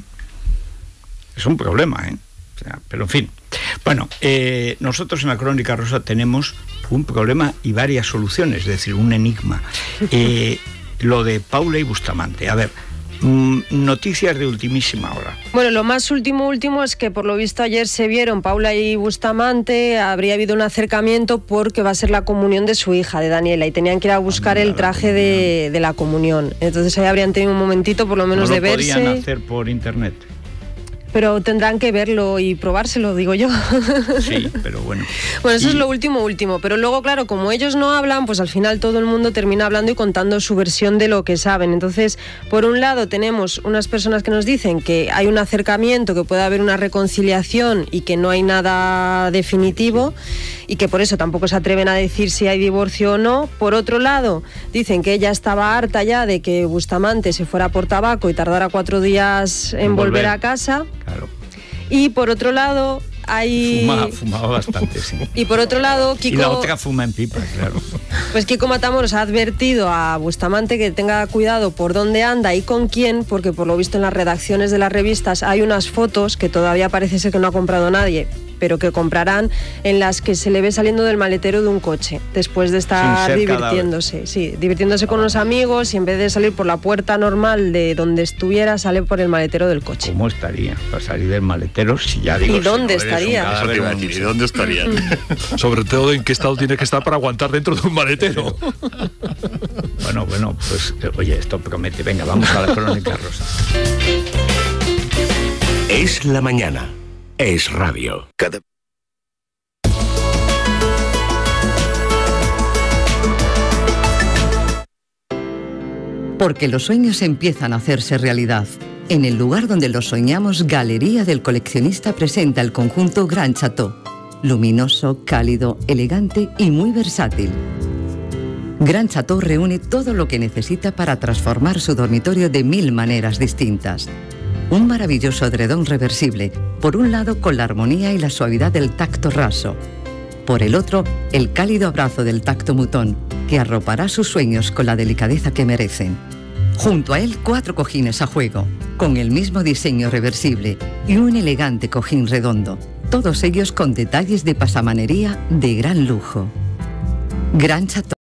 [SPEAKER 1] Es un problema, ¿eh? O sea, pero en fin. Bueno, eh, nosotros en la Crónica Rosa tenemos un problema y varias soluciones, es decir, un enigma. Eh, lo de Paula y Bustamante. A ver, noticias de ultimísima hora.
[SPEAKER 13] Bueno, lo más último último es que por lo visto ayer se vieron Paula y Bustamante, habría habido un acercamiento porque va a ser la comunión de su hija, de Daniela, y tenían que ir a buscar el traje de, de la comunión. Entonces ahí habrían tenido un momentito por lo menos
[SPEAKER 1] no
[SPEAKER 13] de verse.
[SPEAKER 1] No lo podían hacer por internet.
[SPEAKER 13] Pero tendrán que verlo y probárselo, digo yo.
[SPEAKER 1] Sí, pero bueno.
[SPEAKER 13] Bueno, eso
[SPEAKER 1] y...
[SPEAKER 13] es lo último último. Pero luego, claro, como ellos no hablan, pues al final todo el mundo termina hablando y contando su versión de lo que saben. Entonces, por un lado tenemos unas personas que nos dicen que hay un acercamiento, que puede haber una reconciliación y que no hay nada definitivo y que por eso tampoco se atreven a decir si hay divorcio o no. Por otro lado, dicen que ella estaba harta ya de que Bustamante se fuera por tabaco y tardara cuatro días en volver, volver a casa.
[SPEAKER 1] Claro.
[SPEAKER 13] Y por otro lado hay...
[SPEAKER 1] Fumaba, fumaba bastante, sí.
[SPEAKER 13] Y por otro lado, Kiko...
[SPEAKER 1] Y la otra fuma en pipa, claro.
[SPEAKER 13] Pues Kiko Matamoros ha advertido a Bustamante que tenga cuidado por dónde anda y con quién, porque por lo visto en las redacciones de las revistas hay unas fotos que todavía parece ser que no ha comprado nadie, pero que comprarán, en las que se le ve saliendo del maletero de un coche, después de estar divirtiéndose, sí, divirtiéndose con unos amigos, y en vez de salir por la puerta normal de donde estuviera, sale por el maletero del coche.
[SPEAKER 1] ¿Cómo estaría para salir del maletero? Si ya digo,
[SPEAKER 13] ¿Y dónde
[SPEAKER 1] si no
[SPEAKER 13] estaría?
[SPEAKER 4] Eso te iba a decir, ¿y dónde estaría?
[SPEAKER 2] Sobre todo en qué estado tiene que estar para aguantar dentro de un maletero.
[SPEAKER 1] Bueno, bueno, pues oye, esto promete. Venga, vamos a la crónica rosa.
[SPEAKER 9] Es la mañana. Es radio. Cada...
[SPEAKER 14] Porque los sueños empiezan a hacerse realidad. En el lugar donde los soñamos, Galería del Coleccionista presenta el conjunto Gran Chateau. Luminoso, cálido, elegante y muy versátil. Gran Chateau reúne todo lo que necesita para transformar su dormitorio de mil maneras distintas. Un maravilloso edredón reversible, por un lado con la armonía y la suavidad del tacto raso. Por el otro, el cálido abrazo del tacto mutón, que arropará sus sueños con la delicadeza que merecen. Junto a él, cuatro cojines a juego, con el mismo diseño reversible y un elegante cojín redondo, todos ellos con detalles de pasamanería de gran lujo. Gran Chateau.